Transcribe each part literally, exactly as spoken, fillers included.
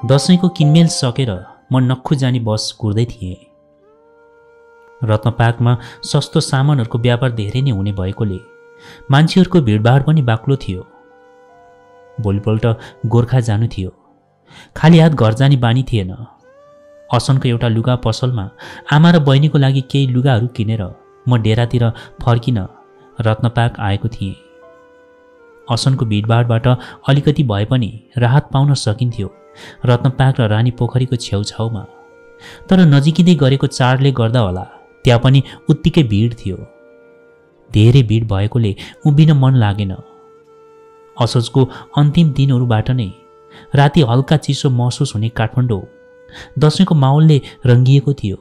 दसैँको किनमेल सकेर म नक्खु जाने बस कुर्दै थिएँ। रत्नपार्कमा सस्तो सामानहरूको व्यापार धेरै नै हुने भएकोले मान्छेहरूको भिडभाड पनि बाक्लो थियो। भोलिपल्ट गोर्खा जानु थियो। खाली हात घर जाने बानी थिएन। असनको एउटा लुगा पसलमा आमा र बहिनीको लागि केही लुगाहरू किनेर म डेरातिर फर्किन रत्नपार्क आएको थिएँ। असनको भिडभाडबाट अलिकति भए पनि राहत पाउन सकिन्थ्यो रत्नपार्क र रानी पोखरीको छेउछाउमा। तर नजिकिँदै गरेको चाडले गर्दा होला त्यहाँ पनि उत्तिकै भिड थियो। धेरै भिड भएकोले उभिन मन लागेन। असोजको अन्तिम दिनहरूबाट नै राति हल्का चिसो महसुस हुने काठमाडौँ दसैँको माहौलले रङ्गिएको थियो।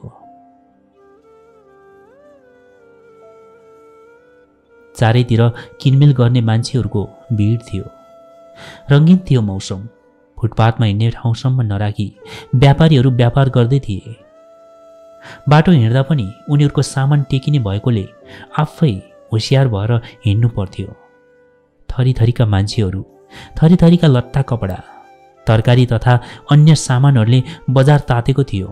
चारैतिर किनमेल गर्ने मान्छेहरूको भिड थियो। रङ्गीन थियो मौसम। फुटपाथमा हिँड्ने ठाउँसम्म नराखी व्यापारीहरू व्यापार गर्दै थिए। बाटो हिँड्दा पनि उनीहरूको सामान टेकिने भएकोले आफै होसियार भएर हिँड्नु पर्थ्यो। थरीथरीका मान्छेहरू, थरीथरीका लत्ता कपडा, तरकारी तथा अन्य सामानहरूले बजार तातेको थियो।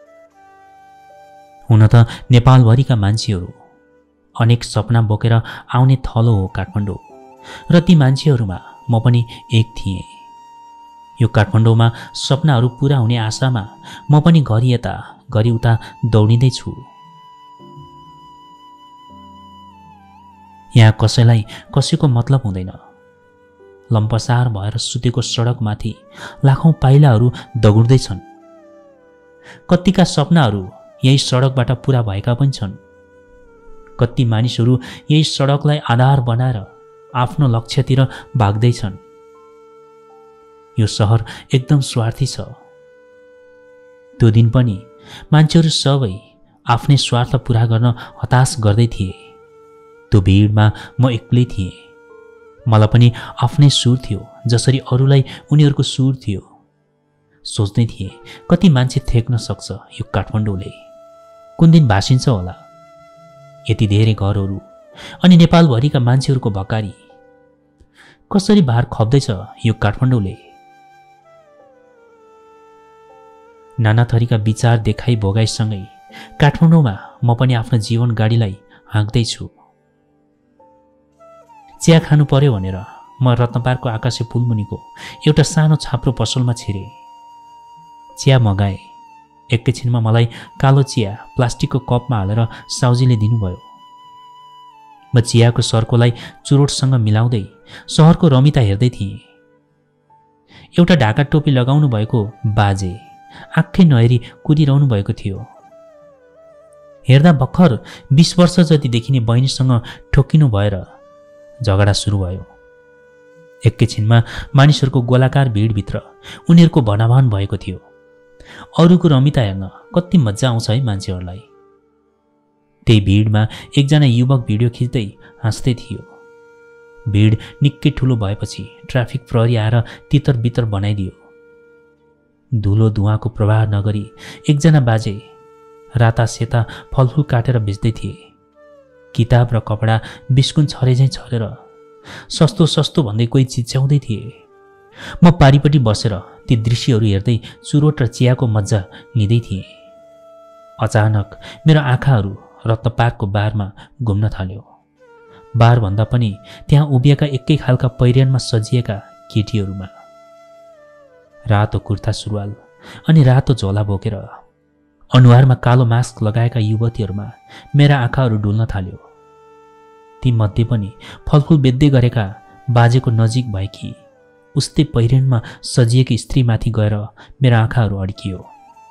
हुन त नेपालभरिका मान्छेहरू अनेक सपना बोकेर आउने थलो हो काठमाडौँ र ती मान्छेहरूमा म पनि एक थिएँ। यो काठमाडौँमा सपनाहरू पुरा हुने आशामा म पनि घरि यता घरि उता दौडिँदै छु। यहाँ कसैलाई कसैको मतलब हुँदैन। लम्पसार भएर सुतेको सडकमाथि लाखौं पाइलाहरू दगुर्दैछन्। कतिका सपनाहरू यही सडकबाट पुरा भएका पनि छन्। कति मानिसहरू यही सडकलाई आधार बनाएर आफ्नो लक्ष्यतिर भाग्दैछन्। यो सहर एकदम स्वार्थी छ। त्यो दिन पनि मान्छेहरू सबै आफ्नै स्वार्थ पुरा गर्न हताश गर्दै थिए। त्यो भिडमा म एक्लै थिएँ। मलाई पनि आफ्नै सुर थियो जसरी अरूलाई उनीहरूको सुर थियो। सोच्दै थिएँ कति मान्छे थेक्न सक्छ यो काठमाडौँले, कुन दिन भासिन्छ होला। यति धेरै घरहरू अनि नेपालभरिका मान्छेहरूको भकारी कसरी भार खप्दैछ यो काठमाडौँले। नाना थरीका विचार देखाइ भोगाइसँगै काठमाडौँमा म पनि आफ्नो जीवन गाडीलाई हाँक्दैछु। चिया खानु पर्यो भनेर म रत्नपार्कको आकाशे पुलमुनिको एउटा सानो छाप्रो पसलमा छिरेँ। चिया मगाएँ। एकैछिनमा मलाई कालो चिया प्लास्टिकको कपमा हालेर साउजीले दिनुभयो। म चियाको सर्कोलाई चुरोटसँग मिलाउँदै सहरको रमिता हेर्दै थिएँ। एउटा ढाका टोपी लगाउनु भएको बाजे आँखै नहेरी कुदिरहनु भएको थियो। हेर्दा भर्खर बीस वर्ष जति देखिने बहिनीसँग ठोकिनु भएर झगडा सुरु भयो। एकैछिनमा मानिसहरूको गोलाकार भिडभित्र उनीहरूको भनाभान भएको थियो। अरूको रमिता हेर्न कति मजा आउँछ है मान्छेहरूलाई। त्यही भिडमा एकजना युवक भिडियो खिच्दै हाँस्दै थियो। भिड निकै ठुलो भएपछि ट्राफिक प्रहरी आएर तितर बितर बनाइदियो। धुलो धुवाँको प्रवाह नगरी एकजना बाजे राता सेता फलफुल काटेर बेच्दै थिए। किताब र कपडा बिस्कुन छरे झैँ छरेर सस्तो सस्तो भन्दै कोही चिच्याउँदै थिए। म पारिपट्टि बसेर ती दृश्यहरू हेर्दै चुरोट र चियाको मजा लिँदै थिएँ। अचानक मेरो आँखाहरू रत्नपार्कको बारमा घुम्न थाल्यो। बार भन्दा पनि त्यहाँ उभिएका एकै खालका पहिरनमा सजिएका केटीहरूमा। रातो कुर्ता सुरुवाल अनि रातो झोला बोकेर अनुहारमा कालो मास्क लगाएका युवतीहरूमा मेरा आँखाहरू डुल्न थाल्यो। ती मध्ये पनि फलफुल बेच्दै गरेका बाजेको नजिक भएकी उस्तै पहिरनमा सजिएकी स्त्रीमाथि गएर मेरा आँखाहरू अड्कियो।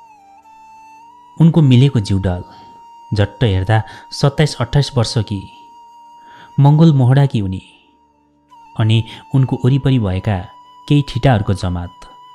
उनको मिलेको जिउडाल झट्ट हेर्दा सत्ताइस अट्ठाइस वर्षकी मङ्गोल मोहडाकी उनी अनि उनको वरिपरि भएका केही ठिटाहरूको जमात।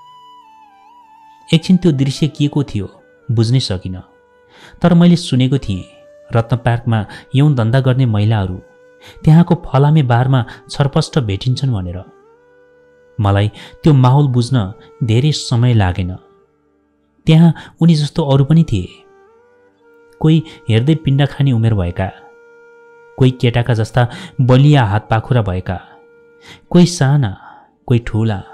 एकछिन त्यो दृश्य के को थियो बुझ्नै सकिनँ। तर मैले सुनेको थिएँ रत्नपार्कमा यौन धन्दा गर्ने महिलाहरू त्यहाँको फलामे बारमा छरपष्ट भेटिन्छन् भनेर। मलाई त्यो माहौल बुझ्न धेरै समय लागेन। त्यहाँ उनी जस्तो अरू पनि थिए। कोही हेर्दै पिण्ड खाने उमेर भएका, कोही केटाका जस्ता बलिया हात पाखुरा भएका, कोही साना, कोही ठुला,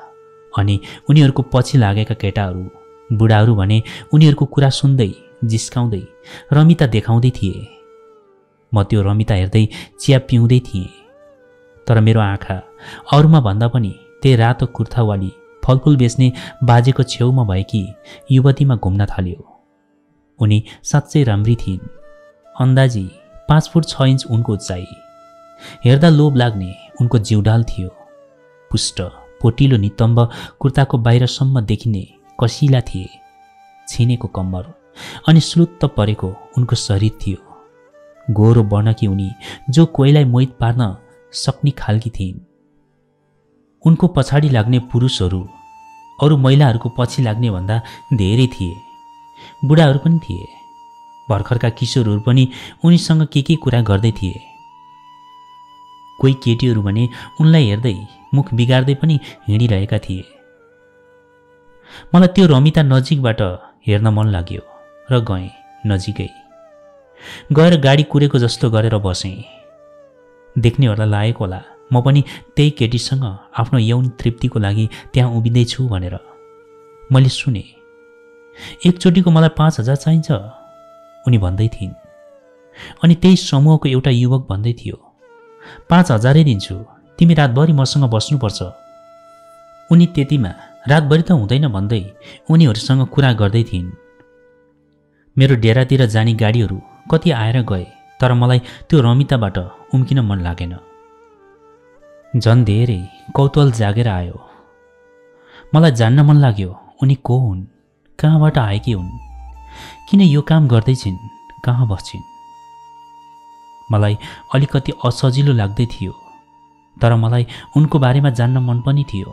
अनि उनीहरूको पछि लागेका केटाहरू बुढाहरू भने उनीहरूको कुरा सुन्दै जिस्काउँदै रमिता देखाउँदै थिए। म त्यो रमिता हेर्दै चिया पिउँदै थिएँ। तर मेरो आँखा अरूमा भन्दा पनि त्यही रातो कुर्तावाली फलफुल बेच्ने बाजेको छेउमा भएकी युवतीमा घुम्न थाल्यो। उनी साँच्चै राम्री थिइन्। अन्दाजी पाँच फुट छ इन्च उनको उचाइ, हेर्दा लोभ लाग्ने उनको जिउडाल थियो। पुष्ट पोटिलो नितम्ब कुर्ताको बाहिरसम्म देखिने कसिला थिए। छिनेको कम्मर अनि सुलुत्त परेको उनको शरीर थियो। गोरो वर्णकी उनी जो कोहीलाई मोहित पार्न सक्ने खालकी थिइन्। उनको पछाडि लाग्ने पुरुषहरू अरू महिलाहरूको पछि लाग्ने भन्दा धेरै थिए। बुढाहरू पनि थिए। भर्खरका किशोरहरू पनि उनीसँग के के कुरा गर्दै थिए। कोही केटीहरू भने उनलाई हेर्दै मुख बिगार्दै पनि हिँडिरहेका थिए। मलाई त्यो रमिता नजिकबाट हेर्न मन लाग्यो र गएँ नजिकै। गएर गाडी कुरेको जस्तो गरेर बसेँ। देख्नेहरूलाई लागेको होला म पनि त्यही केटीसँग आफ्नो यौन तृप्तिको लागि त्यहाँ उभिँदैछु भनेर। मैले सुने, एकचोटिको मलाई पाँच हजार चाहिन्छ उनी भन्दै थिइन्। अनि त्यही समूहको एउटा युवक भन्दै थियो, पाँच हजारै दिन्छु, तिमी रातभरि मसँग बस्नुपर्छ। उनी त्यतिमा रातभरि त हुँदैन भन्दै उनीहरूसँग कुरा गर्दै थिइन्। मेरो डेरातिर जाने गाडीहरू कति आएर गए, तर मलाई त्यो रमिताबाट उम्किन मन लागेन। झन् धेरै कौतूहल जागेर आयो। मलाई जान्न मन लाग्यो उनी को हुन्, कहाँबाट आएकी हुन्, किन यो काम गर्दैछिन्, कहाँ बस्छिन्। मलाई अलिकति असजिलो लाग्दै थियो, तर मलाई उनको बारेमा जान्न मन पनि थियो।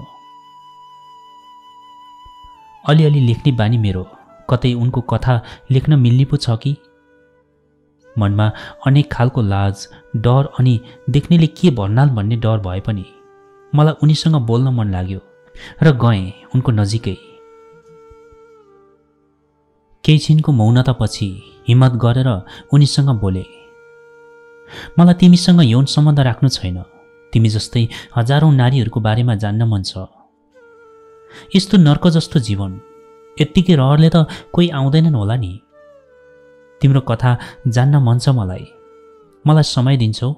अलिअलि लेख्ने बानी मेरो, कतै उनको कथा लेख्न मिल्ने पो छ कि। मनमा अनेक खालको लाज, डर अनि देख्नेले के भन्नान् भन्ने डर भए पनि मलाई उनीसँग बोल्न मन लाग्यो र गएँ उनको नजिकै। केही छिनको मौनतापछि हिम्मत गरेर उनीसँग बोले, मलाई तिमीसँग यौन सम्बन्ध राख्नु छैन। तिमी जस्तै हजारौं नारीहरूको बारेमा जान्न मन छ। यस्तो नर्क जस्तो जीवन यत्तिकै रहरले त कोही आउँदैनन् होला नि। तिम्रो कथा जान्न मन छ मलाई। मलाई समय दिन्छौ?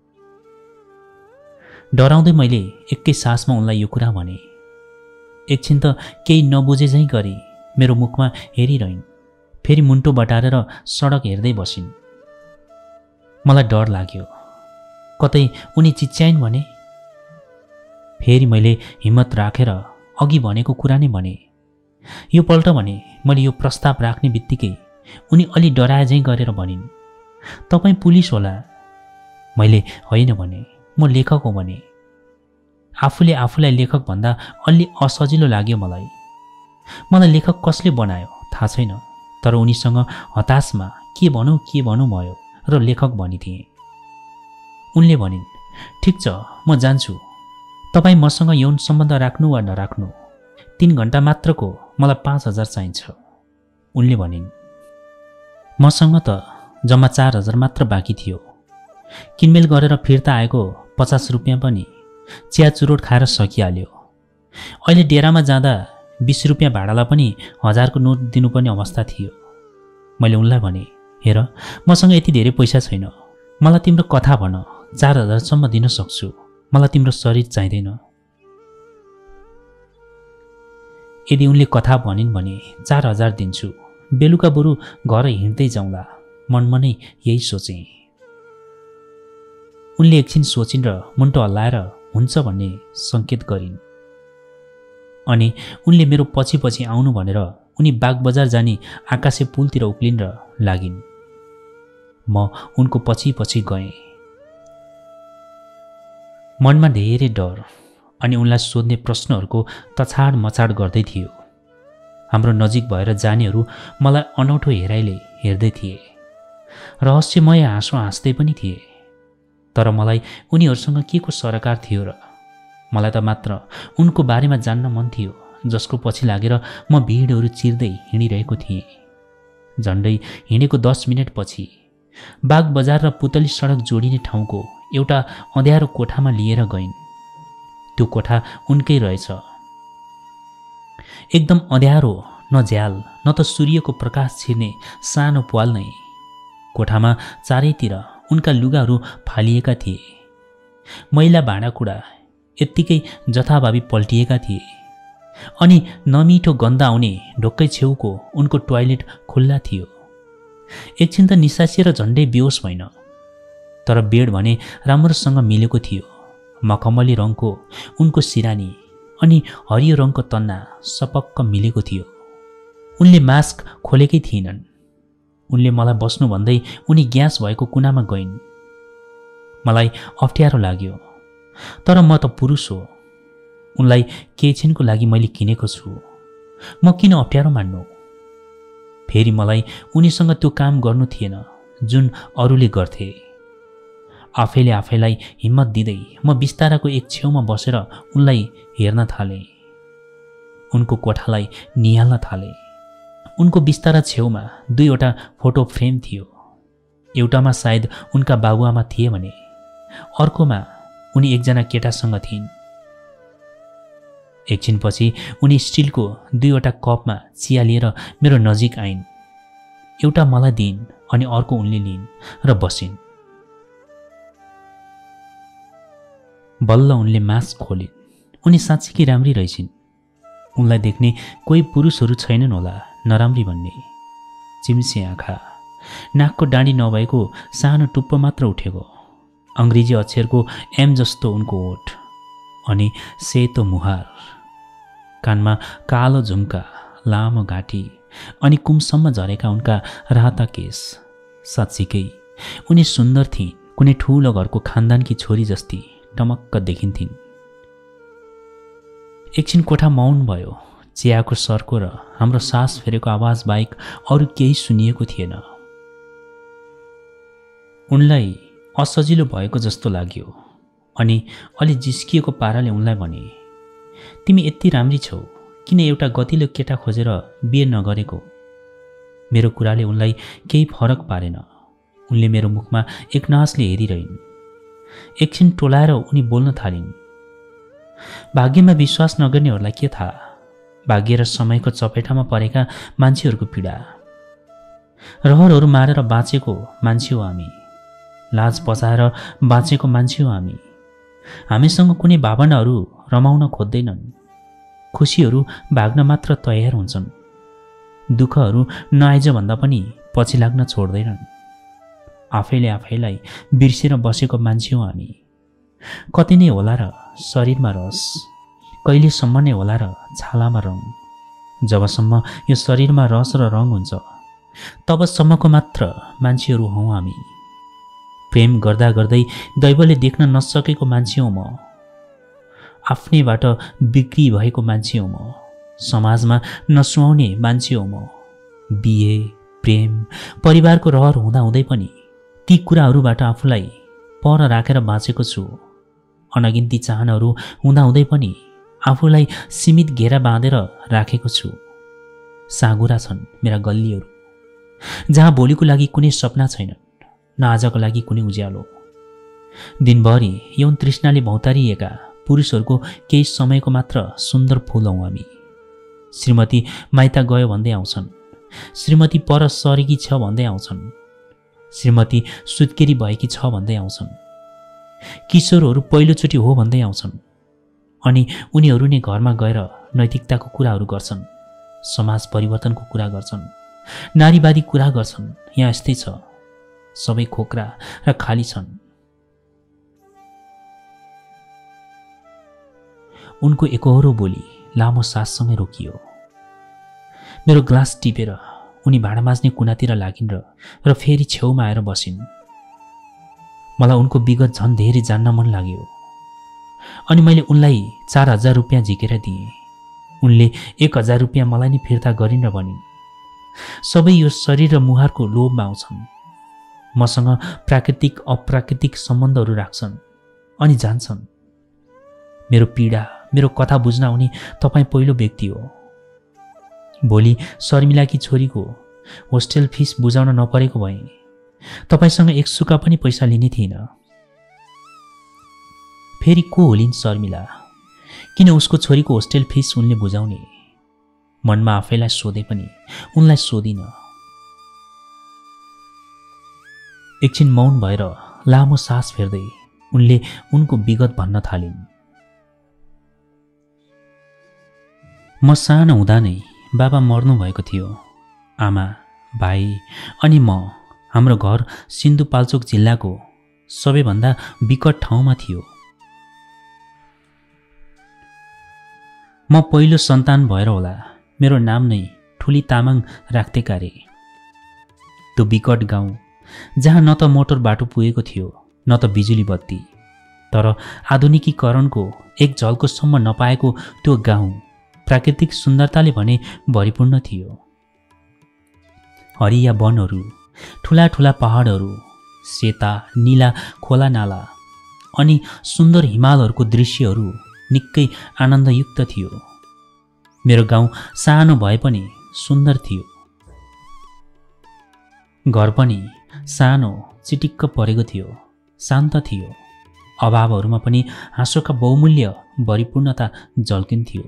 डराउँदै मैले एकै सासमा उनलाई यो कुरा भने। एकछिन त केही नबुझे झैँ गरी मेरो मुखमा हेरिरहन्, फेरि मुन्टो बटारेर सडक हेर्दै बसिन्। मलाई डर लाग्यो, कतै उनी चिच्याइन् भने। फेरि मैले हिम्मत राखेर अघि भनेको कुरा नै भने। यो पल्ट भने मैले यो प्रस्ताव राख्ने बित्तिकै उनी अलि डराए झैँ गरेर भनिन्, तपाईँ पुलिस होला। मैले होइन भने, म लेखक हो भने। आफूले आफूलाई लेखक भन्दा अलि असजिलो लाग्यो मलाई। मलाई लेखक कसले बनायो थाहा छैन, तर उनीसँग हताशमा के भनौँ के भनौँ भयो र लेखक भनिदिएँ। उनले भनिन्, ठिक छ, म जान्छु। तपाईँ मसँग यौन सम्बन्ध राख्नु वा नराख्नु, तीन घन्टा मात्रको मलाई पाँच हजार चाहिन्छ। उनले भनिन्, मसँग त जम्मा चार हजार मात्र बाँकी थियो। किनमेल गरेर फिर्ता आएको पचास रुपियाँ पनि चिया चुरोट खाएर सकिहाल्यो। अहिले डेरामा जाँदा बिस रुपियाँ भाडालाई पनि हजारको नोट दिनुपर्ने अवस्था थियो। मैले उनलाई भने, हेर मसँग यति धेरै पैसा छैन, मलाई तिम्रो कथा भन, चार हजारसम्म दिन सक्छु। मलाई तिम्रो शरीर चाहिँदैन। यदि उनले कथा भनिन् भने चार हजार दिन्छु, बेलुका बरु घर हिँड्दै जाउँला। मनमा नै यही सोचेँ। उनले एकछिन सोचिन् र मुन्टो हल्लाएर हुन्छ भन्ने सङ्केत गरिन्। अनि उनले मेरो पछि पछि आउनु भनेर उनी बागबजार जाने आकाशे पुलतिर उक्लिन् र लागिन्। म उनको पछि पछि गएँ। मनमा धेरै डर अनि उनलाई सोध्ने प्रश्नहरूको तछाड मछाड गर्दै थियो। हाम्रो नजिक भएर जानेहरू मलाई अनौठो हेराइले हेर्दै थिए। रहस्यमय हाँसो हाँस्दै पनि थिए। तर मलाई उनीहरूसँग के को सरोकार थियो र? मलाई त मात्र उनको बारेमा जान्न मन थियो, जसको पछि लागेर म भिडहरू चिर्दै हिँडिरहेको थिएँ। झन्डै हिँडेको दस मिनट पछि बाग बजार र पुतली सडक जोडिने ठाउँको एउटा अँध्यारो कोठामा लिएर गइन्। त्यो कोठा उनकै रहेछ। एकदम अँध्यारो, न झ्याल न त सूर्यको प्रकाश छिर्ने सानो प्वाल नै। कोठामा चारैतिर उनका लुगाहरू फालिएका थिए। मैला भाँडाकुँडा यत्तिकै जथाभावी पल्टिएका थिए। अनि नमिठो गन्ध आउने ढोक्कै छेउको उनको टोयलेट खुल्ला थियो। एकछिन त निसासिएर झन्डै बेहोस भइन। तर बेड भने राम्रोसँग मिलेको थियो। मखमली रङको उनको सिरानी अनि हरियो रङको तन्ना सपक्क मिलेको थियो। उनले मास्क खोलेकै थिएनन्। उनले मलाई बस्नु भन्दै उनी ग्यास भएको कुनामा गइन्। मलाई अप्ठ्यारो लाग्यो, तर म त पुरुष हो। उनलाई केही छिनको लागि मैले किनेको छु, म किन अप्ठ्यारो मान्नु। फेरि मलाई उनीसँग त्यो काम गर्नु थिएन जुन अरूले गर्थे। आफैले आफैलाई हिम्मत दिँदै म बिस्ताराको एक छेउमा बसेर उनलाई हेर्न थालेँ। उनको कोठालाई निहाल्न थालेँ। उनको बिस्तारा छेउमा दुईवटा फोटो फ्रेम थियो। एउटामा सायद उनका बाबुआमा थिए भने अर्कोमा उनी एकजना केटासँग थिइन्। एकछिनपछि उनी स्टिलको दुईवटा कपमा चिया लिएर मेरो नजिक आइन्। एउटा मलाई दिइन् अनि अर्को उनले लिइन् र बसिन्। बल्ल उनले मास्क खोलिन्। उनी साँच्चीकै राम्री रहेछिन्। उनलाई देख्ने कोही पुरुषहरू छैनन् होला नराम्री भन्ने। चिम्से आँखा, नाकको डाँडी नभएको सानो टुप्पो मात्र उठेको, अङ्ग्रेजी अक्षरको एम जस्तो उनको ओठ अनि सेतो मुहार, कानमा कालो झुम्का, लामो घाँटी अनि कुमसम्म झरेका उनका राता केस। साँच्चीकै उनी सुन्दर थिइन्। कुनै ठुलो घरको खानदानकी छोरी जस्ती टमक्क देखिन्थिन्। एकछिन कोठा मौन भयो। चियाको सर्को र हाम्रो सास फेरेको आवाज बाहेक अरू केही सुनिएको थिएन। उनलाई असजिलो भएको जस्तो लाग्यो अनि अलि जिस्किएको पाराले उनलाई भने, तिमी यति राम्री छौ, किन एउटा गतिलो केटा खोजेर बिहे नगरेको। मेरो कुराले उनलाई केही फरक पारेन। उनले मेरो मुखमा एकनासले हेरिरहन्। एकछिन टोलाएर उनी बोल्न थालिन्। भाग्यमा विश्वास नगर्नेहरूलाई के थाहा, भाग्य र समयको चपेटामा परेका मान्छेहरूको पीडा। रहरहरू मारेर बाँचेको मान्छे हो हामी, लाज बचाएर बाँचेको मान्छे हो हामी। हामीसँग कुनै भावनाहरू रमाउन खोज्दैनन्। खुसीहरू भाग्न मात्र तयार हुन्छन्। दुःखहरू नआइज भन्दा पनि पछि लाग्न छोड्दैनन्। आफैले आफैलाई बिर्सेर बसेको मान्छे हो हामी। कति नै होला र शरीरमा रस, कहिलेसम्म नै होला र छालामा रङ। जबसम्म यो शरीरमा रस र रङ हुन्छ तबसम्मको मात्र मान्छेहरू हौँ हामी। प्रेम गर्दा गर्दै दैवले देख्न नसकेको मान्छे हो म। आफ्नैबाट बिक्री भएको मान्छे हो म। समाजमा नसुहाउने मान्छे हो म। बिहे, प्रेम, परिवारको रहर हुँदा हुँदै पनि ती कुराहरूबाट आफूलाई पर राखेर बाँचेको छु। अनगिन्ती चाहनाहरू हुँदा हुँदै पनि आफूलाई सीमित घेरा बाँधेर राखेको छु। साँगुरा छन् मेरा गल्लीहरू, जहाँ भोलिको लागि कुनै सपना छैन, न आजको लागि कुनै उज्यालो। दिनभरि यौन तृष्णाले भौतारिएका पुरुषहरूको केही समयको मात्र सुन्दर फूल हौँ हामी। श्रीमती माइता गयो भन्दै आउँछन्, श्रीमती पर सरेकी छ भन्दै आउँछन्, श्रीमती सुत्केरी भएकी छ भन्दै आउँछन्, किशोरहरू पहिलोचोटि हो भन्दै आउँछन्। अनि उनीहरू नै घरमा गएर नैतिकताको कुराहरू गर्छन्, समाज परिवर्तनको कुरा गर्छन्, नारीवादी कुरा गर्छन्। यहाँ यस्तै छ, सबै खोक्रा र खाली छन्। उनको एकहोरो बोली लामो साससँगै रोकियो। मेरो ग्लास टिपेर उनी भाँडा माझ्ने कुनातिर लागिन् र र फेरि छेउमा आएर बसिन्। मलाई उनको विगत झन् धेरै जान्न मन लाग्यो। अनि मैले उनलाई चार हजार रुपियाँ झिकेर दिएँ। उनले एक हजार रुपियाँ मलाई नै फिर्ता गरिन् र भनिन्, सबै यो शरीर र मुहारको लोभमा आउँछन्। मसँग प्राकृतिक अप्राकृतिक सम्बन्धहरू राख्छन् अनि जान्छन्। मेरो पीडा, मेरो कथा बुझ्न आउने तपाईँ पहिलो व्यक्ति हो। भोलि शर्मिलाकी छोरीको होस्टेल फिस बुझाउन नपरेको भए तपाईसँग एक सुका पनि पैसा लिने थिइनँ। फेरि को होलिन् शर्मिला? किन उसको छोरीको होस्टेल फिस उनले बुझाउने? मनमा आफैलाई सोधे पनि उनलाई सोधिन। एकछिन मौन भएर लामो सास फेर्दै उनले उनको विगत भन्न थालिन्। म सानो हुँदा नै बाबा मर्नु भएको थियो। आमा, भाइ अनि म, हाम्रो घर सिन्धुपाल्चोक जिल्लाको सबैभन्दा विकट ठाउँमा थियो। म पहिलो सन्तान भएर होला मेरो नाम नै ठुली तामाङ राख्थे कार्य। त्यो विकट गाउँ जहाँ न त मोटर बाटो पुगेको थियो न त बिजुली बत्ती, तर आधुनिकीकरणको एक झल्कोसम्म नपाएको त्यो गाउँ प्राकृतिक सुन्दरताले भने भरिपूर्ण थियो। हरिया वनहरू, ठुला ठुला पहाडहरू, सेता नीला खोला नाला अनि सुन्दर हिमालहरूको दृश्यहरू निकै आनन्दयुक्त थियो। मेरो गाउँ सानो भए पनि सुन्दर थियो। घर पनि सानो चिटिक्क परेको थियो, शान्त थियो। अभावहरूमा पनि हाँसोका बहुमूल्य भरिपूर्णता झल्किन्थ्यो।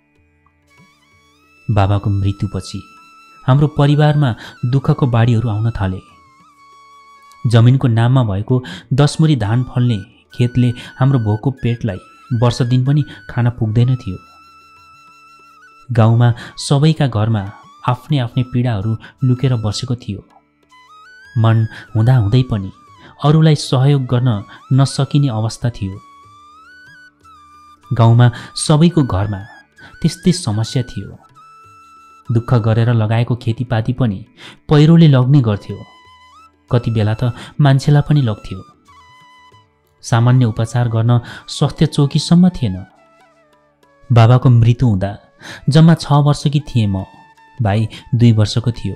बाबाको मृत्युपछि हाम्रो परिवारमा दुःखको बाढीहरू आउन थाले। जमिनको नाममा भएको दस मुरी धान फल्ने खेतले हाम्रो भोको पेटलाई वर्ष दिन पनि खान पुग्दैन थियो। गाउँमा सबैका घरमा आफ्नै आफ्नै पीडाहरू लुकेर बसेको थियो। मन हुँदाहुँदै पनि अरूलाई सहयोग गर्न नसकिने अवस्था थियो। गाउँमा सबैको घरमा त्यस्तै समस्या थियो। दुःख गरेर लगाएको खेतीपाती पनि पहिरोले लग्ने गर्थ्यो। कति बेला त मान्छेलाई पनि लग्थ्यो। सामान्य उपचार गर्न स्वास्थ्य चौकीसम्म थिएन। बाबाको मृत्यु हुँदा जम्मा छ वर्षकी थिएँ म, भाइ दुई वर्षको थियो।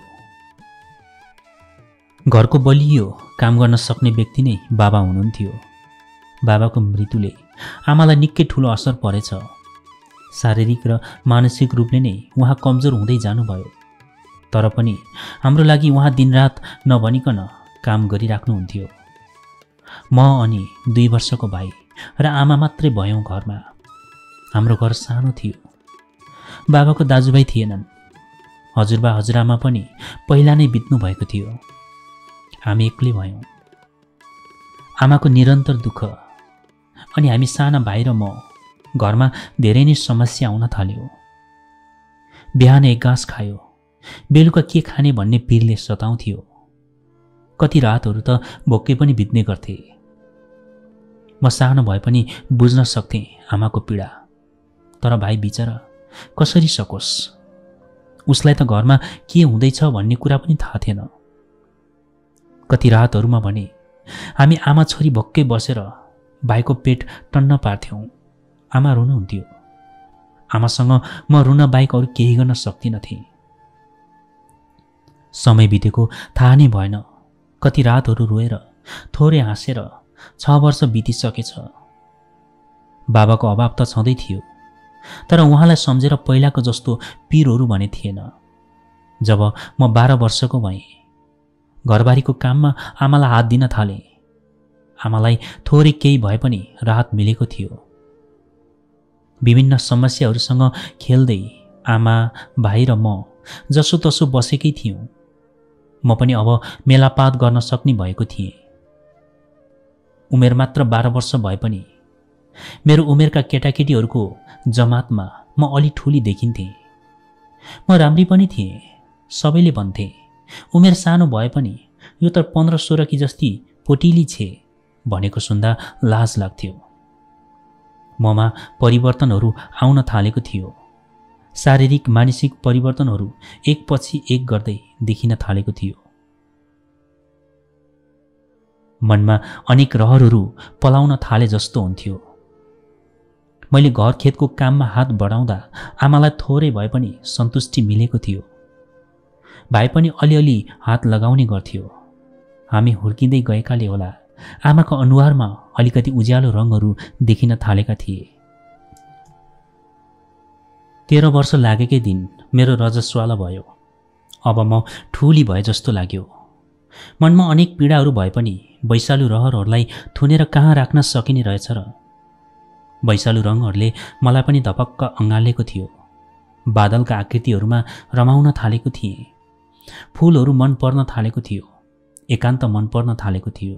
घरको बलियो काम गर्न सक्ने व्यक्ति नै बाबा हुनुहुन्थ्यो। बाबाको मृत्युले आमालाई निकै ठुलो असर परेछ। शारीरिक र मानसिक रूपले नै उहाँ कमजोर हुँदै जानुभयो। तर पनि हाम्रो लागि उहाँ दिनरात नभनिकन काम गरिराख्नुहुन्थ्यो। म अनि दुई वर्षको भाइ र आमा मात्रै भयौँ घरमा। हाम्रो घर सानो थियो। बाबाको दाजुभाइ थिएनन्। हजुरबा हजुरआमा पनि पहिला नै बित्नु भएको थियो। हामी एक्लै भयौँ। आमाको निरन्तर दुःख अनि हामी साना भाइ र म, घरमा धेरै नै समस्या आउन थाल्यो। बिहान एक घाँस खायो, बेलुका के खाने भन्ने पिरले सताउँथ्यो। कति रातहरू त भोकै पनि बित्ने गर्थे। म सानो भए पनि बुझ्न सक्थेँ आमाको पीडा। तर भाइ बिचरा कसरी सकोस्? उसलाई त घरमा के हुँदैछ भन्ने कुरा पनि थाहा थिएन। कति रातहरूमा भने हामी आमा छोरी भक्कै बसेर भाइको पेट टन्न पार्थ्यौँ। आमा रुनुहुन्थ्यो। आमासँग म रुन बाहेक अरू केही गर्न सक्दिनथेँ। समय बितेको थाहा नै भएन। कति रातहरू रोएर थोरै हाँसेर छ वर्ष बितिसकेछ। बाबाको अभाव त छँदै थियो, तर उहाँलाई सम्झेर पहिलाको जस्तो पिरहरू भने थिएन। जब म बाह्र वर्षको भएँ, घरबारीको काममा आमालाई हात दिन थालेँ। आमालाई थोरै केही भए पनि राहत मिलेको थियो। विभिन्न समस्याहरूसँग खेल्दै आमा, भाइ र म जसोतसो बसेकै थियौँ। म पनि अब मेलापात गर्न सक्ने भएको थिएँ। उमेर मात्र बाह्र वर्ष भए पनि मेरो उमेरका केटाकेटीहरूको जमातमा म अलि ठुली देखिन्थेँ। म राम्री पनि थिएँ। सबैले भन्थे उमेर सानो भए पनि यो त पन्ध्र सोह्र कि जस्ती पोटिली छे भनेको सुन्दा लाज लाग्थ्यो। ममा परिवर्तनहरू आउन थालेको थियो। शारीरिक मानसिक परिवर्तनहरू एकपछि एक गर्दै देखिन थालेको थियो। मनमा अनेक रहरहरू पलाउन थाले जस्तो हुन्थ्यो। मैले घर खेतको काममा हात बढाउँदा आमालाई थोरै भए पनि सन्तुष्टि मिलेको थियो। भाइ पनि अलिअलि हात लगाउने गर्थ्यो। हामी हुर्किँदै गएकाले होला आमाको अनुहारमा अलिकति उज्यालो रङहरू देखिन थालेका थिए। तेह्र वर्ष लागेकै दिन मेरो रजस्वाला भयो। अब म ठुली भए जस्तो लाग्यो। मनमा अनेक पीडाहरू भए पनि वैशालु रहरहरूलाई थुनेर कहाँ राख्न सकिने रहेछ र। वैशालु रङहरूले मलाई पनि धपक्क अँगालेको थियो। बादलका आकृतिहरूमा रमाउन थालेको थिएँ। फूलहरू मन पर्न थालेको थियो। एकान्त मन पर्न थालेको थियो।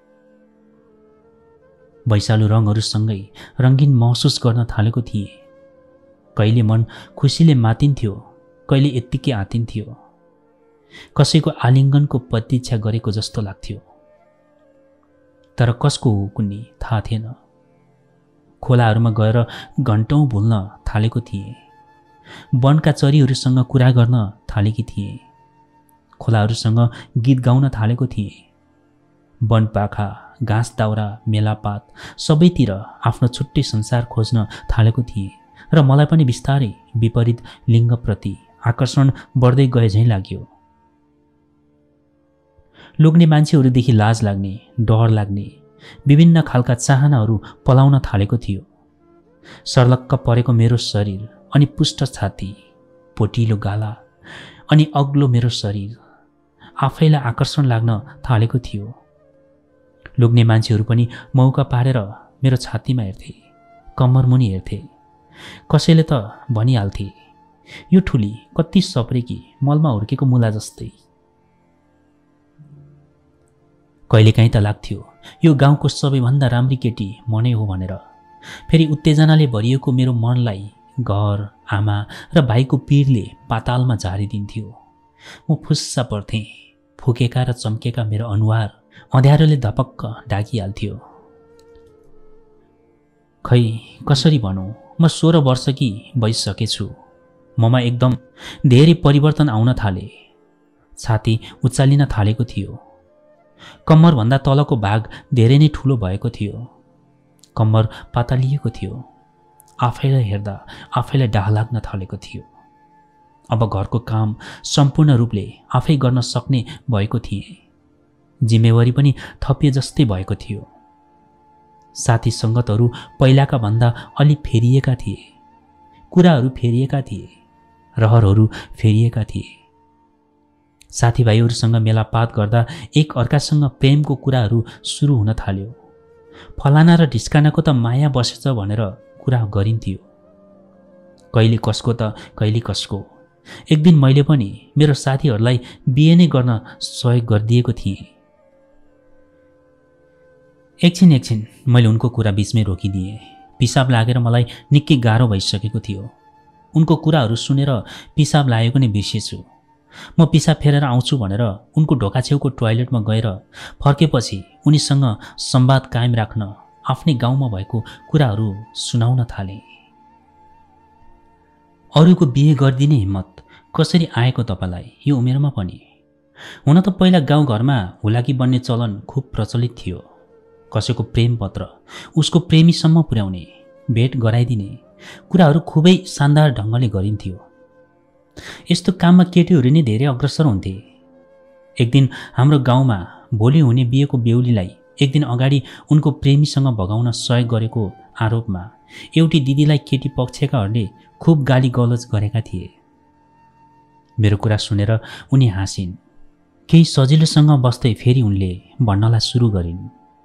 वैशालु रङहरूसँगै रङ्गीन महसुस गर्न थालेको थिएँ। कहिले मन खुसीले मातिन्थ्यो, कहिले यत्तिकै आतिन्थ्यो। कसैको आलिङ्गनको प्रतीक्षा गरेको जस्तो लाग्थ्यो। तर कसको हो कुन्नी थाहा थिएन। खोलाहरूमा गएर घन्टौँ भुल्न थालेको थिएँ। वनका चरीहरूसँग कुरा गर्न थालेकी थिएँ। खोलाहरूसँग गीत गाउन थालेको थिएँ। वनपाखा, घाँस दाउरा, मेलापात सबैतिर आफ्नो छुट्टै संसार खोज्न थालेको थिएँ र मलाई पनि बिस्तारै विपरीत लिङ्गप्रति आकर्षण बढ्दै गए झैँ लाग्यो। लोग्ने मान्छेहरूदेखि लाज लाग्ने, डर लाग्ने, विभिन्न खालका चाहनाहरू पलाउन थालेको थियो। सर्लक्क परेको मेरो शरीर अनि पुष्ट छाती, पोटिलो गाला अनि अग्लो मेरो शरीर आफैलाई आकर्षण लाग्न थालेको थियो। लोग्ने मान्छेहरू पनि मौका पारेर मेरो छातीमा हेर्थे, कम्मरमुनि हेर्थे। कसैले त भनिहाल्थे, यो ठुली कति सप्रेकी, मलमा हुर्केको मुला जस्तै। कहिलेकाहीँ त लाग्थ्यो यो गाउँको सबैभन्दा राम्री केटी म नै हो भनेर। फेरि उत्तेजनाले भरिएको मेरो मनलाई घर, आमा र भाइको पीरले पातालमा झारिदिन्थ्यो। म फुस्सा पर्थेँ। फुकेका र चम्केका मेरो अनुहार अँध्यारोले धपक्क ढाकिहाल्थ्यो। खै कसरी भनौँ, म सोह्र वर्षकी भइसकेछु। ममा एकदम धेरै परिवर्तन आउन थाले। छाती उचालिन थालेको थियो। कम्मरभन्दा तलको भाग धेरै नै ठुलो भएको थियो। कम्मर पातलिएको थियो। आफैलाई हेर्दा आफैलाई डाह लाग्न थालेको थियो। अब घरको काम सम्पूर्ण रूपले आफै गर्न सक्ने भएको थिएँ। जिम्मेवारी पनि थपिए जस्तै भएको थियो। साथी सङ्गतहरू पहिलाका भन्दा अलि फेरिएका थिए। कुराहरू फेरिएका थिए। रहरहरू फेरिएका थिए। साथीभाइहरूसँग मेलापात गर्दा एक अर्कासँग प्रेमको कुराहरू सुरु हुन थाल्यो। फलाना र ढिस्कानाको त माया बसेछ भनेर कुरा गरिन्थ्यो। कहिले कसको त कहिले कसको। एक दिन मैले पनि मेरो साथीहरूलाई बिहे नै गर्न सहयोग गरिदिएको थिएँ। एकछिन एकछिन मैले उनको कुरा बिचमै रोकिदिएँ। पिसाब लागेर मलाई निकै गाह्रो भइसकेको थियो। उनको कुराहरू सुनेर पिसाब लागेको नै बिर्सेछु। म पिसाब फेरेर आउँछु भनेर उनको ढोका छेउको टोयलेटमा गएर फर्केपछि उनीसँग संवाद कायम राख्न आफ्नै गाउँमा भएको कुराहरू सुनाउन थालेँ। अरूको बिहे गरिदिने हिम्मत कसरी आएको तपाईँलाई यो उमेरमा पनि? हुन त पहिला गाउँघरमा हुलाकी बन्ने चलन खुब प्रचलित थियो। कसैको प्रेम पत्र उसको प्रेमीसम्म पुर्याउने, भेट गराइदिने कुराहरू खुबै शानदार ढङ्गले गरिन्थ्यो। यस्तो काममा केटीहरू नै धेरै अग्रसर हुन्थे। एक दिन हाम्रो गाउँमा भोलि हुने बिहेको बेहुलीलाई एक दिन अगाडि उनको प्रेमीसँग भगाउन सहयोग गरेको आरोपमा एउटी दिदीलाई केटी पक्षकाहरूले खुब गाली गलौज गरेका थिए। मेरो कुरा सुनेर उनी हाँसिन्। केही सजिलोसँग बस्दै फेरि उनले भन्नलाई सुरु गरिन्।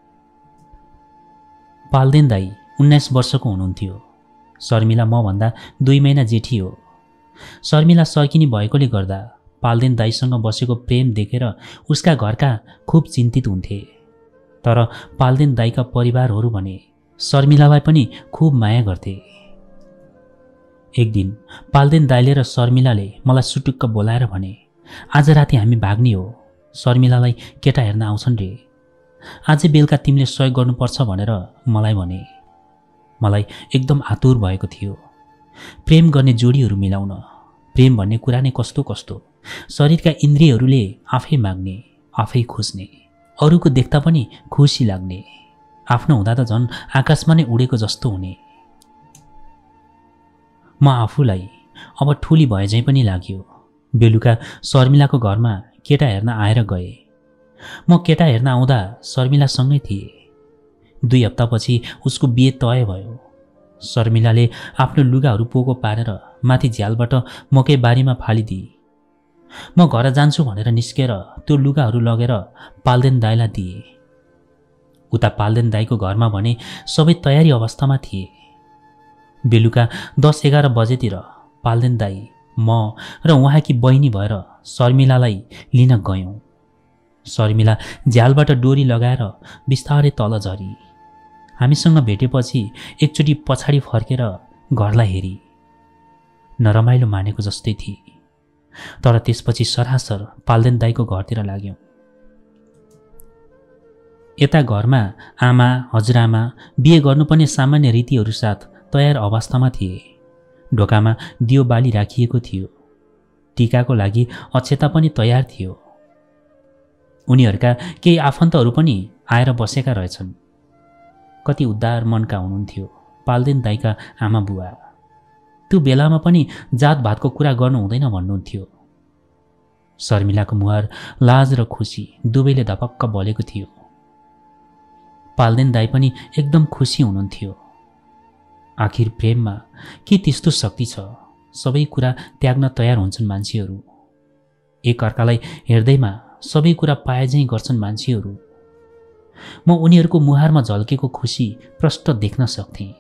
पाल्देन दाई उन्नाइस वर्षको हुनुहुन्थ्यो। शर्मिला म भन्दा दुई महिना जेठी हो। शर्मिला सर्किनी भएकोले गर्दा पाल्देन दाईसँग बसेको प्रेम देखेर उसका घरका खुब चिन्तित हुन्थे। तर पाल्देन दाईका परिवारहरू भने शर्मिलालाई पनि खुब माया गर्थे। एक दिन पाल्देन दाईले र शर्मिलाले मलाई सुटुक्क बोलाएर भने, आज राति हामी भाग्ने हो। शर्मिलालाई केटा हेर्न आउँछन् रे। आज बेलुका तिमीले सहयोग गर्नुपर्छ भनेर मलाई भने। मलाई एकदम आतुर भएको थियो। प्रेम गर्ने जोडीहरू मिलाउन। प्रेम भन्ने कुरा नै कस्तो कस्तो। शरीरका इन्द्रियहरूले आफै माग्ने, आफै खोज्ने, अरूको देख्दा पनि खुसी लाग्ने, आफ्नो हुँदा त झन् आकाशमा नै उडेको जस्तो हुने। म आफूलाई अब ठुली भए झैँ पनि लाग्यो। बेलुका शर्मिलाको घरमा केटा हेर्न आएर गए। म केटा हेर्न आउँदा शर्मिलासँगै थिए। दुई हप्तापछि उसको बिहे तय भयो। शर्मिलाले आफ्नो लुगाहरू पोको पारेर माथि झ्यालबाट मकै बारीमा फालिदिए। म घर जान्छु भनेर निस्केर त्यो लुगाहरू लगेर पाल्देन दाईलाई दिए। उता पाल्देन दाईको घरमा भने सबै तयारी अवस्थामा थिए। बेलुका दस एघार बजेतिर पाल्देन दाई, म र उहाँकी बहिनी भएर शर्मिलालाई लिन गयौँ। शर्मिला झ्यालबाट डोरी लगाएर बिस्तारै तल झरी। हामीसँग भेटेपछि एकचोटि पछाडि फर्केर घरलाई हेरी। नरमाइलो मानेको जस्तै थिए, तर त्यसपछि सरासर पाल्देन दाईको घरतिर लाग्यौँ। यता घरमा आमा हजुरआमा बिहे गर्नुपर्ने सामान्य रीतिहरू साथ तयार अवस्थामा थिए। ढोकामा दियो बाली राखिएको थियो। टीकाको लागि अक्षता पनि तयार थियो। उनीहरूका केही आफन्तहरू पनि आएर बसेका रहेछन्। कति उद्धार मनका हुनुहुन्थ्यो पाल्देन दाईका आमा बुवा। त्यो बेलामा पनि जातभातको कुरा गर्नु हुँदैन भन्नुहुन्थ्यो। शर्मिलाको मुहार लाज र खुसी दुवैले धपक्क बलेको थियो। पाल्देन दाई पनि एकदम खुसी हुनुहुन्थ्यो। आखिर प्रेममा के त्यस्तो शक्ति छ, सबै कुरा त्याग्न तयार हुन्छन् मान्छेहरू। एक अर्कालाई हेर्दैमा सबै कुरा पाएझैँ गर्छन् मान्छेहरू। म उनीहरूको मुहारमा झल्केको खुसी प्रष्ट देख्न सक्थेँ।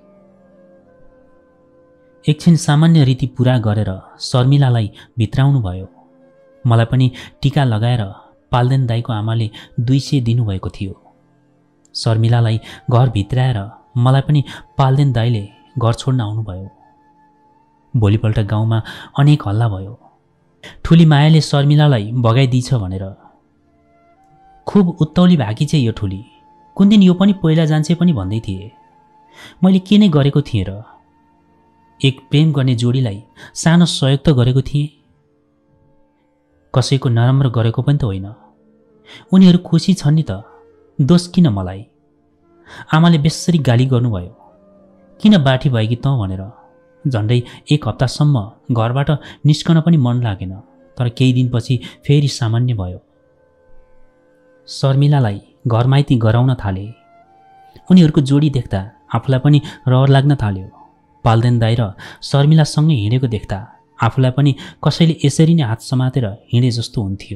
एकछिन सामान्य रीति पूरा गरेर शर्मिलालाई भित्राउनु भयो। मलाई पनि टीका लगाएर पाल्देन दाईको आमाले दुई सय दिनुभएको थियो। शर्मिलालाई घर भित्राएर मलाई पनि पाल्देन दाईले घर छोड्न आउनुभयो। भोलिपल्ट गाउँमा अनेक हल्ला भयो। ठुली मायाले शर्मिलालाई भगाइदिछ भनेर। खुब उत्तौली भाकी चाहिँ यो ठुली, कुन दिन यो पनि पहिला जान्छे पनि भन्दै थिए। मैले के नै गरेको थिएँ र? एक प्रेम गर्ने जोडीलाई सानो सहयोग त गरेको थिएँ, कसैको नराम्रो गरेको पनि त होइन। उनीहरू खुसी छन् नि त, दोष किन मलाई? आमाले बेसरी गाली गर्नुभयो, किन बाठी भएकी त भनेर। झन्डै एक हप्तासम्म घरबाट निस्कन पनि मन लागेन, तर केही दिनपछि फेरि सामान्य भयो। शर्मिलालाई घरमाइती गराउन थाले। उनीहरूको जोडी देख्दा आफूलाई पनि रहर लाग्न थाल्यो। पाल्देन दाई र शर्मिलासँगै हिँडेको देख्दा आफूलाई पनि कसैले यसरी नै हात समातेर हिँडे जस्तो हुन्थ्यो।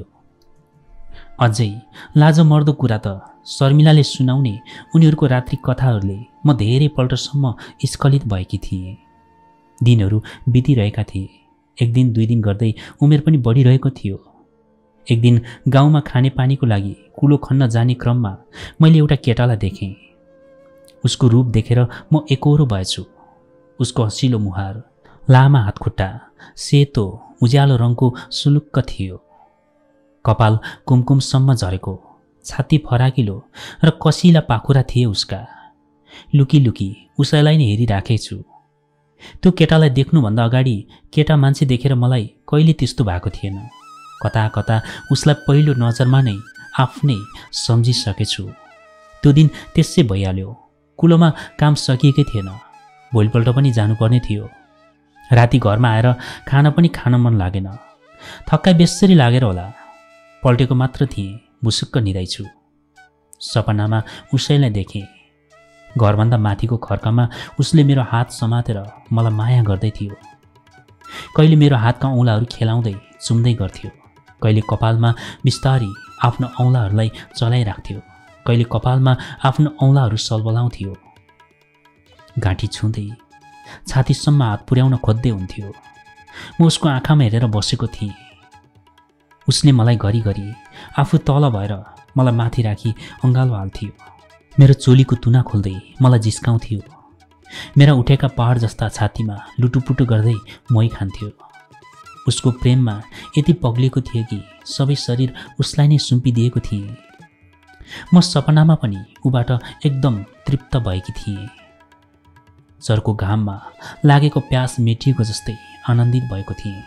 अझै लाजो मर्दो कुरा त शर्मिलाले सुनाउने उनीहरूको रात्रि कथाहरूले म धेरै पल्टसम्म स्खलित भएकी थिएँ। दिनहरू बितिरहेका थिए। एक दिन दुई दिन गर्दै उमेर पनि बढिरहेको थियो। एक दिन गाउँमा खानेपानीको लागि कुलो खन्न जाने क्रममा मैले एउटा केटालाई देखेँ। उसको रूप देखेर म एकोहोरो भएछु। उसको हँसिलो मुहार, लामा हातखुट्टा, सेतो उज्यालो रङको सुलुक्क थियो। कपाल कुमकुमसम्म झरेको, छाती फराकिलो र कसिला पाखुरा थिए उसका। लुकी लुकी उसैलाई नै हेरिराखेछु। त्यो केटालाई देख्नुभन्दा अगाडि केटा मान्छे देखेर मलाई कहिले त्यस्तो भएको थिएन। कता कता उसलाई पहिलो नजरमा नै आफ्नै सम्झिसकेछु। त्यो दिन त्यसै भइहाल्यो। कुलोमा काम सकिएकै थिएन। भोलिपल्ट पनि जानुपर्ने थियो। राति घरमा आएर खाना पनि खान मन लागेन। थक्काइ बेसरी लागेर होला। पल्टेको मात्र थिएँ, भुसुक्क निदाइछु। सपनामा उसैलाई देखेँ। घरभन्दा माथिको खर्कामा उसले मेरो हात समातेर मलाई माया गर्दै थियो। कहिले मेरो हातका औँलाहरू खेलाउँदै चुम्दै गर्थ्यो, कहिले कपालमा बिस्तारी आफ्नो औँलाहरूलाई चलाइराख्थ्यो, कहिले कपालमा आफ्नो औँलाहरू सलबलाउँथ्यो। घाँटी छुँदै छातीसम्म हात पुर्याउन खोज्दै हुन्थ्यो। म उसको आँखामा हेरेर बसेको थिएँ। उसले मलाई घरिघरि आफू तल भएर मलाई माथि राखी अँगालो हाल्थ्यो। मेरो चोलीको तुना खोल्दै मलाई जिस्काउँथ्यो। मेरा उठेका पहाड जस्ता छातीमा लुटुपुटु गर्दै मोही खान्थ्यो। उसको प्रेममा यति पग्लिएको थिए कि सबै शरीर उसलाई नै सुम्पिदिएको थिएँ। म सपनामा पनि उबाट एकदम तृप्त भएकी थिएँ। चर्को घाममा लागेको प्यास मेटिएको जस्तै आनन्दित भएको थिएँ।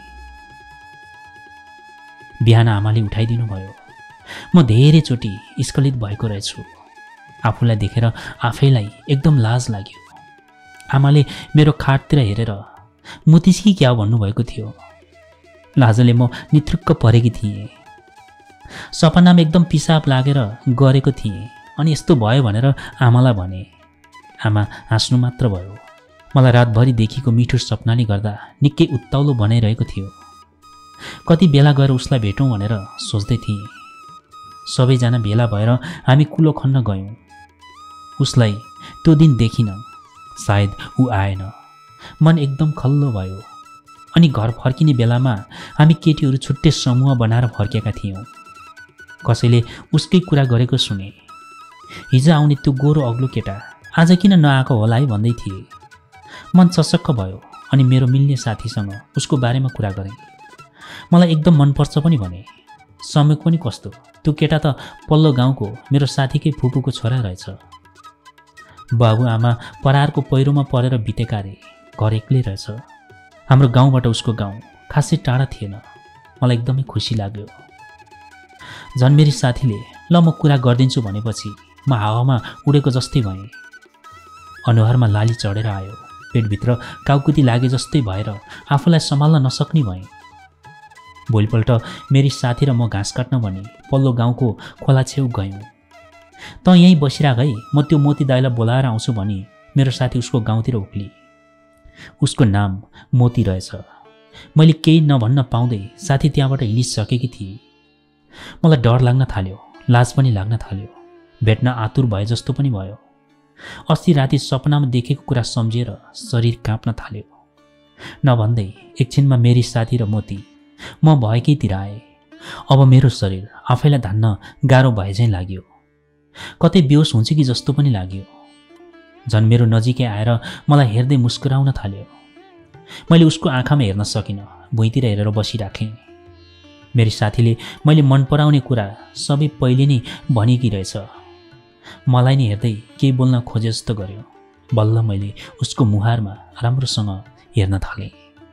बिहान आमाले उठाइदिनु भयो। म धेरैचोटि स्खलित भएको रहेछु। आफूलाई देखेर आफैलाई एकदम लाज लाग्यो। आमाले मेरो खाटतिर हेरेर मुतिसी क्या भन्नुभएको थियो। लाजले म नित्रुक्क परेकी थिएँ। सपनामा एकदम पिसाब लागेर गरेको थिएँ अनि यस्तो भयो भनेर आमालाई भने। आमा हाँस्नु मात्र भयो। मलाई रातभरि देखिको मिठो सपनाले गर्दा निकै उत्ताउलो बनाइरहेको थियो। कति बेला गएर उसलाई भेटौँ भनेर सोच्दै थिएँ। सबैजना भेला भएर हामी कुलो खन्न गयौँ। उसलाई त्यो दिन देखिनँ। सायद ऊ आएन। मन एकदम खल्लो भयो। अनि घर फर्किने बेलामा हामी केटीहरू छुट्टै समूह बनाएर फर्केका थियौँ। कसैले उसकै कुरा गरेको सुने। हिजो आउने त्यो गोरो अग्लो केटा आज किन नआएको होला है भन्दै थिए। मन चसक्क भयो अनि मेरो मिल्ने साथीसँग उसको बारेमा कुरा गरेँ। मलाई एकदम मनपर्छ पनि भने। समय पनि कस्तो, त्यो केटा त पल्लो गाउँको मेरो साथीकै फुपूको छोरा रहेछ। बाबुआमा परारको पहिरोमा परेर बितेका रे, घर एक्लै रहेछ। हाम्रो गाउँबाट उसको गाउँ खासै टाढा थिएन। मलाई एकदमै खुसी लाग्यो। झन् मेरी साथीले ल म कुरा गरिदिन्छु भनेपछि म हावामा उडेको जस्तै भएँ। अनुहारमा लाली चढेर आयो, पेटभित्र काउकुती लागे जस्तै भएर आफूलाई सम्हाल्न नसक्ने भएँ। भोलिपल्ट मेरी साथी र म घाँस काट्न भनी पल्लो गाउँको खोला छेउ गयौँ। त यहीँ बसिराख है, म त्यो मोती दाइलाई बोलाएर आउँछु भनी मेरो साथी उसको गाउँतिर उक्ली। उसको नाम मोती रहेछ। मैले केही नभन्न पाउँदै साथी त्यहाँबाट हिँडिसकेकी थिए। मलाई डर लाग्न थाल्यो, लाज पनि लाग्न थाल्यो, भेट्न आतुर भए जस्तो पनि भयो। अस्ति राति सपनामा देखेको कुरा सम्झिएर शरीर काँप्न थाल्यो। नभन्दै एकछिनमा मेरी साथी र मोती म भएकैतिर आए। अब मेरो शरीर आफैलाई धान्न गाह्रो भए झैँ लाग्यो। कतै बेहोस हुन्छ कि जस्तो पनि लाग्यो। झन् मेरो नजिकै आएर मलाई हेर्दै मुस्कुराउन थाल्यो। मैले उसको आँखामा हेर्न सकिनँ, भुइँतिर हेरेर बसिराखेँ। मेरी साथीले मैले मन पराउने कुरा सबै पहिले नै भनेकी रहेछ। मलाई नै हेर्दै केही बोल्न खोजे जस्तो गर्यो। बल्ल मैले उसको मुहारमा राम्रोसँग हेर्न थालेँ।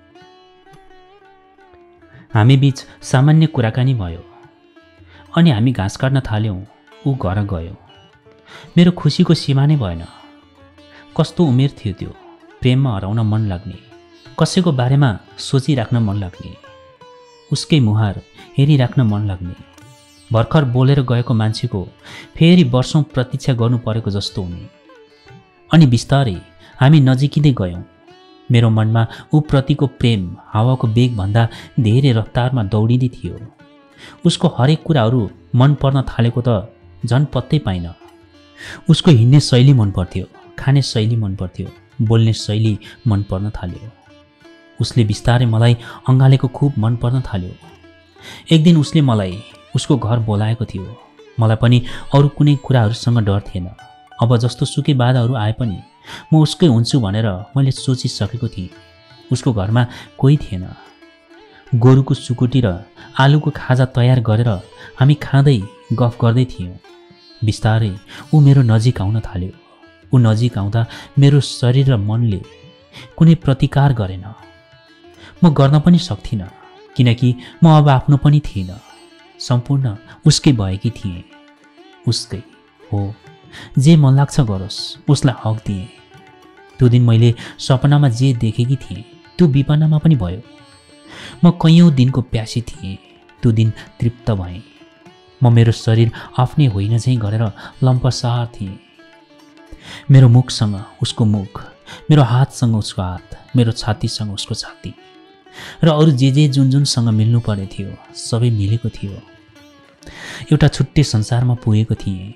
हामी बीच सामान्य कुराकानी भयो अनि हामी घाँस काट्न थाल्यौँ। ऊ घर गयो। मेरो खुसीको सीमा नै भएन। कस्तो उमेर थियो त्यो, प्रेममा हराउन मन लाग्ने, कसैको बारेमा सोचिराख्न मन लाग्ने, उसकै मुहार हेरिराख्न मन लाग्ने, भर्खर बोलेर गएको मान्छेको फेरि वर्षौँ प्रतीक्षा गर्नु परेको जस्तो हुने। अनि बिस्तारै हामी नजिकिँदै गयौँ। मेरो मनमा ऊ प्रतिको प्रेम हावाको वेगभन्दा धेरै रफ्तारमा दौडिँदै थियो। उसको हरेक कुराहरू मन पर्न थालेको त झन् पत्तै पाइन। उसको हिँड्ने शैली मन पर्थ्यो, खाने शैली मन पर्थ्यो, बोल्ने शैली मन पर्न थाल्यो। उसले बिस्तारै मलाई अँगालेको खुब मन पर्न थाल्यो। एक दिन उसले मलाई उसको घर बोलाएको थियो। मलाई पनि अरू कुनै कुराहरूसँग डर थिएन। अब जस्तो सुकै बाधाहरू आए पनि म उसकै हुन्छु भनेर मैले सोचिसकेको थिएँ। उसको घरमा कोही थिएन। गोरुको सुकुटी र आलुको खाजा तयार गरेर हामी खाँदै गफ गर्दै थियौँ। बिस्तारै ऊ मेरो नजिक आउन थाल्यो। ऊ नजिक आउँदा मेरो शरीर र मनले कुनै प्रतिकार गरेन। म गर्न पनि सक्थिनँ, किनकि म अब आफ्नो पनि थिइनँ। सम्पूर्ण उसकै भएकी थिएँ। उसकै हो, जे मन लाग्छ गरोस्, उसलाई हक दिएँ। त्यो दिन मैले सपनामा जे देखेकी थिएँ त्यो विपन्नमा पनि भयो। म कैयौँ दिनको प्यासी थिएँ। त्यो दिन तृप्त भएँ। म मेरो शरीर आफ्नै होइन झैँ गरेर लम्पसार थिएँ। मेरो मुखसँग उसको मुख, मेरो हातसँग उसको हात, मेरो छातीसँग उसको छाती र अरू जे जे जुन जुनसँग मिल्नु पर्ने थियो सबै मिलेको थियो। एउटा छुट्टै संसारमा पुगेको थिएँ।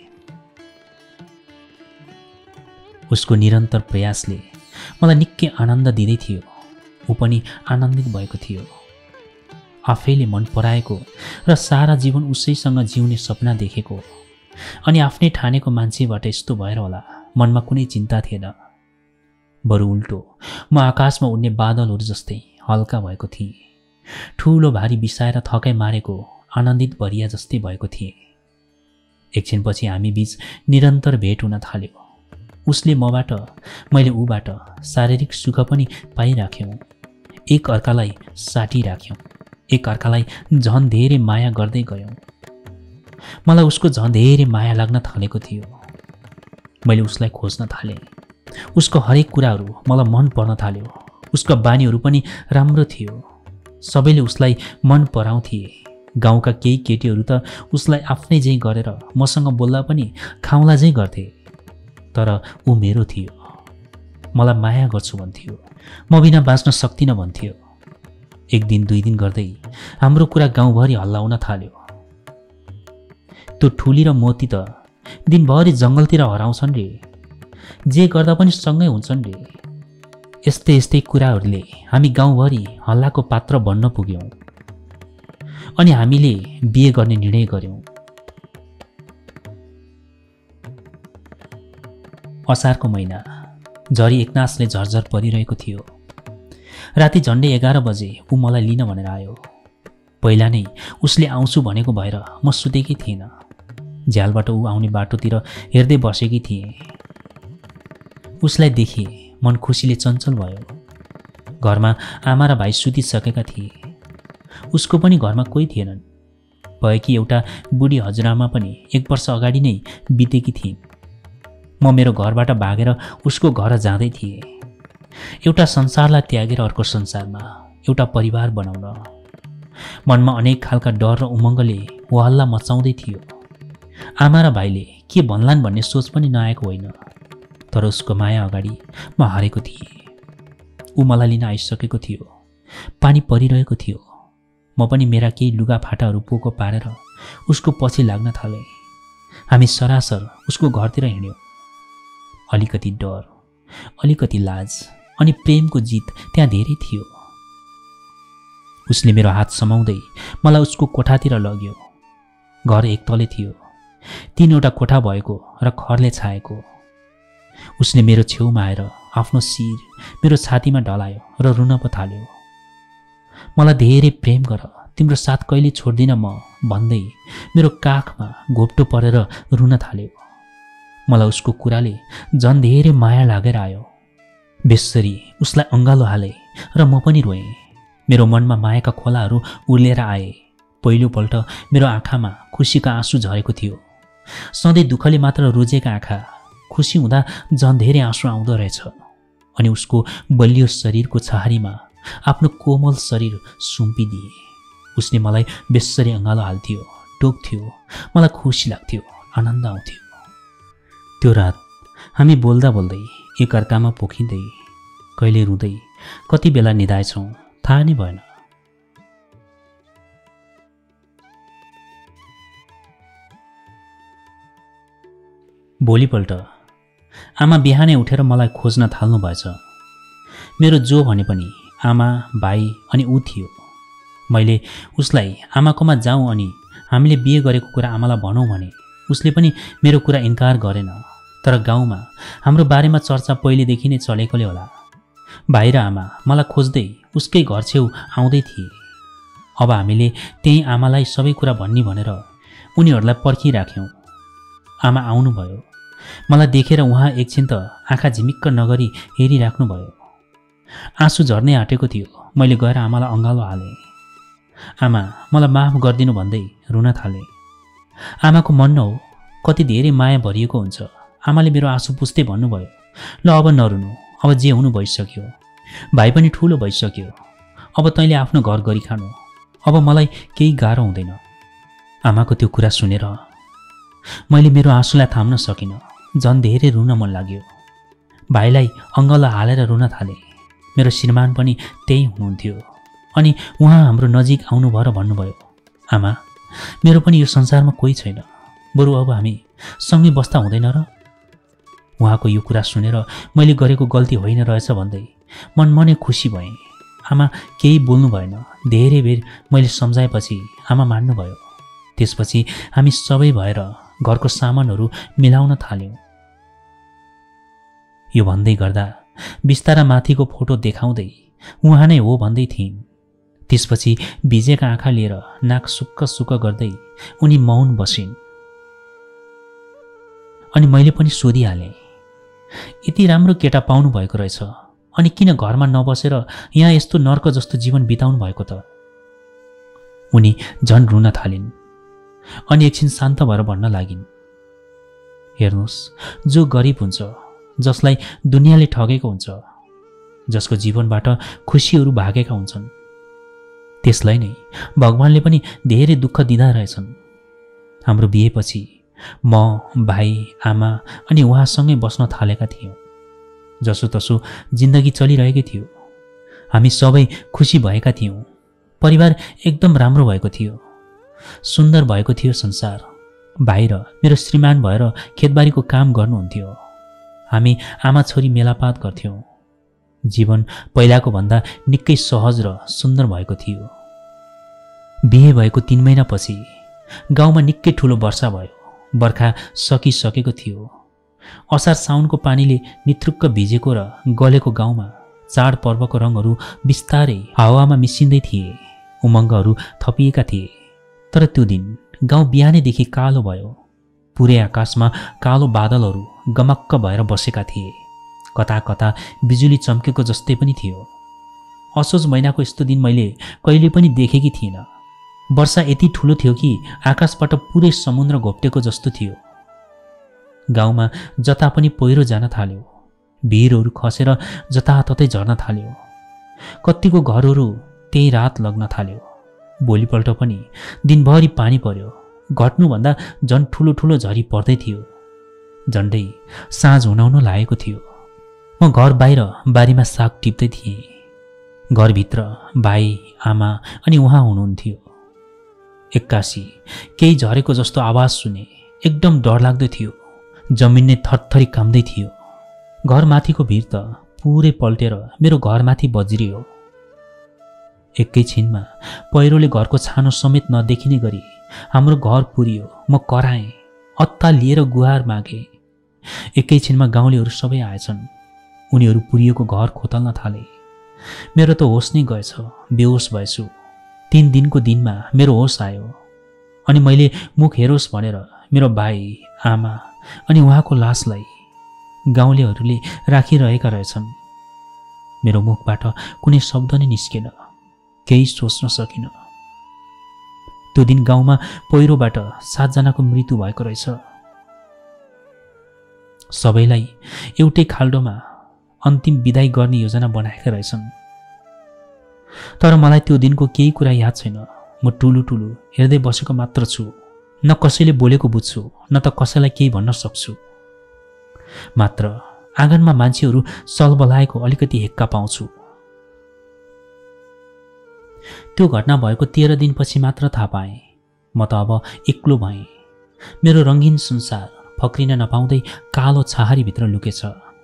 उसको निरन्तर प्रयासले मलाई निकै आनन्द दिँदै थियो। ऊ पनि आनन्दित भएको थियो। आफैले मन पराएको र सारा जीवन उसैसँग जिउने सपना देखेको अनि आफ्नै ठानेको मान्छेबाट यस्तो भएर होला मनमा कुनै चिन्ता थिएन। बरु उल्टो, म आकाशमा उड्ने बादलहरू जस्तै हल्का भएको थिएँ। ठुलो भारी बिसाएर थकाइ मारेको आनन्दित भरिया जस्तै भएको थिएँ। एकछिनपछि हामी बीच निरन्तर भेट हुन थाल्यो। उसले मबाट, मैले ऊबाट शारीरिक सुख पनि पाइराख्यौँ। एक अर्कालाई साटिराख्यौँ। एक अर्कालाई झन् धेरै माया गर्दै गयौँ। मलाई उसको झन् धेरै माया लाग्न थालेको थियो। मैले उसलाई खोज्न थालेँ। उसको हरेक कुराहरू मलाई मन पर्न थाल्यो। उसको बानीहरू पनि राम्रो थियो। सबैले उसलाई मन पराउँथे। गाउँका केही केटीहरू त उसलाई आफ्नै झैँ गरेर मसँग बोल्दा पनि खाउँला झैँ गर्थे। तर ऊ मेरो थियो। मलाई माया गर्छु भन्थ्यो। म बिना बाँच्न सक्दिनँ भन्थ्यो। एक दिन दुई दिन गर्दै हाम्रो कुरा गाउँभरि हल्लाउन थाल्यो। त्यो ठुली र मोती त दिनभरि जङ्गलतिर हराउँछन् रे, जे गर्दा पनि सँगै हुन्छन् रे। यस्तै यस्तै कुराहरूले हामी गाउँभरि हल्लाको पात्र बन्न पुग्यौँ अनि हामीले बिहे गर्ने निर्णय गर्यौँ। असारको महिना, झरी एकनासले झरझर परिरहेको थियो। राति झन्डै एघार बजे ऊ मलाई लिन भनेर आयो। पहिला नै उसले आउँछु भनेको भएर म सुतेकै थिइनँ। झ्यालबाट ऊ आउने बाटोतिर हेर्दै बसेकी थिएँ। उसलाई देखे मन खुसीले चञ्चल भयो। घरमा आमा र भाइ सुतिसकेका थिए। उसको पनि घरमा कोही थिएनन्। भएकी एउटा बुढी हजुरआमा पनि एक वर्ष अगाडि नै बितेकी थिइन्। म मेरो घरबाट भागेर उसको घर जाँदै थिएँ, एउटा संसारलाई त्यागेर अर्को संसारमा एउटा परिवार बनाउन। मनमा अनेक खालका डर र उमङ्गले वहल्ला मचाउँदै थियो। आमा र भाइले के भन्लान् भन्ने सोच पनि नआएको होइन, तर उसको माया अगाडि म हारेको थिएँ। ऊ मलाई लिन आइसकेको थियो। पानी परिरहेको थियो। म पनि मेरा केही लुगाफाटाहरू पोको पारेर उसको पछि लाग्न थालेँ। हामी सरासर उसको घरतिर हिँड्यौँ। अलिकति डर, अलिकति लाज अनि प्रेमको जित त्यहाँ धेरै थियो। उसले मेरो हात समाउँदै मलाई उसको कोठातिर लग्यो। घर एक तले थियो, तीनवटा कोठा भएको र खरले छाएको। उसले मेरो छेउमा आएर आफ्नो शिर मेरो छातीमा ढलायो र रुन पो थाल्यो। मलाई धेरै प्रेम गर, तिम्रो साथ कहिले छोड्दिन म भन्दै मेरो काखमा घोप्टो परेर रुन थाल्यो। मलाई उसको कुराले झन् धेरै माया लागेर आयो। बेसरी उसलाई अँगालो हाले र म पनि रोएँ। मेरो मनमा मायाका खोलाहरू उर्लेर आए। पहिलोपल्ट मेरो आँखामा खुसीका आँसु झरेको थियो। सधैँ दुःखले मात्र रोजेका आँखा खुसी हुँदा झन् धेरै आँसु आउँदो रहेछ। अनि उसको बलियो शरीरको छहारीमा आफ्नो कोमल शरीर सुम्पिदिए। उसले मलाई बेसरी अँगालो हाल्थ्यो, टोक्थ्यो। मलाई खुसी लाग्थ्यो, आनन्द आउँथ्यो। त्यो रात हामी बोल्दा बोल्दै एकअर्कामा पोखिँदै, कहिले रुँदै कति बेला निदाएछौँ थाहा नै भएन। भोलिपल्ट आमा बिहानै उठेर मलाई खोज्न थाल्नु भएछ। मेरो जो भने पनि आमा, भाइ अनि ऊ थियो। मैले उसलाई आमाकोमा जाउँ अनि हामीले बिहे गरेको कुरा आमालाई भनौँ भने उसले पनि मेरो कुरा इन्कार गरेन। तर गाउँमा हाम्रो बारेमा चर्चा पहिलेदेखि नै चलेकोले होला। भाइ र आमा मलाई खोज्दै उसकै घर छेउ आउँदै थिए। अब हामीले त्यही आमालाई सबै कुरा भन्ने भनेर उनीहरूलाई पर्खिराख्यौँ। आमा आउनुभयो। मलाई देखेर उहाँ एकछिन त आँखा झिमिक्क नगरी हेरिराख्नुभयो। आँसु झर्नै आँटेको थियो। मैले गएर आमालाई अँगालो हालेँ। आमा, मलाई माफ गरिदिनु भन्दै रुन थालेँ। आमाको मन न हो, कति धेरै माया भरिएको हुन्छ। आमाले मेरो आँसु पुस्दै भन्नुभयो, ल अब नरुनु, अब जे हुनु भइसक्यो। भाइ पनि ठुलो भइसक्यो। अब तैँले आफ्नो घर गरी खानु। अब मलाई केही गाह्रो हुँदैन। आमाको त्यो कुरा सुनेर मैले मेरो आँसुलाई थाम्न सकिनँ। झन् धेरै रुन मन लाग्यो। भाइलाई अङ्गालो हालेर रुन थालेँ। मेरो श्रीमान पनि त्यही हुनुहुन्थ्यो अनि उहाँ हाम्रो नजिक आउनुभयो र भन्नुभयो, आमा, मेरो पनि यो संसारमा कोही छैन, बरु अब हामी सँगै बस्दा हुँदैन र? उहाँको यो कुरा सुनेर मैले गरेको गल्ती होइन रहेछ भन्दै मन मनै खुसी भएँ। आमा केही बोल्नु भएन। धेरै बेर मैले सम्झाएपछि आमा मान्नुभयो। त्यसपछि हामी सबै भएर घरको सामानहरू मिलाउन थाल्यौँ। यो भन्दै गर्दा बिस्तारा माथिको फोटो देखाउँदै उहाँ नै हो भन्दै थिइन्। त्यसपछि भिजेका आँखा लिएर नाक सुक्क सुक्क गर्दै उनी मौन बसिन्। अनि मैले पनि सोधिहालेँ, यति राम्रो केटा पाउनु भएको रहेछ, अनि किन घरमा नबसेर यहाँ यस्तो नर्क जस्तो जीवन बिताउनु भएको त? उनी झन् रुन थालिन् अनि एकछिन शान्त भएर भन्न लागिन्, हेर्नुहोस्, जो गरिब हुन्छ, जसलाई दुनियाँले ठगेको हुन्छ, जसको जीवनबाट खुसीहरू भागेका हुन्छन्, त्यसलाई नै भगवानले पनि धेरै दुःख दिँदा रहेछन्। हाम्रो बिहेपछि म, भाइ, आमा अनि उहाँसँगै बस्न थालेका थियौँ। जसोतसो जिन्दगी चलिरहेकै थियो। हामी सबै खुसी भएका थियौँ। परिवार एकदम राम्रो भएको थियो। सुन्दर भएको थियो संसार। भाइ र मेरो श्रीमान भएर खेतबारीको काम गर्नुहुन्थ्यो। हामी आमा छोरी मेलापात गर्थ्यौँ। जीवन पहिलाको भन्दा निकै सहज र सुन्दर भएको थियो। बिहे भएको तीन महिनापछि गाउँमा निकै ठुलो वर्षा भयो। बर्खा सकिसकेको थियो। असार साउनको पानीले निथ्रुक्क भिजेको र गलेको गाउँमा चाडपर्वको रङहरू बिस्तारै हावामा मिसिँदै थिए। उमङ्गहरू थपिएका थिए। तर त्यो दिन गाउँ बिहानैदेखि कालो भयो। पुरै आकाशमा कालो बादलहरू गमक्क भएर बसेका थिए। कता कता बिजुली चम्केको जस्तै पनि थियो। असोज महिनाको यस्तो दिन मैले कहिले पनि देखेकी थिइनँ। वर्षा यति ठुलो थियो कि आकाशबाट पुरै समुद्र घोप्टेको जस्तो थियो। गाउँमा जता पनि पहिरो जान थाल्यो। भिरहरू खसेर जताततै झर्न थाल्यो। कतिको घरहरू त्यही रात लग्न थाल्यो। भोलिपल्ट पनि दिनभरि पानी पर्यो। घट्नुभन्दा झन् ठुलो ठुलो झरी पर्दै थियो। झन्डै साँझ हुनाउन लागेको थियो। म घर बाहिर बारीमा साग टिप्दै थिएँ। घरभित्र भाइ, आमा अनि उहाँ हुनुहुन्थ्यो। एक्कासी केही झरेको जस्तो आवाज सुने। एकदम डरलाग्दो थियो। जमिन नै थरथरी काम्दै थियो। घरमाथिको भिर त पुरै पल्टेर मेरो घरमाथि बज्रियो। एकैछिनमा पहिरोले घरको छानो समेत नदेखिने गरी हाम्रो घर पुरियो। म कराएँ, अत्तालिएर गुहार मागे। एकैछिनमा गाउँलेहरू सबै आएछन्। उनीहरू पुरिएको घर खोतल्न थाले। मेरो त होस नै गएछ। बेहोस भएछु। तीन दिनको दिनमा मेरो होस आयो। अनि मैले मुख हेरोस् भनेर मेरो भाइ, आमा अनि उहाँको लासलाई गाउँलेहरूले राखिरहेका रहेछन्। मेरो मुखबाट कुनै शब्द नै निस्केन। केही सोच्न सकिनँ। त्यो दिन गाउँमा पहिरोबाट सातजनाको मृत्यु भएको रहेछ। सबैलाई एउटै खाल्डोमा अन्तिम विदाई गर्ने योजना बनाएका रहेछन्। तर मलाई त्यो दिनको केही कुरा याद छैन। म टुलु टुलु हेर्दै बसेको मात्र छु। न कसैले बोलेको बुझ्छु, न त कसैलाई केही भन्न सक्छु। मात्र आँगनमा मान्छेहरू सलबलाएको अलिकति हेक्का पाउँछु। त्यो घटना भएको तेह्र दिनपछि मात्र थाहा पाएँ। म त अब एक्लो भएँ। मेरो रङ्गीन संसार फक्रिन नपाउँदै कालो छाहारीभित्र लुकेछ।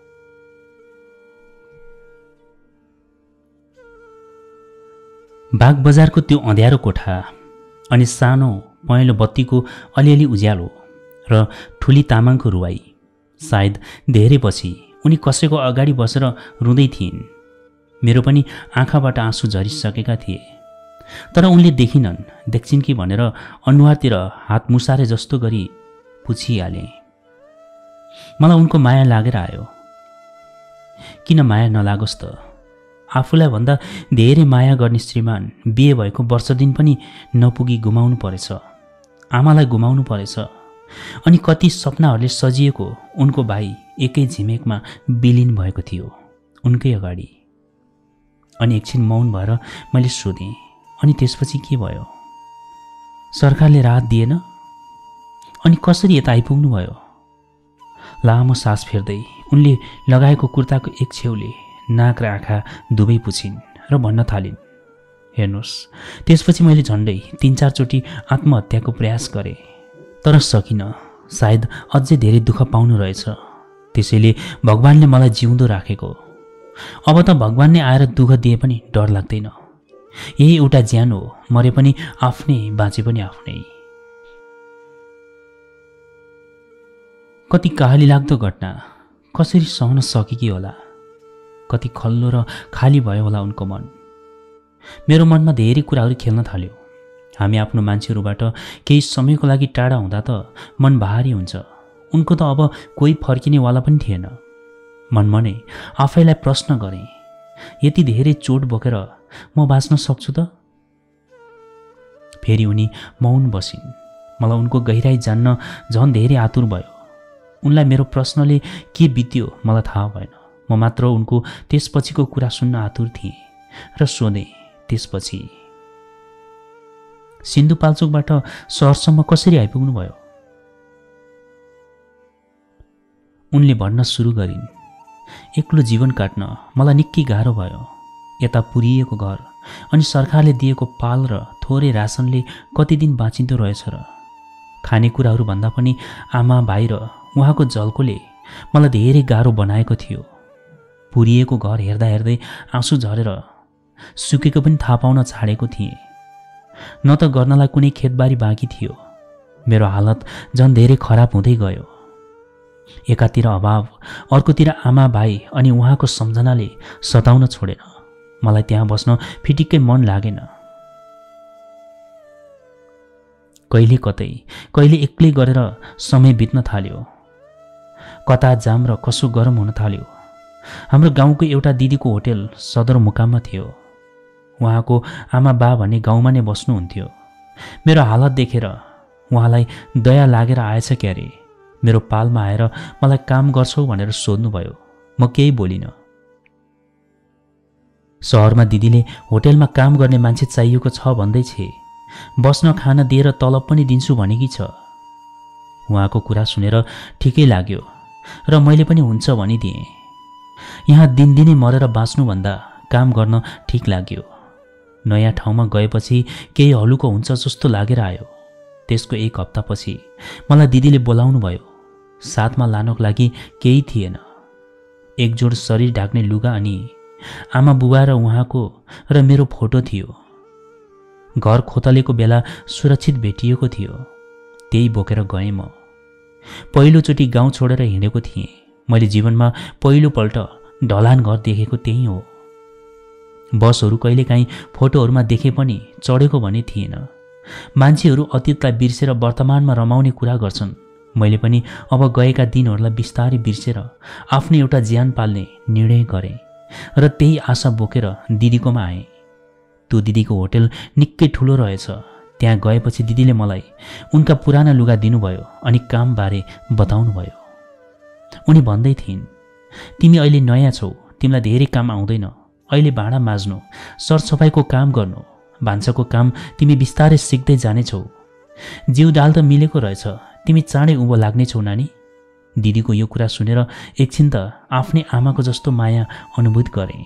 बाग बजारको त्यो अँध्यारो कोठा अनि सानो पहेँलो बत्तीको अलिअलि उज्यालो र ठुली तामाङको रुवाई। सायद धेरै पछि उनी कसैको अगाडि बसेर रुँदै थिइन्। मेरो पनि आँखाबाट आँसु झरिसकेका थिए। तर उनले देखिनन्, देख्छिन् कि भनेर अनुहारतिर हात मुसारे जस्तो गरी पुछिहाले। मलाई उनको माया लागेर आयो। किन माया नलागोस् त? आफूलाई भन्दा धेरै माया गर्ने श्रीमान बिहे भएको वर्ष दिन पनि नपुगी गुमाउनु परेछ। आमालाई गुमाउनु परेछ। अनि कति सपनाहरूले सजिएको उनको भाइ एकै झिमेकमा विलिन भएको थियो उनकै अगाडि। अनि एकछिन मौन भएर मैले सोधेँ, अनि त्यसपछि के भयो? सरकारले राहत दिएन? अनि कसरी यता आइपुग्नु भयो? लामो सास फेर्दै उनले लगाएको कुर्ताको एक छेउले नाक र आँखा दुवै पुछिन् र भन्न थालिन्, हेर्नुहोस्। त्यसपछि मैले झन्डै तीन चारचोटि आत्महत्याको प्रयास गरेँ, तर सकिनँ। सायद अझै धेरै दुःख पाउनु रहेछ। त्यसैले भगवानले मलाई जिउँदो राखेको। अब त भगवानले आएर दुःख दिए पनि डर लाग्दैन। यही एउटा ज्यान हो। मरे पनि आफ्नै, बाँचे पनि आफ्नै। कति कहाली लाग्दो घटना। कसरी सहन सकेकी होला? कति खल्लो र खाली भयो होला उनको मन। मेरो मनमा धेरै कुराहरू खेल्न थाल्यो। हामी आफ्नो मान्छेहरूबाट केही समयको लागि टाढा हुँदा त मन भारी हुन्छ। उनको त अब कोही फर्किनेवाला पनि थिएन। मनमनै आफैलाई प्रश्न गरेँ, यति धेरै चोट बोकेर म बाँच्न सक्छु त? फेरि उनी मौन बसिन्। मलाई उनको गहिराई जान्न झन् धेरै आतुर भयो। उनलाई मेरो प्रश्नले के बित्यो मलाई थाहा भएन। म मात्र उनको त्यसपछिको कुरा सुन्न आतुर थिएँ र सोधेँ, त्यसपछि सिन्धुपाल्चोकबाट सहरसम्म कसरी आइपुग्नु भयो? उनले भन्न सुरु गरिन्, एक्लो जीवन काट्न मलाई निकै गाह्रो भयो। यता पुरिएको घर अनि सरकारले दिएको पाल र थोरै रासनले कति दिन बाँचिँदो रहेछ र। खानेकुराहरू भन्दा पनि आमा, भाइ र उहाँको झल्कोले मलाई धेरै गाह्रो बनाएको थियो। पुरिएको घर हेर्दा हेर्दै आँसु झरेर सुकेको पनि थाहा पाउन छाडेको थिएँ। न त गर्नलाई कुनै खेतबारी बाँकी थियो। मेरो हालत झन् धेरै खराब हुँदै गयो। एकातिर अभाव, अर्कोतिर आमा भाइ अनि उहाँको सम्झनाले सताउन छोडेन। मलाई त्यहाँ बस्न फिटिक्कै मन लागेन। कहिले कतै, कहिले एक्लै गरेर समय बित्न थाल्यो। कता जाम र कसो गरम हुन थाल्यो। हाम्रो गाउँको एउटा दिदीको होटेल सदरमुकाममा थियो। उहाँको आमा बा भने गाउँमा नै बस्नुहुन्थ्यो। मेरो हालत देखेर उहाँलाई दया लागेर आएछ क्यारे। मेरो पालमा आएर मलाई काम गर्छौ भनेर सोध्नुभयो। म केही बोलिनँ। सहरमा दिदीले होटेलमा काम गर्ने मान्छे चाहिएको छ भन्दै छे। बस्न खान दिएर तलब पनि दिन्छु भनेकी छ। उहाँको कुरा सुनेर ठिकै लाग्यो र मैले पनि हुन्छ भनिदिएँ। यहाँ दिनदिनै मरेर बाँच्नुभन्दा काम गर्न ठिक लाग्यो। नयाँ ठाउँमा गएपछि केही हलुको हुन्छ जस्तो लागेर आयो। त्यसको एक हप्तापछि मलाई दिदीले बोलाउनु भयो। साथमा लानको लागि केही थिएन। एक जोड शरीर ढाक्ने लुगा अनि आमा बुबा र उहाँको र मेरो फोटो थियो। घर खोतलेको बेला सुरक्षित भेटिएको थियो। त्यही बोकेर गएँ म। पहिलोचोटि गाउँ छोडेर हिँडेको थिएँ। मैले जीवनमा पहिलोपल्ट ढलान घर देखेको त्यही हो। बसहरू कहिलेकाहीँ फोटोहरूमा देखे पनि चढेको भने थिएन। मान्छेहरू अतीतलाई बिर्सेर वर्तमानमा रमाउने कुरा गर्छन्। मैले पनि अब गएका दिनहरूलाई बिस्तारै बिर्सेर आफ्नो एउटा ज्यान पाल्ने निर्णय गरेँ र त्यही आशा बोकेर दिदीकोमा आएँ। त्यो दिदीको होटेल निकै ठुलो रहेछ। त्यहाँ गएपछि दिदीले मलाई उनका पुराना लुगा दिनुभयो अनि कामबारे बताउनु भयो। उनी भन्दै थिइन्, तिमी अहिले नयाँ छौ, तिमीलाई धेरै काम आउँदैन। अहिले भाँडा माझ्नु, सरसफाइको काम गर्नु, भान्साको काम तिमी बिस्तारै सिक्दै जानेछौ। जिउ डाल त मिलेको रहेछ, तिमी चाँडै उँभो लाग्नेछौ नानी। दिदीको यो कुरा सुनेर एकछिन त आफ्नै आमाको जस्तो माया अनुभूत गरेँ।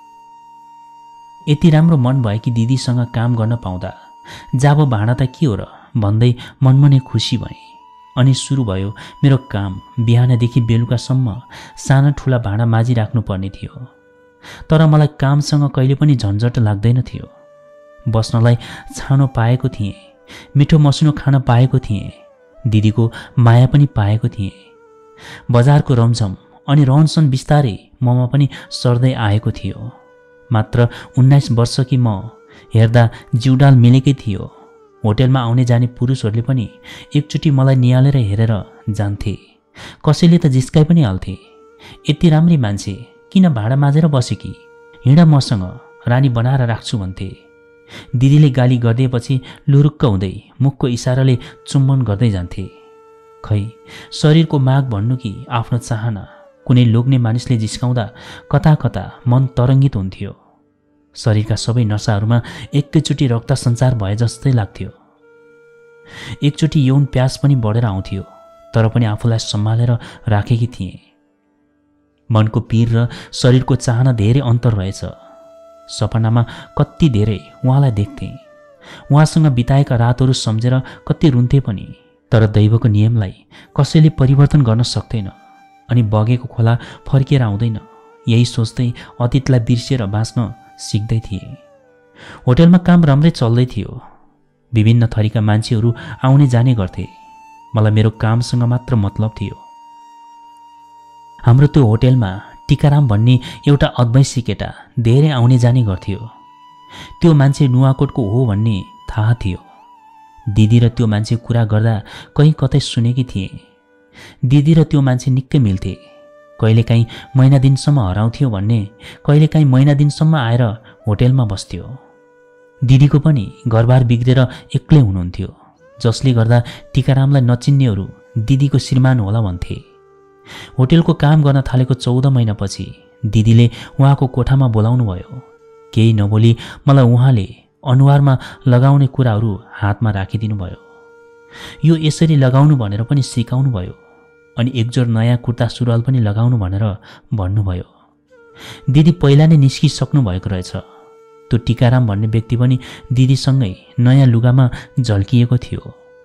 यति राम्रो मन भयो कि दिदीसँग काम गर्न पाउँदा जाब भाँडा त के हो र भन्दै मनमा नै खुसी भएँ। अनि सुरु भयो मेरो काम। बिहानदेखि बेलुकासम्म साना ठुला भाँडा माझिराख्नु पर्ने थियो। तर मलाई कामसँग कहिले पनि झन्झट लाग्दैन थियो। बस्नलाई छानो पाएको थिएँ, मिठो मसिनो खान पाएको थिएँ, दिदीको माया पनि पाएको थिएँ। बजारको रमझम अनि रहनसहन बिस्तारै ममा पनि सर्दै आएको थियो। मात्र उन्नाइस वर्ष कि म हेर्दा जिउडाल मिलेकै थियो। होटेलमा आउने जाने पुरुषहरूले पनि एकचोटि मलाई निहालेर हेरेर जान्थे। कसैले त जिस्काइ पनि हाल्थे, यति राम्री मान्छे किन भाँडा माझेर बसेकी, हिँड मसँग, रानी बनाएर राख्छु भन्थे। दिदीले गाली गरिदिएपछि लुरुक्क हुँदै मुखको इसाराले चुम्बन गर्दै जान्थे। खै शरीरको माग भन्नु कि आफ्नो चाहना, कुनै लोग्ने मानिसले जिस्काउँदा कता कता मन तरङ्गित हुन्थ्यो। शरीरका सबै नसाहरूमा एकैचोटि रक्त सञ्चार भए जस्तै लाग्थ्यो। एकचोटि यौन प्यास पनि बढेर आउँथ्यो, तर पनि आफूलाई सम्हालेर राखेकी थिएँ। मनको पीर र शरीरको चाहना धेरै अन्तर रहेछ। सपनामा कति धेरै उहाँलाई देख्थेँ। उहाँसँग बिताएका रातहरू सम्झेर कति रुन्थे पनि। तर दैवको नियमलाई कसैले परिवर्तन गर्न सक्दैन अनि बगेको खोला फर्किएर आउँदैन। यही सोच्दै अतीतलाई बिर्सेर बाँच्न सिक्दै थिएँ। होटेलमा काम राम्रै चल्दै थियो। विभिन्न थरीका मान्छेहरू आउने जाने गर्थे। मलाई मेरो कामसँग मात्र मतलब थियो। हाम्रो त्यो होटेलमा टिकाराम भन्ने एउटा अद्वैसी केटा धेरै आउने जाने गर्थ्यो। त्यो मान्छे नुवाकोटको हो भन्ने थाहा थियो। दिदी र त्यो मान्छे कुरा गर्दा कहीँ कतै सुनेकी थिएँ। दिदी र त्यो मान्छे निकै मिल्थे। कहिलेकाहीँ महिना दिनसम्म हराउँथ्यो भन्ने, कहिलेकाहीँ महिना दिनसम्म आएर होटेलमा बस्थ्यो। दिदीको पनि घरबार बिग्रेर एक्लै हुनुहुन्थ्यो, जसले गर्दा टिकारामलाई नचिन्नेहरू दिदीको श्रीमान होला भन्थे। होटेलको काम गर्न थालेको चौध महिनापछि दिदीले उहाँको कोठामा बोलाउनु भयो। केही नबोली मलाई उहाँले अनुहारमा लगाउने कुराहरू हातमा राखिदिनु भयो। यो यसरी लगाउनु भनेर पनि सिकाउनु भयो अनि एकजोड नयाँ कुर्ता सुरुवाल पनि लगाउनु भनेर भन्नुभयो। दिदी पहिला नै निस्किसक्नु भएको रहेछ। त्यो टिकाराम भन्ने व्यक्ति पनि दिदीसँगै नयाँ लुगामा झल्किएको थियो।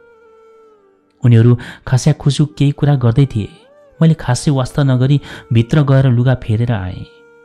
उनीहरू खास्याखुसु केही कुरा गर्दै थिए। मैले खासै वास्ता नगरी भित्र गएर लुगा फेरेर आएँ।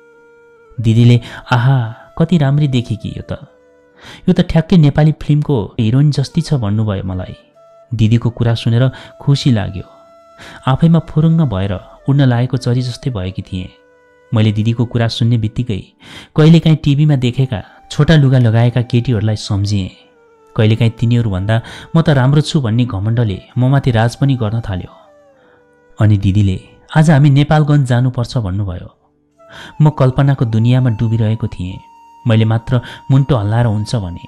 दिदीले आहा कति राम्री देखेकी यो त यो त ठ्याक्कै नेपाली फिल्मको हिरोइन जस्ती छ भन्नुभयो मलाई। दिदीको कुरा सुनेर खुसी लाग्यो। आफैमा फुरुङ्ग भएर उड्न लागेको चरी जस्तै भएकी थिएँ। मैले दिदीको कुरा सुन्ने बित्तिकै कहिलेकाहीँ टिभीमा देखेका छोटा लुगा लगाएका केटीहरूलाई सम्झिएँ। कहिलेकाहीँ तिनीहरूभन्दा म त राम्रो छु भन्ने घमण्डले ममाथि राज पनि गर्न थाल्यो। अनि दिदीले आज हामी नेपालगञ्ज जानुपर्छ भन्नुभयो। म कल्पनाको दुनियाँमा डुबिरहेको थिएँ। मैले मात्र मुन्टो हल्लाएर हुन्छ भने।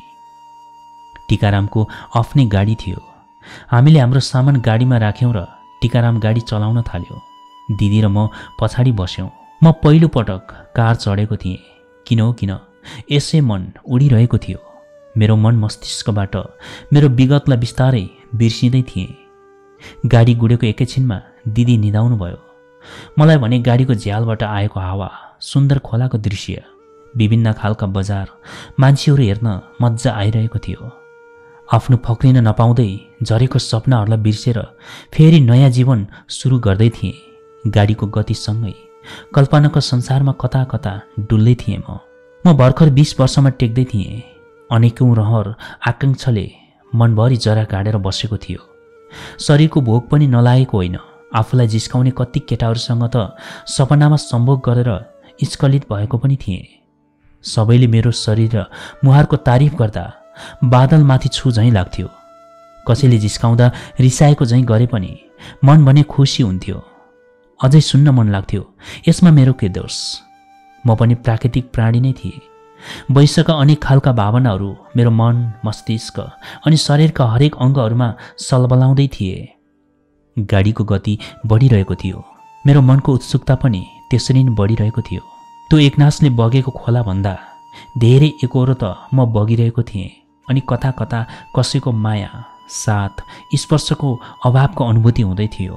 टिकारामको आफ्नै गाडी थियो। हामीले हाम्रो सामान गाडीमा राख्यौँ र टिकाराम गाडी चलाउन थाल्यो। दिदी र म पछाडि बस्यौँ। म पहिलो पटक कार चढेको थिएँ। किन हो किन यसै मन उडिरहेको थियो। मेरो मन मस्तिष्कबाट मेरो विगतलाई बिस्तारै बिर्सिँदै थिएँ। गाडी गुडेको एकैछिनमा दिदी निदाउनु भयो। मलाई भने गाडीको झ्यालबाट आएको हावा, सुन्दर खोलाको दृश्य, विभिन्न खालका बजार, मान्छेहरू हेर्न मजा आइरहेको थियो। आफ्नो फक्रिन नपाउँदै झरेको सपनाहरूलाई बिर्सेर फेरि नयाँ जीवन सुरु गर्दै थिएँ। गाडीको गतिसँगै कल्पनाको संसारमा कता कता डुल्दै थिएँ। म म भर्खर बीस वर्षमा टेक्दै थिएँ। अनेकौँ रहर आकाङ्क्षाले मनभरि जरा गाडेर बसेको थियो। शरीरको भोक पनि नलागेको होइन। आफूलाई जिस्काउने कति केटाहरूसँग त सपनामा सम्भोग गरेर स्खलित भएको पनि थिएँ। सबैले मेरो शरीर र मुहारको तारिफ गर्दा बादलमाथि छु झैँ लाग्थ्यो। कसैले जिस्काउँदा रिसाएको झैँ गरे पनि मन भने खुसी हुन्थ्यो। अझै सुन्न मन लाग्थ्यो यसमा मेरो के दोष। म पनि प्राकृतिक प्राणी नै थिएँ। वैश्यका अनेक खालका भावनाहरू मेरो मन, मस्तिष्क अनि शरीरका हरेक अङ्गहरूमा सलबलाउँदै थिए। गाडीको गति बढिरहेको थियो। मेरो मनको उत्सुकता पनि त्यसरी नै बढिरहेको थियो। त्यो एकनासले बगेको खोलाभन्दा धेरै एकहोरो त म बगिरहेको थिएँ। अनि कता कता कसैको माया, साथ, स्पर्शको अभावको अनुभूति हुँदै थियो।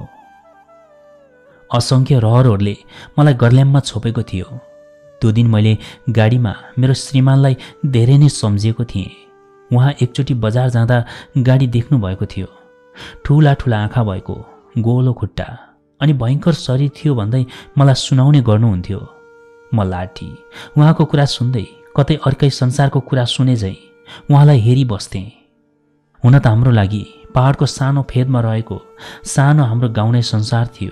असङ्ख्य रहरहरूले मलाई गर्ल्याममा छोपेको थियो। त्यो दिन मैले गाडीमा मेरो श्रीमानलाई धेरै नै सम्झिएको थिएँ। उहाँ एकचोटि बजार जाँदा गाडी देख्नु भएको थियो। ठुला ठुला आँखा भएको, गोलो खुट्टा अनि भयङ्कर शरीर थियो भन्दै मलाई सुनाउने गर्नुहुन्थ्यो। म लाठी उहाँको कुरा सुन्दै कतै अर्कै संसारको कुरा सुने झैँ उहाँलाई हेरिबस्थेँ। हुन त हाम्रो लागि पहाडको सानो फेदमा रहेको सानो हाम्रो गाउँ नै संसार थियो।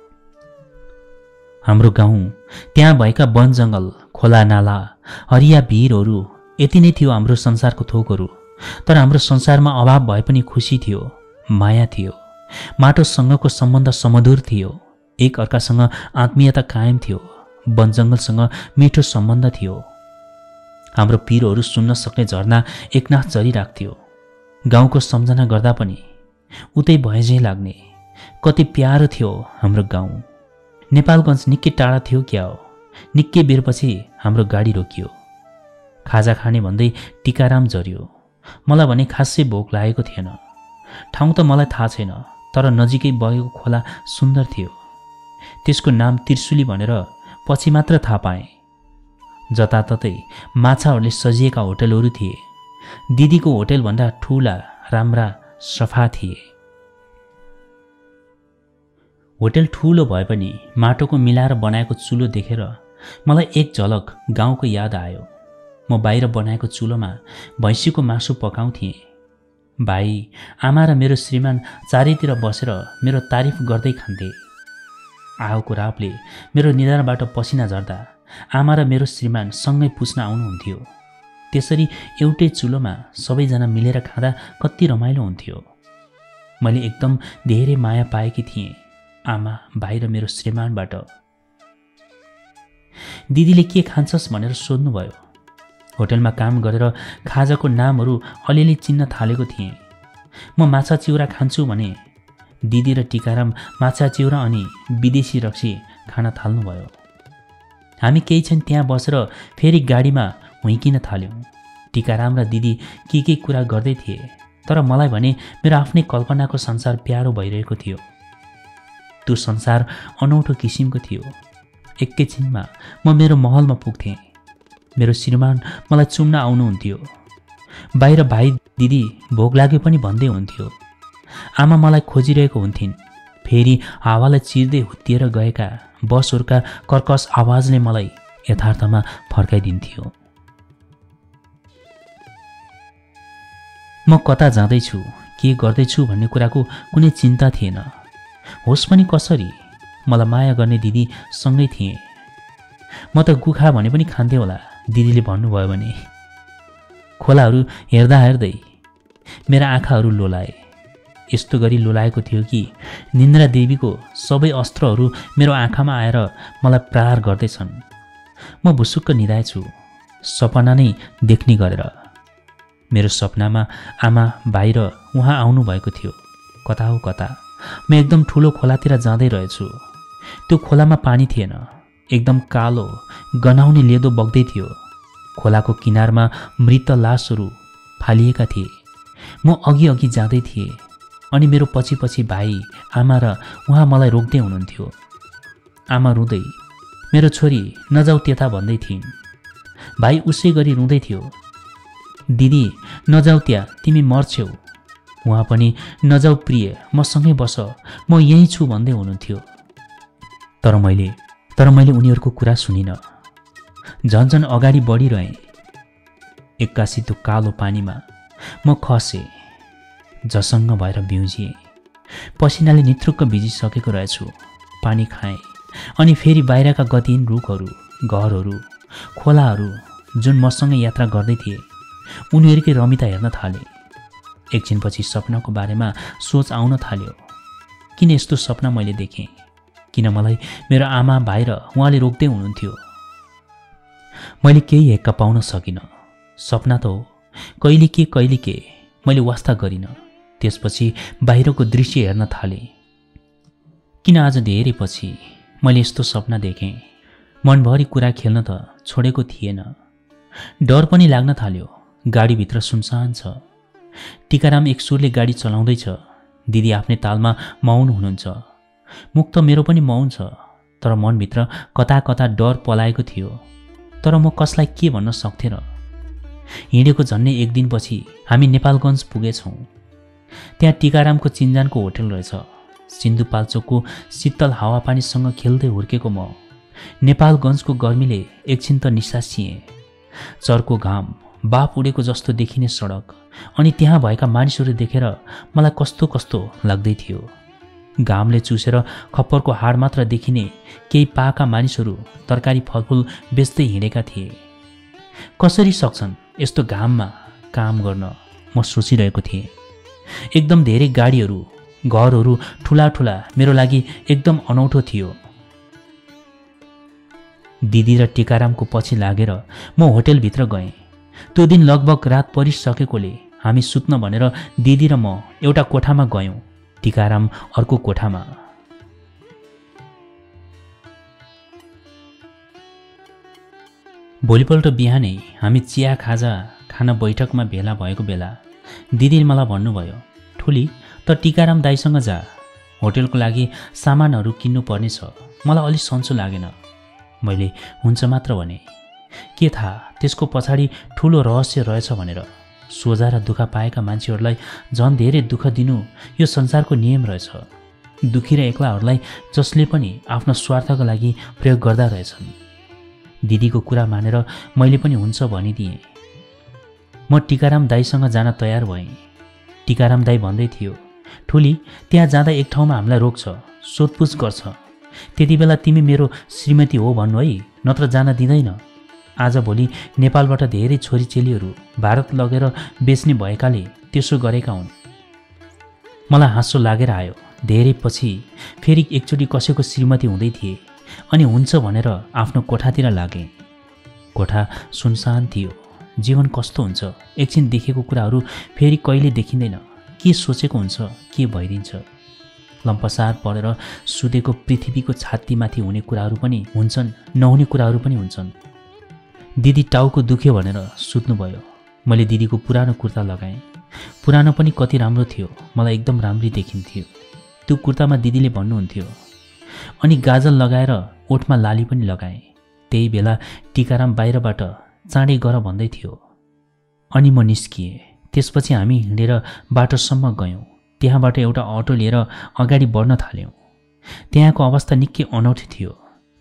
हाम्रो गाउँ, त्यहाँ भएका वन जङ्गल, खोला नाला, हरिया भिरहरू, यति नै थियो हाम्रो संसारको थोकहरू। तर हाम्रो संसारमा अभाव भए पनि खुसी थियो, माया थियो। माटोसँगको सम्बन्ध समधुर थियो। एक अर्कासँग आत्मीयता कायम थियो। वन जङ्गलसँग मिठो सम्बन्ध थियो। हाम्रो पिरोहरू सुन्न सक्ने झरना एकनाथ झरिराख्थ्यो। गाउँको सम्झना गर्दा पनि उतै भएझै लाग्ने। कति प्यारो थियो हाम्रो गाउँ। नेपालगञ्ज निकै टाढा थियो क्या हो। निकै बेरपछि हाम्रो गाडी रोकियो। खाजा खाने भन्दै टिकाराम झर्यो। मलाई भने खासै भोक लागेको थिएन। ठाउँ त मलाई थाहा छैन, तर नजिकै बगेको खोला सुन्दर थियो। त्यसको नाम त्रिशुली भनेर पछि मात्र थाहा पाएँ। जताततै माछाहरूले सजिएका होटलहरू थिए। दिदीको होटलभन्दा ठुला, राम्रा, सफा थिए। होटल ठुलो भए पनि माटोको मिलाएर बनाएको चुलो देखेर मलाई एक झलक गाउँको याद आयो। म बाहिर बनाएको चुलोमा भैँसीको मासु पकाउँथेँ। भाइ, आमा र मेरो श्रीमान चारैतिर बसेर मेरो तारिफ गर्दै खान्थे। आगोको रापले मेरो निधारबाट पसिना झर्दा आमा र मेरो श्रीमान सँगै पुस्न आउनुहुन्थ्यो। त्यसरी एउटै चुलोमा सबैजना मिलेर खाँदा कति रमाइलो हुन्थ्यो। मैले एकदम धेरै माया पाएकी थिएँ आमा, भाइ र मेरो श्रीमानबाट। दिदीले के खान्छस् भनेर सोध्नुभयो। होटलमा काम गरेर खाजाको नामहरू अलिअलि चिन्न थालेको थिएँ। म माछा चिउरा खान्छु भने दिदी र टिकाराम माछा चिउरा अनि विदेशी रक्सी खान थाल्नुभयो। हामी केही क्षण त्यहाँ बसेर फेरि गाडीमा हुइकिन थाल्यौँ। टिकाराम र दिदी के के कुरा गर्दै थिए, तर मलाई भने मेरो आफ्नै कल्पनाको संसार प्यारो भइरहेको थियो। त्यो संसार अनौठो किसिमको थियो। एकैछिनमा म मेरो महलमा पुग्थेँ। मेरो श्रीमान मलाई चुम्न आउनुहुन्थ्यो। बाहिर भाइ, दिदी भोक लाग्यो पनि भन्दै हुन्थ्यो। आमा मलाई खोजिरहेको हुन्थिन्। फेरि हावालाई चिर्दै हुत्तिएर गएका बसहरूका कर्कस आवाजले मलाई यथार्थमा फर्काइदिन्थ्यो। म कता जाँदैछु, के गर्दैछु भन्ने कुराको कुनै चिन्ता थिएन। होस् पनि कसरी, मलाई माया गर्ने दिदी सँगै थिए। म त गुखा भने पनि खान्थेँ होला दिदीले भन्नुभयो भने। खोलाहरू हेर्दा हेर्दै मेरा आँखाहरू लोलाए। यस्तो गरी लोलाएको थियो कि निन्द्रा देवीको सबै अस्त्रहरू मेरो आँखामा आएर मलाई प्रहार गर्दैछन्। म भुसुक्क निदाएछु, सपना नै देख्ने गरेर। मेरो सपनामा आमा बाहिर उहाँ आउनुभएको थियो। कता हो कता म एकदम ठुलो खोलातिर जाँदै रहेछु। त्यो खोलामा पानी थिएन, एकदम कालो गनाउने लेदो बग्दै थियो। खोलाको किनारमा मृत लासहरू फालिएका थिए। म अघि अघि जाँदै थिएँ अनि मेरो पछि पछि भाइ, आमा र उहाँ मलाई रोक्दै हुनुहुन्थ्यो। आमा रुँदै, मेरो छोरी नजाऊ त्यता भन्दै थिइन्। भाइ उसै गरी रुँदै थियो, दिदी नजाऊ त्यहाँ, तिमी मर्छौ। उहाँ पनि नजाऊ प्रिय, मसँगै बस, म यहीँ छु भन्दै हुनुहुन्थ्यो। तर मैले तर मैले उनीहरूको कुरा सुनिनँ। झन्झन अगाडि बढिरहेँ। एक्कासी त्यो कालो पानीमा म खसेँ, झसङ्ग भएर बिउजिएँ। पसिनाले निथ्रुक्क भिजिसकेको रहेछु। पानी खाएँ अनि फेरि बाहिरका गतिहीन रुखहरू, घरहरू, खोलाहरू जुन मसँगै यात्रा गर्दै थिए उनीहरूकै रमिता हेर्न थालेँ। एकछिनपछि सपनाको बारेमा सोच आउन थाल्यो। किन यस्तो सपना मैले देखेँ? किन मलाई मेरो आमा भाइ र उहाँले रोक्दै हुनुहुन्थ्यो? मैले केही हेक्का पाउन सकिनँ। सपना त हो, कहिले के कहिले के मैले वास्ता गरिनँ। त्यसपछि बाहिरको दृश्य हेर्न थालेँ। किन आज धेरै पछि मैले यस्तो सपना देखेँ? मनभरि कुरा खेल्न त छोडेको थिएन। डर पनि लाग्न थाल्यो। गाडीभित्र सुनसान छ। टिकाराम एक सुरले गाडी चलाउँदैछ। दिदी आफ्नै तालमा मौन हुनुहुन्छ। मुख त मेरो पनि मौन छ, तर मनभित्र कता कता डर पलाएको थियो। तर म कसलाई के भन्न सक्थेँ र? हिँडेको झन्नै एक दिनपछि हामी नेपालगञ्ज पुगेछौँ। त्यहाँ टिकारामको चिन्जानको होटल रहेछ। सिन्धुपाल्चोकको शीतल हावापानीसँग खेल्दै हुर्केको म नेपालगञ्जको गर्मीले एकछिन त निसासिएँ। चर्को घाम, बाफ उडेको जस्तो देखिने सडक अनि त्यहाँ भएका मानिसहरू देखेर मलाई कस्तो कस्तो लाग्दै थियो। घामले चुसेर खप्परको हाड मात्र देखिने केही पाका मानिसहरू तरकारी फलफुल बेच्दै हिँडेका थिए। कसरी सक्छन् यस्तो घाममा काम गर्न, म सोचिरहेको थिएँ। एकदम धेरै गाडीहरू, घरहरू ठुला ठुला मेरो लागि एकदम अनौठो थियो। दिदी र टिकारामको पछि लागेर म होटेलभित्र गएँ। त्यो दिन लगभग रात परिसकेकोले हामी सुत्न भनेर दिदी र म एउटा कोठामा गयौँ, टिकाराम अर्को कोठामा। भोलिपल्ट बिहानै हामी चिया खाजा खान बैठकमा भेला भएको बेला दिदीले मलाई भन्नुभयो, ठुली त टिकाराम दाइसँग जा, होटेलको लागि सामानहरू किन्नु पर्नेछ। मलाई अलि सन्चो लागेन। मैले हुन्छ मात्र भने। के थाहा त्यसको पछाडि ठुलो रहस्य रहेछ भनेर। सोझा र दुःख पाएका मान्छेहरूलाई झन् धेरै दुःख दिनु यो संसारको नियम रहेछ। दुखी र एक्लाहरूलाई जसले पनि आफ्नो स्वार्थका लागि प्रयोग गर्दा रहेछन्। दिदीको कुरा मानेर मैले पनि हुन्छ भनिदिएँ। म टिकाराम दाइसँग जान तयार भएँ। टिकाराम दाइ भन्दै थियो, ठुली त्यहाँ जाँदा एक ठाउँमा हामीलाई रोक्छ, सोधपुछ गर्छ। त्यति बेला तिमी मेरो श्रीमती हो भन्नु है, नत्र जान दिँदैन। आजभोलि नेपालबाट धेरै छोरीचेलीहरू भारत लगेर बेच्ने भएकाले त्यसो गरेका हुन्। मलाई हाँसो लागेर आयो। धेरै पछि फेरि एकचोटि कसैको श्रीमती हुँदै थिए अनि हुन्छ भनेर आफ्नो कोठातिर लागेँ। कोठा सुनसान थियो। जीवन कस्तो हुन्छ, एकछिन देखेको कुराहरू फेरि कहिले देखिँदैन। के सोचेको हुन्छ के भइदिन्छ। लम्पसार परेर सुतेको पृथ्वीको छातीमाथि हुने कुराहरू पनि हुन्छन्, नहुने कुराहरू पनि हुन्छन्। दिदी टाउको दुख्यो भनेर सुत्नुभयो। मैले दिदीको पुरानो कुर्ता लगाएँ। पुरानो पनि कति राम्रो थियो, मलाई एकदम राम्री देखिन्थ्यो। त्यो कुर्तामा दिदीले भन्नुहुन्थ्यो। अनि गाजल लगाएर ओठमा लाली पनि लगाएँ। त्यही बेला टिकाराम बाहिरबाट चाँडै गर भन्दै थियो। अनि म निस्किएँ। त्यसपछि हामी हिँडेर बाटोसम्म गयौँ। त्यहाँबाट एउटा अटो लिएर अगाडि बढ्न थाल्यौँ। त्यहाँको अवस्था निकै अनौठो थियो।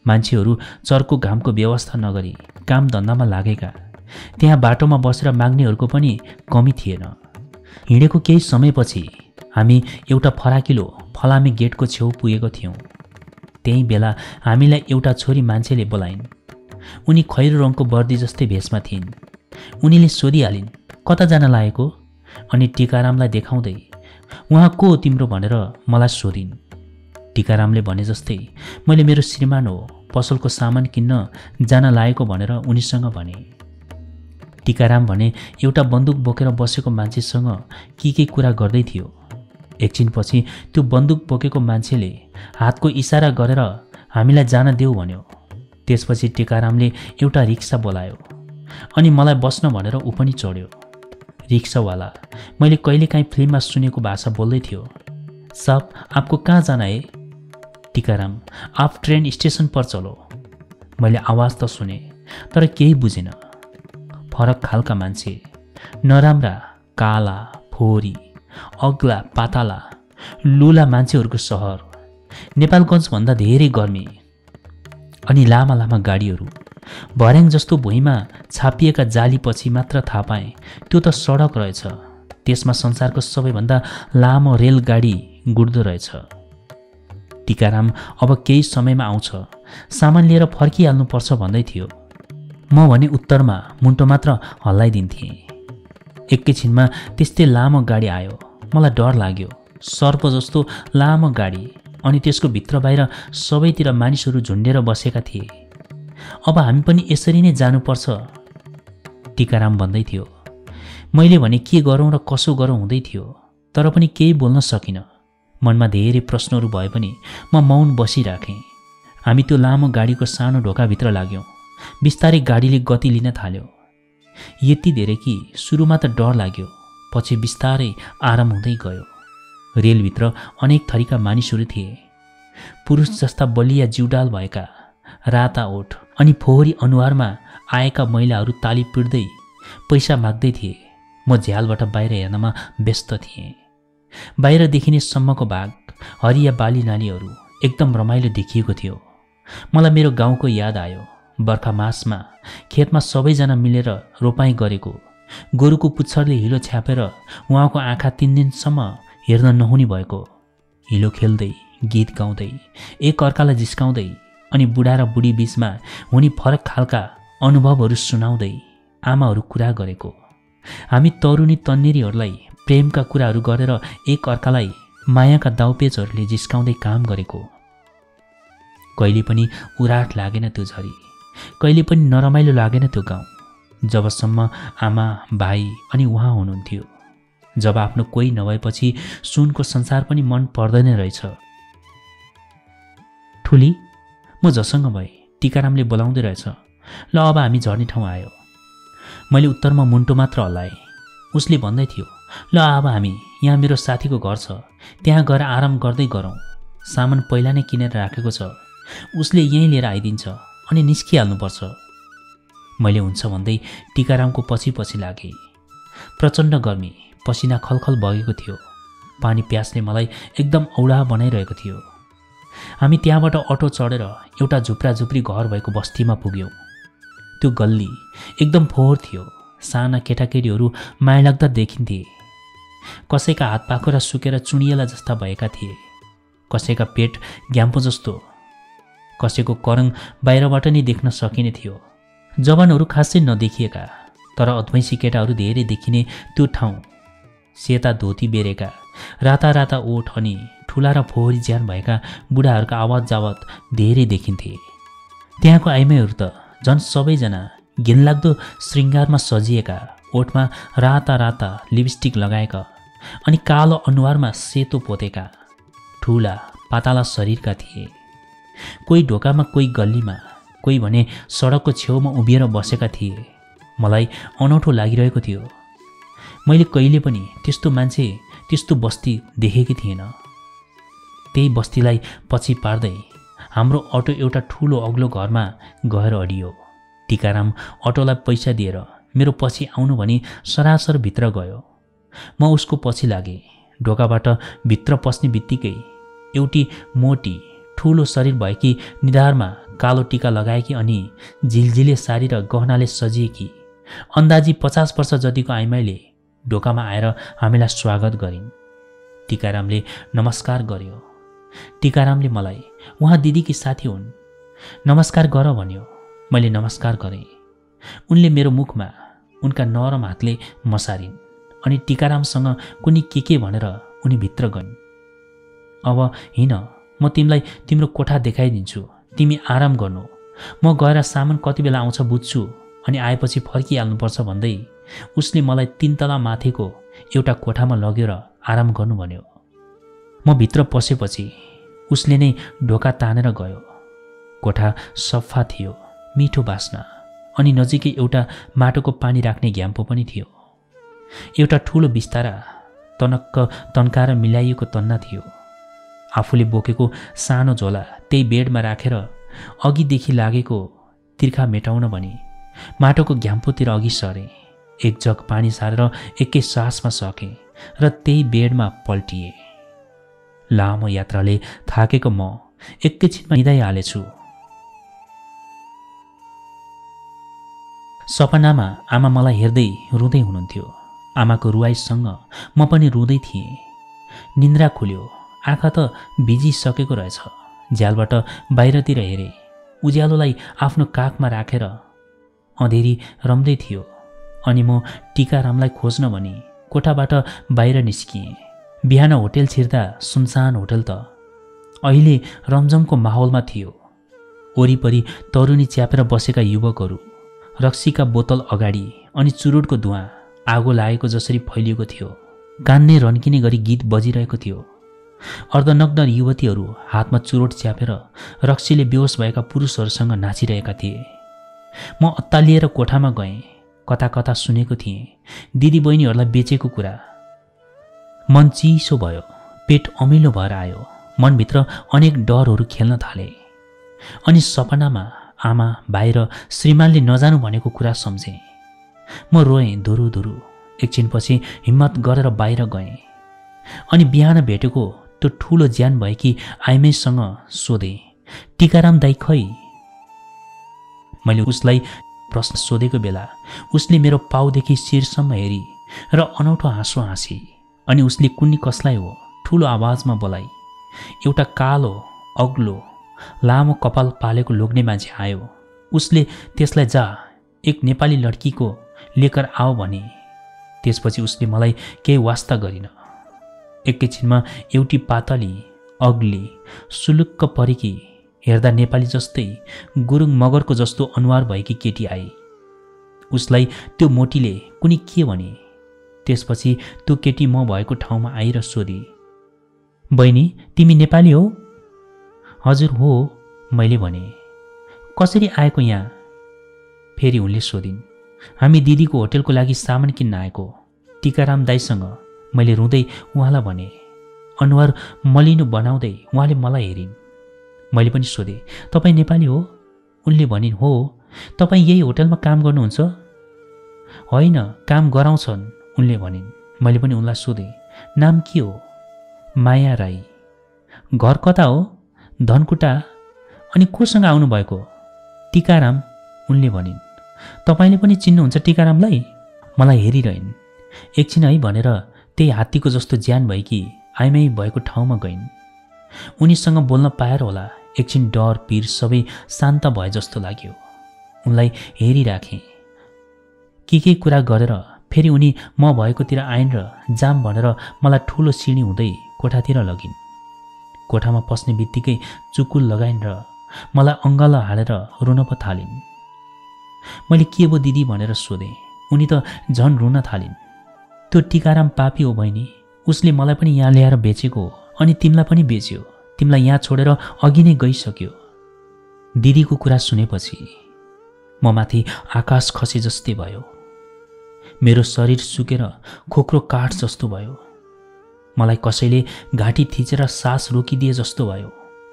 मान्छेहरू चर्को घामको व्यवस्था नगरी काम धन्दामा लागेका। त्यहाँ बाटोमा बसेर माग्नेहरूको पनि कमी थिएन। हिँडेको केही समयपछि हामी एउटा फराकिलो फलामे गेटको छेउ पुगेको थियौँ। त्यही बेला हामीलाई एउटा छोरी मान्छेले बोलाइन्। उनी खैरो रङको वर्दी जस्तै भेषमा थिइन्। उनीले सोधिहालिन्, कता जान लागेको? अनि टिकारामलाई देखाउँदै, उहाँ को हो तिम्रो भनेर मलाई सोधिन्। टिकारामले भने जस्तै मैले मेरो श्रीमान हो, पसलको सामान किन्न जान लागेको भनेर उनीसँग भने। टिकाराम भने एउटा बन्दुक बोकेर बसेको मान्छेसँग के के कुरा गर्दै थियो। एकछिनपछि त्यो बन्दुक बोकेको मान्छेले हातको इसारा गरेर हामीलाई जान देऊ भन्यो। त्यसपछि टिकारामले एउटा रिक्सा बोलायो अनि मलाई बस्न भनेर ऊ पनि चढ्यो। रिक्सावाला मैले कहिलेकाहीँ फिल्ममा सुनेको भाषा बोल्दै थियो। साहब, आपको कहाँ जाना है? टिकाराम, आप ट्रेन स्टेशन पर चलो। मैले आवाज त सुने तर केही बुझेन। फरक खालका मान्छे, नराम्रा, काला, फोरी, अग्ला, पाताला, लुला मान्छेहरूको सहर। नेपालगञ्जभन्दा धेरै गर्मी अनि लामा लामा गाडीहरू। भर्याङ जस्तो भुइँमा छापिएका जालीपछि मात्र थाहा पाएँ त्यो त सडक रहेछ। त्यसमा संसारको सबैभन्दा लामो रेलगाडी गुड्दो रहेछ। टिकाराम अब केही समयमा आउँछ, सामान लिएर फर्किहाल्नुपर्छ भन्दै थियो। म भने उत्तरमा मुन्टो मात्र हल्लाइदिन्थेँ। एकैछिनमा त्यस्तै लामो गाडी आयो। मलाई डर लाग्यो। सर्प जस्तो लामो गाडी अनि त्यसको भित्र बाहिर सबैतिर मानिसहरू झुन्डेर बसेका थिए। अब हामी पनि यसरी नै जानुपर्छ, टिकाराम भन्दै थियो। मैले भने के गरौँ र कसो गरौँ हुँदै थियो, तर पनि केही बोल्न सकिनँ। मनमा धेरै प्रश्नहरू भए पनि म मौन बसिराखेँ। हामी त्यो लामो गाडीको सानो ढोकाभित्र लाग्यौँ। बिस्तारै गाडीले गति लिन थाल्यो। यति धेरै कि सुरुमा त डर लाग्यो, पछि बिस्तारै आराम हुँदै गयो। रेलभित्र अनेक थरीका मानिसहरू थिए। पुरुष जस्ता बलिया जिउडाल भएका, राता ओठ अनि फोहोरी अनुहारमा आएका महिलाहरू ताली पिट्दै पैसा माग्दै थिए। म झ्यालबाट बाहिर हेर्नमा व्यस्त थिएँ। बाहिर देखिने सम्मको भाग, हरिया बाली नालीहरू एकदम रमाइलो देखिएको थियो। मलाई मेरो गाउँको याद आयो। बर्खा मासमा खेतमा सबैजना मिलेर रोपाइँ गरेको। गोरुको पुच्छरले हिलो छ्यापेर उहाँको आँखा तिन दिनसम्म हेर्न नहुने भएको। हिलो खेल्दै, गीत गाउँदै, एक अर्कालाई जिस्काउँदै अनि बुढा र बुढी बीचमा हुने फरक खालका अनुभवहरू सुनाउँदै आमाहरू कुरा गरेको। हामी तरुणी तन्नेरीहरूलाई प्रेमका कुराहरू गरेर एक अर्कालाई मायाका दाउपेचहरूले जिस्काउँदै काम गरेको। कहिले पनि उराट लागेन त्यो झरी, कहिले पनि नरमाइलो लागेन त्यो गाउँ, जबसम्म आमा, भाइ अनि उहाँ हुनुहुन्थ्यो। जब आफ्नो कोही नभएपछि सुनको संसार पनि मन पर्दैन रहेछ। ठुली, म झसङ्ग भएँ। टिकारामले बोलाउँदै रहेछ। ल अब हामी झर्ने ठाउँ आयो। मैले उत्तरमा मुन्टो मात्र हल्लाएँ। उसले भन्दै थियो, ल अब हामी यहाँ मेरो साथीको घर छ, त्यहाँ गएर आराम गर्दै गरौँ। सामान पहिला नै किनेर राखेको छ, उसले यहीँ लिएर आइदिन्छ अनि निस्किहाल्नुपर्छ। मैले हुन्छ भन्दै टिकारामको पछि पछि लागेँ। प्रचण्ड गर्मी, पसिना खलखल बगेको थियो। पानी प्यासले मलाई एकदम औडा बनाइरहेको थियो। हामी त्यहाँबाट अटो चढेर एउटा झुप्रा झुप्री घर भएको बस्तीमा पुग्यौँ। त्यो गल्ली एकदम फोहोर थियो। साना केटाकेटीहरू मायालाग्दा देखिन्थे। कसैका हात पाखुरा सुकेर चुनिएला जस्ता भएका थिए, कसैका पेट ग्याम्पो जस्तो, कसैको करङ बाहिरबाट नै देख्न सकिने थियो। जवानहरू खासै नदेखिएका तर अद्वैंसी केटाहरू धेरै देखिने त्यो ठाउँ। सेता धोती बेरेका, राता राता ओठ अनि ठुला र फोहोरी ज्यान भएका बुढाहरूका आवाज जावत धेरै देखिन्थे। त्यहाँको आइमाईहरू त झन् सबैजना घिनलाग्दो श्रृङ्गारमा सजिएका, ओठमा राता राता लिपस्टिक लगाएका अनि कालो अनुहारमा सेतो पोतेका, ठुला पाताला शरीरका थिए। कोही ढोकामा, कोही गल्लीमा, कोही भने सडकको छेउमा उभिएर बसेका थिए। मलाई अनौठो लागिरहेको थियो। मैले कहिले पनि त्यस्तो मान्छे, त्यस्तो बस्ती देखेकी थिएन। त्यही बस्तीलाई पछि पार्दै हाम्रो अटो एउटा ठुलो अग्लो घरमा गएर अडियो। टिकाराम अटोलाई पैसा दिएर मेरो पछि आउनु भनी सरासर भित्र गयो। म उसको पछि लागेँ। ढोकाबाट भित्र पस्ने बित्तिकै एउटी मोटी ठुलो शरीर भएकी निधारमा कालो टीका लगाएकी अनि झिलझिले साडी र गहनाले सजिएकी अन्दाजी पचास वर्ष जतिको आइमाईले ढोकामा आएर हामीलाई स्वागत गरिन्। टीकारामले नमस्कार गर्यो। टीकारामले मलाई उहाँ दिदीकी साथी हुन्, नमस्कार गर भन्यो। मैले नमस्कार गरेँ। उनले मेरो मुखमा उनका नरम हातले मसारिन् अनि टीकारामसँग कुनै के के भनेर उनी भित्र गइन्। अब हिँड, म तिमीलाई तिम्रो कोठा देखाइदिन्छु, तिमी आराम गर्नु, म गएर सामान कति बेला आउँछ बुझ्छु अनि आएपछि फर्किहाल्नुपर्छ भन्दै उसले मलाई तीन तला माथिको एउटा कोठामा लगेर आराम गर्नु भन्यो। म भित्र पसेपछि उसले नै ढोका तानेर गयो। कोठा सफा थियो, मिठो बास्ना अनि नजिकै एउटा माटोको पानी राख्ने घ्याम्पो पनि थियो। एउटा ठुलो बिस्तारा तनक्क तन्काएर मिलाइएको तन्ना थियो। आफूले बोकेको सानो झोला त्यही बेडमा राखेर अघिदेखि लागेको तिर्खा मेटाउन भनी माटोको घ्याम्पोतिर अघि सरे। एक जग पानी सारेर एकै सासमा सकेँ र त्यही बेडमा पल्टिए। लामो यात्राले थाकेको म एकैछिनमा निदाइहालेछु। सपनामा आमा मलाई हेर्दै रुँदै हुनुहुन्थ्यो। आमाको रुवाईसँग म पनि रुँदै थिएँ। निन्द्रा खुल्यो, आँखा त भिजिसकेको रहेछ। झ्यालबाट बाहिरतिर हेरेँ। उज्यालोलाई आफ्नो काखमा राखेर अँधेरी रम्दै थियो अनि म टीकारामलाई खोज्न भनी कोठाबाट बाहिर निस्किएँ। बिहान होटेल छिर्दा सुनसान होटल त अहिले रमझमको माहौलमा थियो। वरिपरि तरुनी च्यापेर बसेका युवकहरू, रक्सीका बोतल अगाडि अनि चुरुटको धुवाँ आगो लागेको जसरी फैलिएको थियो। कान्ने रन्किने गरी गीत बजिरहेको थियो। अर्धनग्न युवतीहरू हातमा चुरोट च्यापेर रक्सीले बेहोस भएका पुरुषहरूसँग नाचिरहेका थिए। म अत्तालिएर कोठामा गएँ। कता कता सुनेको थिएँ दिदी बहिनीहरूलाई बेचेको कुरा। मन चिसो भयो, पेट अमिलो भएर आयो। मनभित्र अनेक डरहरू खेल्न थाले। अनि सपनामा आमा बाहिर श्रीमानले नजानु भनेको कुरा सम्झेँ। म रोएँ धुरु धुरु। एकछिनपछि हिम्मत गरेर बाहिर गएँ अनि बिहान भेटेको त्यो ठुलो ज्यान भएकी आइमाईसँग सोधेँ, टीकाराम दाइ खै? मैले उसलाई प्रश्न सोधेको बेला उसले मेरो पाउदेखि शिरसम्म हेरी र अनौठो हाँसो हाँसी अनि उसले कुन्नी कसलाई हो ठुलो आवाजमा बोलाई। एउटा कालो अग्लो लामो कपाल पालेको लोग्ने मान्छे आयो। उसले त्यसलाई जा एक नेपाली लड्कीको लेकर आओ भने। त्यसपछि उसले मलाई केही वास्ता गरिन। एकैछिनमा एउटी पातली अग्ली सुलुक्क परेकी, हेर्दा नेपाली जस्तै गुरुङ मगरको जस्तो अनुहार भएकी केटी आई। उसलाई त्यो मोटीले कुनै के भने। त्यसपछि त्यो केटी म भएको ठाउँमा आएर सोधी, बहिनी तिमी नेपाली हो? हजुर हो, मैले भने। कसरी आएको यहाँ? फेरि उनले सोधिन्। हामी दिदीको होटेलको लागि सामान किन्न आएको, टीकाराम दाइसँग, मैले रुँदै उहाँलाई भने। अनुहार मलिनो बनाउँदै उहाँले मलाई हेरिन्। मैले पनि सोधेँ, तपाईँ नेपाली हो? उनले भनिन्, हो। तपाईँ यही होटलमा काम गर्नुहुन्छ? होइन, काम गराउँछन्, उनले भनिन्। मैले पनि उनलाई सोधेँ, नाम के हो? माया राई। घर कता हो? धनकुटा। अनि कोसँग आउनुभएको? टीकाराम, उनले भनिन्। तपाईँले पनि चिन्नुहुन्छ टीकारामलाई? मलाई हेरिरहन्। एकछिन है भनेर त्यही हात्तीको जस्तो ज्यान भएकी आइमाई भएको ठाउँमा गइन्। उनीसँग बोल्न पाएर होला एकछिन डर पीर सबै शान्त भए जस्तो लाग्यो। उनलाई हेरिराखेँ। के के कुरा गरेर फेरि उनी म भएकोतिर आइन् र जाम भनेर मलाई ठुलो सिँढी हुँदै कोठातिर लगिन्। कोठामा पस्ने बित्तिकै चुकुल लगाइन् र मलाई अङ्गालो हालेर रुन पो थालिन्। मैले के भो दिदी भनेर सोधेँ। उनी त झन् रुन थालिन्। त्यो टीकाराम पापी हो बहिनी, उसले मलाई पनि यहाँ ल्याएर बेचेको हो अनि तिमीलाई पनि बेच्यो। तिमीलाई यहाँ छोडेर अघि नै गइसक्यो। दिदीको कुरा सुनेपछि म माथि आकाश खसे जस्तै भयो। मेरो शरीर सुकेर खोक्रो काठ जस्तो भयो। मलाई कसैले घाँटी थिचेर सास रोकिदिए जस्तो भयो।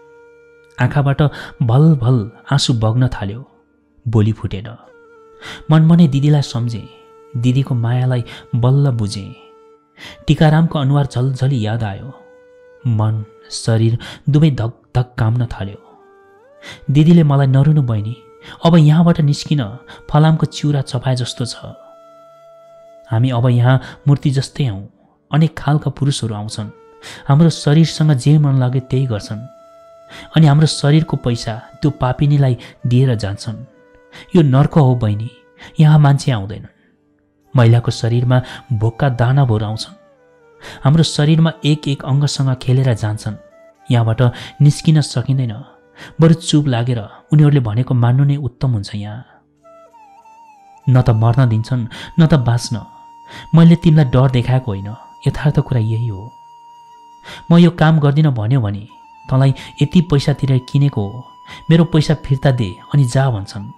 आँखाबाट भल भल आँसु बग्न थाल्यो। बोली फुटेन। मनमनै दिदीलाई सम्झेँ। दिदीको मायालाई बल्ल बुझेँ। टीकारामको अनुहार झलझली याद आयो। मन शरीर दुवै धक धक काम्न थाल्यो। दिदीले मलाई नरुनु बहिनी, अब यहाँबाट निस्किन फलामको चिउरा चपाए जस्तो छ। हामी अब यहाँ मूर्ति जस्तै हौँ। अनेक खालका पुरुषहरू आउँछन्, हाम्रो शरीरसँग जे मन लागे त्यही गर्छन् अनि हाम्रो शरीरको पैसा त्यो पापिनीलाई दिएर जान्छन्। यो नर्क हो बहिनी, यहाँ मान्छे आउँदैनन्। महिलाको शरीरमा भोकका दानाभर आउँछन्, हाम्रो शरीरमा एक एक अङ्गसँग खेलेर जान्छन्। यहाँबाट निस्किन सकिँदैन, बरु चुप लागेर उनीहरूले भनेको मान्नु नै उत्तम हुन्छ। यहाँ न त मर्न दिन्छन् न त बाँच्न। मैले तिमीलाई डर देखाएको होइन, यथार्थ कुरा यही हो। म यो काम गर्दिन भन्यो भने तँलाई यति पैसा तिरेर किनेको हो, मेरो पैसा फिर्ता दे अनि जा भन्छन्।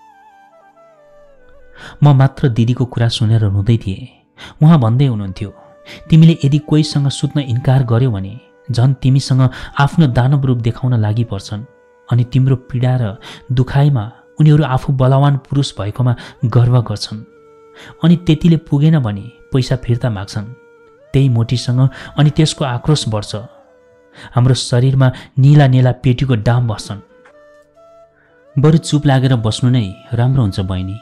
म मात्र दिदीको कुरा सुनेर रुँदै थिएँ। उहाँ भन्दै हुनुहुन्थ्यो, तिमीले यदि कोहीसँग सुत्न इन्कार गर्यो भने झन् तिमीसँग आफ्नो दानव रूप देखाउन लागि पर्छन् अनि तिम्रो पीडा र दुखाइमा उनीहरू आफू बलवान पुरुष भएकोमा गर्व गर्छन् अनि त्यतिले पुगेन भने पैसा फिर्ता माग्छन्। त्यही मोटीसँग अनि त्यसको आक्रोश बढ्छ। हाम्रो शरीरमा नीला नीला पेटीको डाम बस्छन्। बरु चुप लागेर बस्नु नै राम्रो हुन्छ बहिनी।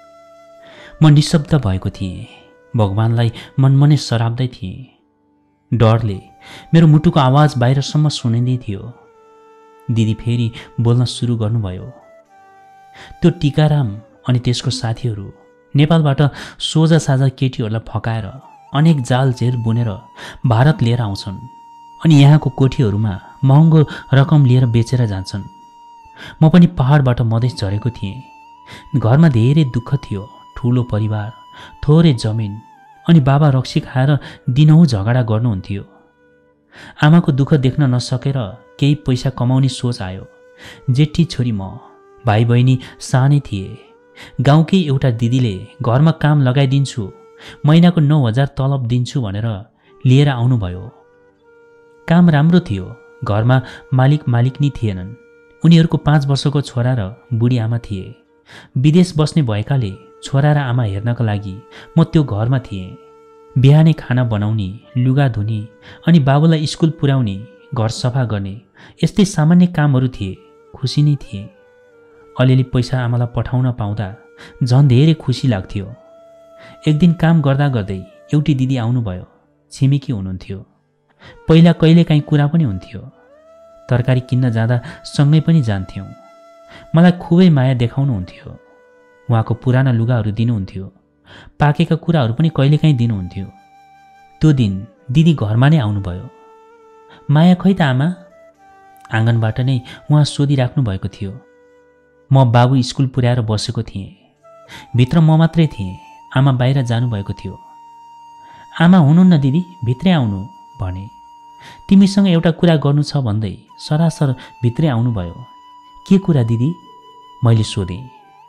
म निशब्द भएको थिएँ, भगवानलाई मनमनै सराप्दै थिएँ। डरले मेरो मुटुको आवाज बाहिरसम्म सुनिँदै थियो। दिदी फेरि बोल्न सुरु गर्नुभयो। त्यो टिकाराम अनि त्यसको साथीहरू नेपालबाट सोझा साझा केटीहरूलाई फकाएर अनेक जाल जेल बुनेर भारत लिएर आउँछन् अनि यहाँको कोठीहरूमा महँगो रकम लिएर बेचेर जान्छन्। म पनि पहाडबाट मधेस झरेको थिएँ। घरमा धेरै दुःख थियो, ठुलो परिवार, थोरै जमिन अनि बाबा रक्सी खाएर दिनहुँ झगडा गर्नुहुन्थ्यो। आमाको दुःख देख्न नसकेर केही पैसा कमाउने सोच आयो। जेठी छोरी म, भाइ बहिनी सानै थिए। गाउँकै एउटा दिदीले घरमा काम लगाइदिन्छु, महिनाको नौ हजार तलब दिन्छु भनेर लिएर आउनुभयो। काम राम्रो थियो, घरमा मालिक मालिकनी थिएनन्। उनीहरूको पाँच वर्षको छोरा र बुढी आमा थिए। विदेश बस्ने भएकाले छोरा र आमा हेर्नका लागि म त्यो घरमा थिएँ। बिहानै खाना बनाउने, लुगा धुने अनि बाबुलाई स्कुल पुर्याउने, घर सफा गर्ने यस्तै सामान्य कामहरू थिए। खुसी नै थिए। अलिअलि पैसा आमालाई पठाउन पाउँदा झन् धेरै खुसी लाग्थ्यो। एक दिन काम गर्दा गर्दै एउटी दिदी आउनुभयो। छिमेकी हुनुहुन्थ्यो। पहिला कहिलेकाहीँ कुरा पनि हुन्थ्यो। तरकारी किन्न जाँदा सँगै पनि जान्थ्यौँ। मलाई खुबै माया देखाउनुहुन्थ्यो। उहाँको पुराना लुगाहरू दिनुहुन्थ्यो। पाकेका कुराहरू पनि कहिलेकाहीँ दिनुहुन्थ्यो। त्यो दिन दिदी घरमा नै आउनुभयो। माया खै त आमा? आँगनबाट नै उहाँ सोधिराख्नु भएको थियो। म बाबु स्कुल पुर्याएर बसेको थिएँ। भित्र म मात्रै थिएँ। आमा बाहिर जानुभएको थियो। आमा हुनुहुन्न दिदी, भित्रै आउनु भने। तिमीसँग एउटा कुरा गर्नु छ भन्दै सरासर भित्रै आउनुभयो। के कुरा दिदी? मैले सोधेँ।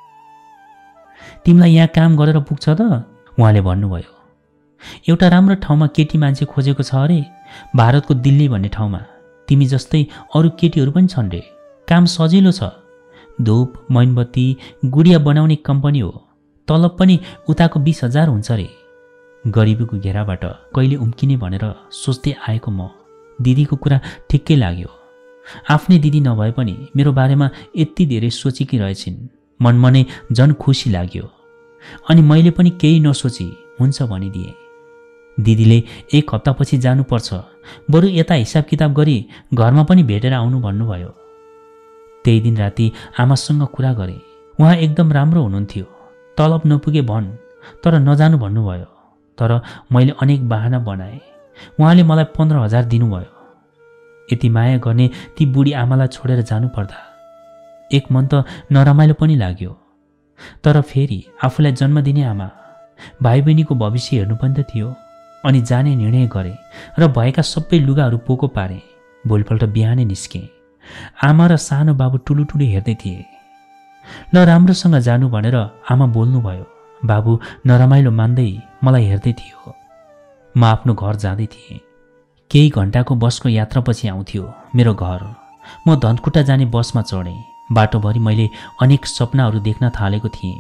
तिमीलाई यहाँ काम गरेर पुग्छ त? उहाँले भन्नुभयो। एउटा राम्रो ठाउँमा केटी मान्छे खोजेको छ अरे, भारतको दिल्ली भन्ने ठाउँमा। तिमी जस्तै अरू केटीहरू पनि छन् रे। काम सजिलो छ। धूप, मैनबत्ती, गुडिया बनाउने कम्पनी हो। तलब पनि उताको बिस हजार हुन्छ रे। गरिबीको घेराबाट कहिले उम्किने भनेर सोच्दै आएको म दिदीको कुरा ठिक्कै लाग्यो। आफ्नै दिदी नभए पनि मेरो बारेमा यति धेरै सोचेकी रहेछिन्। मनमा नै झन् खुसी लाग्यो अनि मैले पनि केही नसोची हुन्छ भनिदिएँ। दिदीले एक हप्तापछि जानुपर्छ, बरु यता हिसाब किताब गरी घरमा पनि भेटेर आउनु भन्नुभयो। त्यही दिन राति आमासँग कुरा गरेँ। उहाँ एकदम राम्रो हुनुहुन्थ्यो। तलब नपुगे भन्, तर नजानु भन्नुभयो। तर मैले अनेक बहाना बनाएँ। उहाँले मलाई पन्ध्र हजार दिनुभयो। यति माया गर्ने ती बुढी आमालाई छोडेर जानुपर्दा एक मन त नरमाइलो पनि लाग्यो। तर फेरि आफूलाई जन्म दिने आमा, भाइ बहिनीको भविष्य हेर्नु पनि त थियो। अनि जाने निर्णय गरेँ र भएका सबै लुगाहरू पोको पारेँ। भोलिपल्ट बिहानै निस्केँ। आमा र सानो बाबु टुलु टुलु हेर्दै थिए। ल राम्रोसँग जानु भनेर आमा बोल्नुभयो। बाबु नरमाइलो मान्दै मलाई हेर्दै थियो। म आफ्नो घर जाँदै थिएँ। केही घन्टाको बसको यात्रापछि आउँथ्यो मेरो घर। म धनकुटा जाने बसमा चढेँ। बाटोभरि मैले अनेक सपनाहरू देख्न थालेको थिएँ।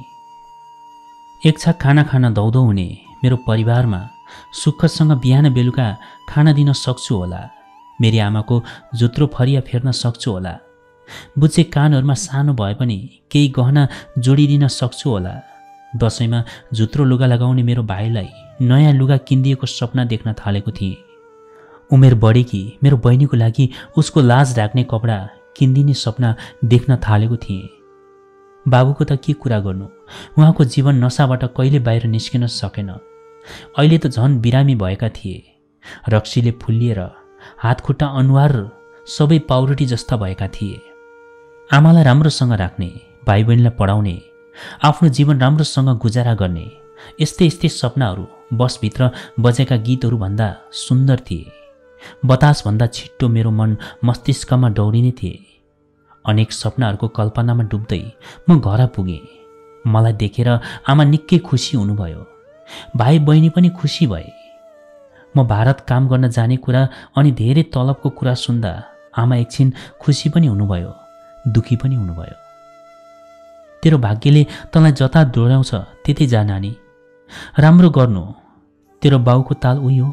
एक छाक खाना खान दौदौ हुने मेरो परिवारमा सुखसँग बिहान बेलुका खाना दिन सक्छु होला। मेरी आमाको जोत्रो फरिया फेर्न सक्छु होला। बुच्चे कानहरूमा सानो भए पनि केही गहना जोडिदिन सक्छु होला। दसैँमा झुत्रो लुगा लगाउने मेरो भाइलाई नयाँ लुगा किनिदिएको सपना देख्न थालेको थिएँ। उमेर बढेकी मेरो बहिनीको लागि उसको लाज ढाक्ने कपडा किनिदिने सपना देख्न थालेको थिएँ। बाबुको त के कुरा गर्नु, उहाँको जीवन नसाबाट कहिले बाहिर निस्किन सकेन। अहिले त झन् बिरामी भएका थिए। रक्सीले फुल्लिएर हातखुट्टा अनुहार सबै पाउरोटी जस्ता भएका थिए। आमालाई राम्रोसँग राख्ने, भाइ बहिनीलाई पढाउने, आफ्नो जीवन राम्रोसँग गुजारा गर्ने यस्तै यस्तै सपनाहरू बसभित्र बजेका गीतहरूभन्दा सुन्दर थिए। बतासभन्दा छिट्टो मेरो मन मस्तिष्कमा दौडिने थिए। अनेक सपनाहरूको कल्पनामा डुब्दै म घर पुगेँ। मलाई देखेर आमा निकै खुसी हुनुभयो। भाइ बहिनी पनि खुसी भए। म भारत काम गर्न जाने कुरा अनि धेरै तलबको कुरा सुन्दा आमा एकछिन खुसी पनि हुनुभयो, दुखी पनि हुनुभयो। तेरो भाग्यले तँलाई जता डोर्याउँछ त्यतै जा नानी, राम्रो गर्नु, तेरो बाउको ताल उही हो।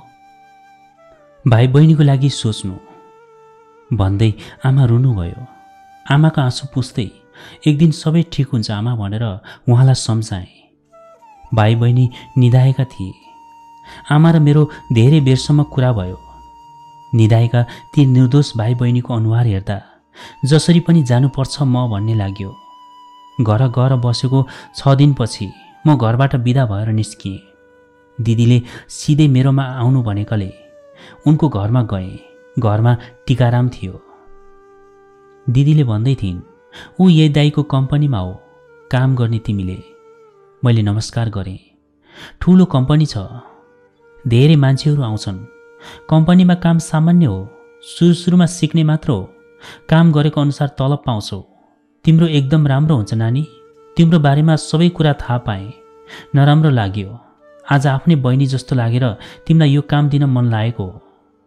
भाइ बहिनीको लागि सोच्नु भन्दै आमा रुनुभयो। आमाको आँसु पुस्दै एक दिन सबै ठिक हुन्छ आमा भनेर उहाँलाई सम्झाएँ। भाइ बहिनी निदाएका थिए। आमा र मेरो धेरै बेरसम्म कुरा भयो। निदाएका ती निर्दोष भाइ बहिनीको अनुहार हेर्दा जसरी पनि जानुपर्छ म भन्ने लाग्यो। घर गएर बसेको छ दिनपछि म घरबाट बिदा भएर निस्किएँ। दिदीले सिधै मेरोमा आउनु भनेकाले उनको घरमा गएँ। घरमा टिकाराम थियो। दिदीले भन्दै थिइन्, ऊ यही दाईको कम्पनीमा हो काम गर्ने तिमीले। मैले नमस्कार गरेँ। ठुलो कम्पनी छ, धेरै मान्छेहरू आउँछन्। कम्पनीमा काम सामान्य हो, सुरु सुरुमा सिक्ने मात्र हो। काम गरेको अनुसार तलब पाउँछौ। तिम्रो एकदम राम्रो हुन्छ नानी। तिम्रो बारेमा सबै कुरा थाहा पाएँ। नराम्रो लाग्यो। आज आफ्नै बहिनी जस्तो लागेर तिमीलाई यो काम दिन मन लागेको हो।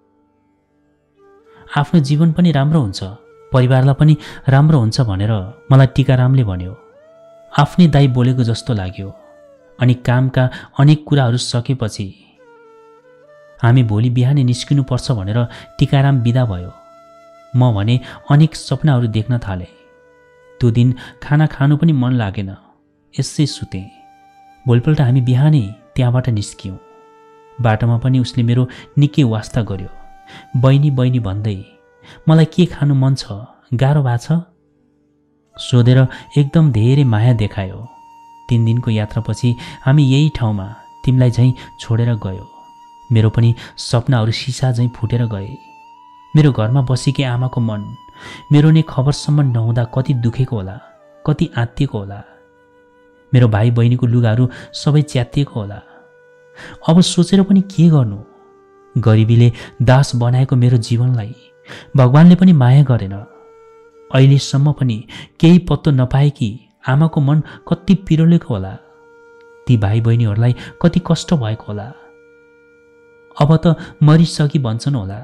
आफ्नो जीवन पनि राम्रो हुन्छ, परिवारलाई पनि राम्रो हुन्छ भनेर मलाई टिकारामले भन्यो। आफ्नै दाइ बोलेको जस्तो लाग्यो। अनि कामका अनेक कुराहरू सकेपछि हामी भोलि बिहानै निस्किनुपर्छ भनेर टिकाराम बिदा भयो। म भने अनेक सपनाहरू देख्न थालेँ। त्यो दिन खाना खानु पनि मन लागेन, यसै सुतेँ। भोलिपल्ट हामी बिहानै त्यहाँबाट निस्क्यौँ। बाटोमा पनि उसले मेरो निकै वास्ता गर्यो। बहिनी बहिनी भन्दै मलाई के खानु मन छ, गाह्रो भएको छ सोधेर एकदम धेरै माया देखायो। तीन दिनको यात्रापछि हामी यही ठाउँमा तिमीलाई झैँ छोडेर गयो। मेरो पनि सपनाहरू सिसा झैँ फुटेर गए। मेरो घरमा बसेकी आमाको मन मेरो नै खबरसम्म नहुँदा कति दुखेको होला, कति आत्तिएको होला। मेरो भाइ बहिनीको लुगाहरू सबै च्यातिएको होला। अब सोचेर पनि के गर्नु, गरिबीले दास बनाएको मेरो जीवनलाई भगवानले पनि माया गरेन। अहिलेसम्म पनि केही पत्तो नपाएकी आमाको मन कति पिरोलेको होला। ती भाइ बहिनीहरूलाई कति कष्ट भएको होला। अब त मरिसकी भन्छन् होला।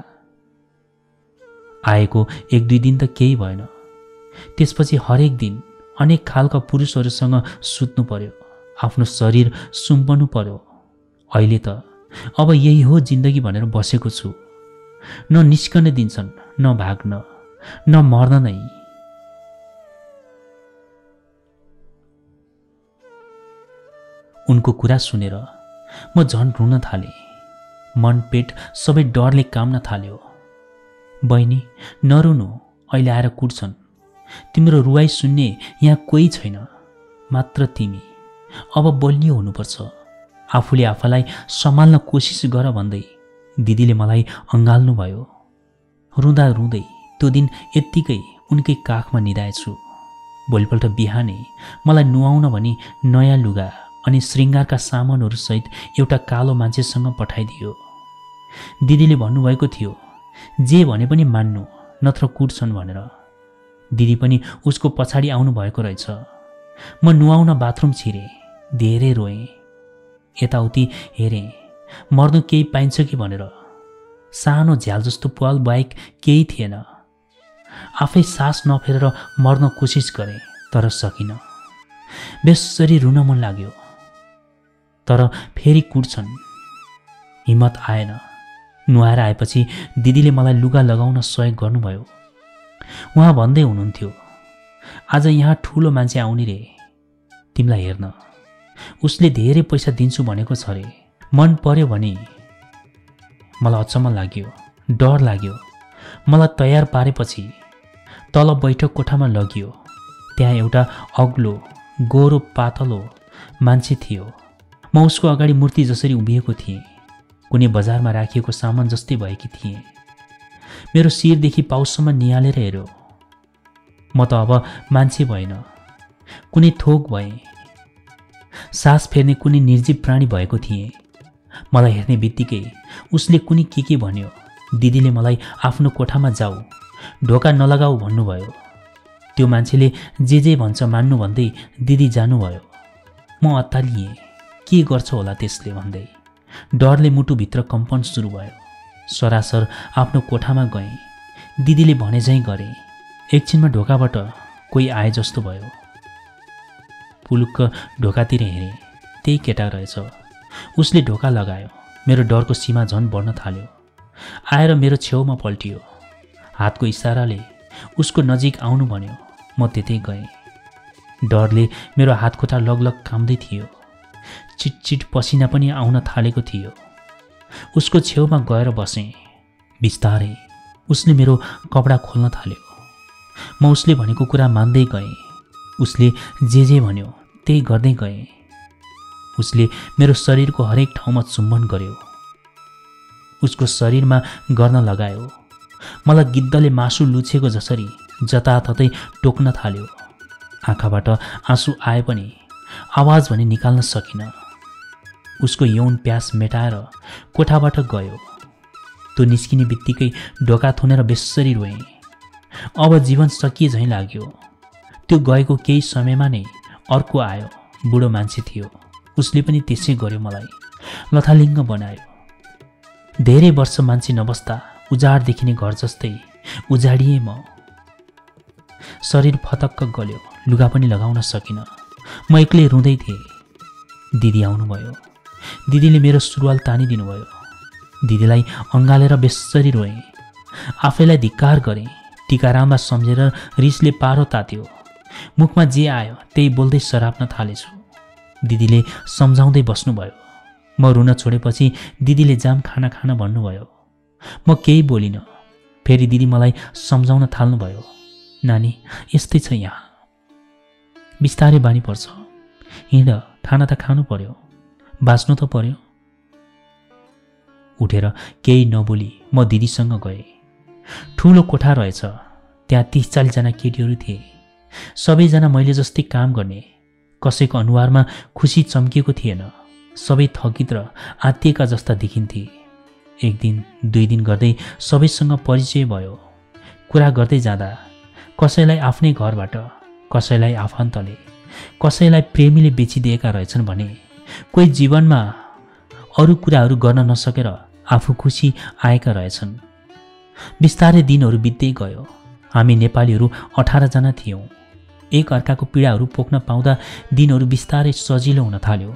आएको एक दुई दिन त केही भएन। त्यसपछि हरेक दिन अनेक खालका पुरुषहरूसँग सुत्नु पर्यो, आफ्नो शरीर सुम्पनु पर्यो। अहिले त अब यही हो जिन्दगी भनेर बसेको छु। न निस्कन दिन्छन्, न भाग्न, न मर्न नै। उनको कुरा सुनेर म झन् रुन थालेँ। मन पेट सबै डरले काम्न थाल्यो। बहिनी नरुनु, अहिले आएर कुट्छन्। तिम्रो रुवाई सुन्ने यहाँ कोही छैन, मात्र तिमी। अब बलियो हुनुपर्छ। आफूले आफूलाई सम्हाल्न कोसिस गर भन्दै दिदीले मलाई अँगाल्नुभयो। रुँदा रुँदै त्यो दिन यत्तिकै उनकै काखमा निदाएछु। भोलिपल्ट बिहानै मलाई नुहाउन भनी नयाँ लुगा अनि श्रृङ्गारका सामानहरू सहित एउटा कालो मान्छेसँग पठाइदियो। दिदीले भन्नुभएको थियो, जे भने पनि मान्नु, नत्र कुट्छन् भनेर। दिदी पनि उसको पछाडि आउनु भएको रहेछ। म नुहाउन बाथरुम छिरेँ। धेरै रोएँ, यताउति हेरेँ, मर्नु केही पाइन्छ कि भनेर। सानो झ्याल जस्तो प्वाल बाहेक केही थिएन। आफै सास नफेरेर मर्न कोसिस गरेँ, तर सकिनँ। बेसरी रुन मन लाग्यो, तर फेरि कुट्छन्। हिम्मत आएन। नुहाएर आएपछि दिदीले मलाई लुगा लगाउन सहयोग गर्नुभयो। उहाँ भन्दै हुनुहुन्थ्यो, आज यहाँ ठुलो मान्छे आउने रे तिमीलाई हेर्न, उसले धेरै पैसा दिन्छु भनेको छ रे। मन पर्यो भने। मलाई अचम्म लाग्यो, डर लाग्यो। मलाई तयार पारेपछि तल बैठक कोठामा लगियो। त्यहाँ एउटा अग्लो गोरो पातलो मान्छे थियो। म उसको अगाडि मूर्ति जसरी उभिएको थिएँ, कुनै बजारमा राखिएको सामान जस्तै भएकी थिएँ। मेरो शिरदेखि पाउसम्म निहालेर हेऱ्यो। म त अब मान्छे भएन, कुनै थोक भएँ। सास फेर्ने कुनै निर्जीव प्राणी भएको थिएँ। मलाई हेर्ने बित्तिकै उसले कुनै के के भन्यो। दिदीले मलाई आफ्नो कोठामा जाऊ, ढोका नलगाऊ भन्नुभयो। त्यो मान्छेले जे जे भन्छ मान्नु भन्दै दिदी जानुभयो। म अत्तालिएँ, के गर्छ होला त्यसले भन्दै। डरले मुटुभित्र कम्पन सुरु भयो। सरासर आफ्नो कोठामा गएँ। दिदीले भने झैँ गरेँ। एकछिनमा ढोकाबाट कोही आए जस्तो भयो। पुलुक्क ढोकातिर हेरेँ, त्यही केटा रहेछ। उसले ढोका लगायो। मेरो डरको सीमा झन् बढ्न थाल्यो। आएर मेरो छेउमा पल्टियो। हातको इसाराले उसको नजिक आउनु भन्यो। म त्यतै गएँ। डरले मेरो हातखुट्टा लगलग काम्दै थियो। चिटचिट पसिना पनि आउन थालेको थियो। उसको छेउमा गएर बसेँ। बिस्तारै उसले मेरो कपडा खोल्न थाल्यो। म उसले भनेको कुरा मान्दै गएँ। उसले जे जे भन्यो त्यही गर्दै गएँ। उसले मेरो शरीरको हरेक ठाउँमा चुम्बन गर्यो। उसको शरीरमा गर्न लगायो। मलाई गिद्धले मासु लुछेको जसरी जताततै टोक्न थाल्यो। आँखाबाट आँसु आए पनि आवाज भने निकाल्न सकिनँ। उसको यौन प्यास मेटाएर कोठाबाट गयो। त्यो निस्किने बित्तिकै ढोका थुनेर बेस्सरी रोएँ। अब जीवन सकिए झैँ लाग्यो। त्यो गएको केही समयमा नै अर्को आयो। बुढो मान्छे थियो। उसले पनि त्यसै गर्यो। मलाई लथालिङ्ग बनायो। धेरै वर्ष मान्छे नबस्दा उजाड देखिने घर जस्तै उजाडिएँ म। शरीर फतक्क गल्यो। लुगा पनि लगाउन सकिनँ। म एक्लै रुँदै थिएँ। दिदी आउनुभयो। दिदीले मेरो सुरुवाल तानिदिनुभयो। दिदीलाई अँगालेर बेस्सरी रोएँ। आफैलाई धिक्कार गरेँ। टिकारामलाई सम्झेर रिसले पारो तात्यो। मुखमा जे आयो त्यही बोल्दै सराप्न थालेछु। दिदीले सम्झाउँदै बस्नुभयो। म रुन छोडेपछि दिदीले जाम खाना खान भन्नुभयो। म केही बोलिनँ। फेरि दिदी मलाई सम्झाउन थाल्नुभयो। नानी, यस्तै छ यहाँ, बिस्तारै बानी पर्छ। हिँड, खाना त खानु पर्यो, बाँच्नु त पर्यो। उठेर केही नबोली म दिदीसँग गएँ। ठुलो कोठा रहेछ। त्यहाँ तीस चालिसजना केटीहरू थिए। सबैजना मैले जस्तै काम गर्ने। कसैको अनुहारमा खुसी चम्किएको थिएन। सबै थकित र आत्तिएका जस्ता देखिन्थे। एक दिन दुई दिन गर्दै सबैसँग परिचय भयो। कुरा गर्दै जाँदा कसैलाई आफ्नै घरबाट, कसैलाई आफन्तले, कसैलाई प्रेमीले बेचिदिएका रहेछन् भने कोही जीवनमा अरू कुराहरू गर्न नसकेर आफू खुसी आएका रहेछन्। बिस्तारै दिनहरू बित्दै गयो। हामी नेपालीहरू अठारजना थियौँ। एक अर्काको पीडाहरू पोख्न पाउँदा दिनहरू बिस्तारै सजिलो हुन थाल्यो।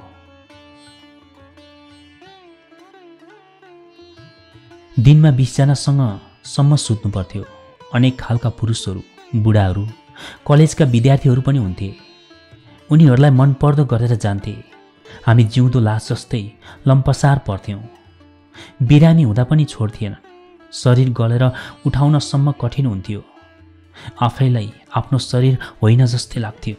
दिनमा बिसजनासँग सम्म सुत्नु पर्थ्यो। अनेक खालका पुरुषहरू, बुढाहरू, कलेजका विद्यार्थीहरू पनि हुन्थे। उनीहरूलाई मनपर्दो गरेर जान्थे। हामी जिउँदो लास जस्तै लम्पसार पर्थ्यौँ। बिरामी हुँदा पनि छोड्थिएन। शरीर गलेर उठाउनसम्म कठिन हुन्थ्यो। आफैलाई आफ्नो शरीर होइन जस्तै लाग्थ्यो।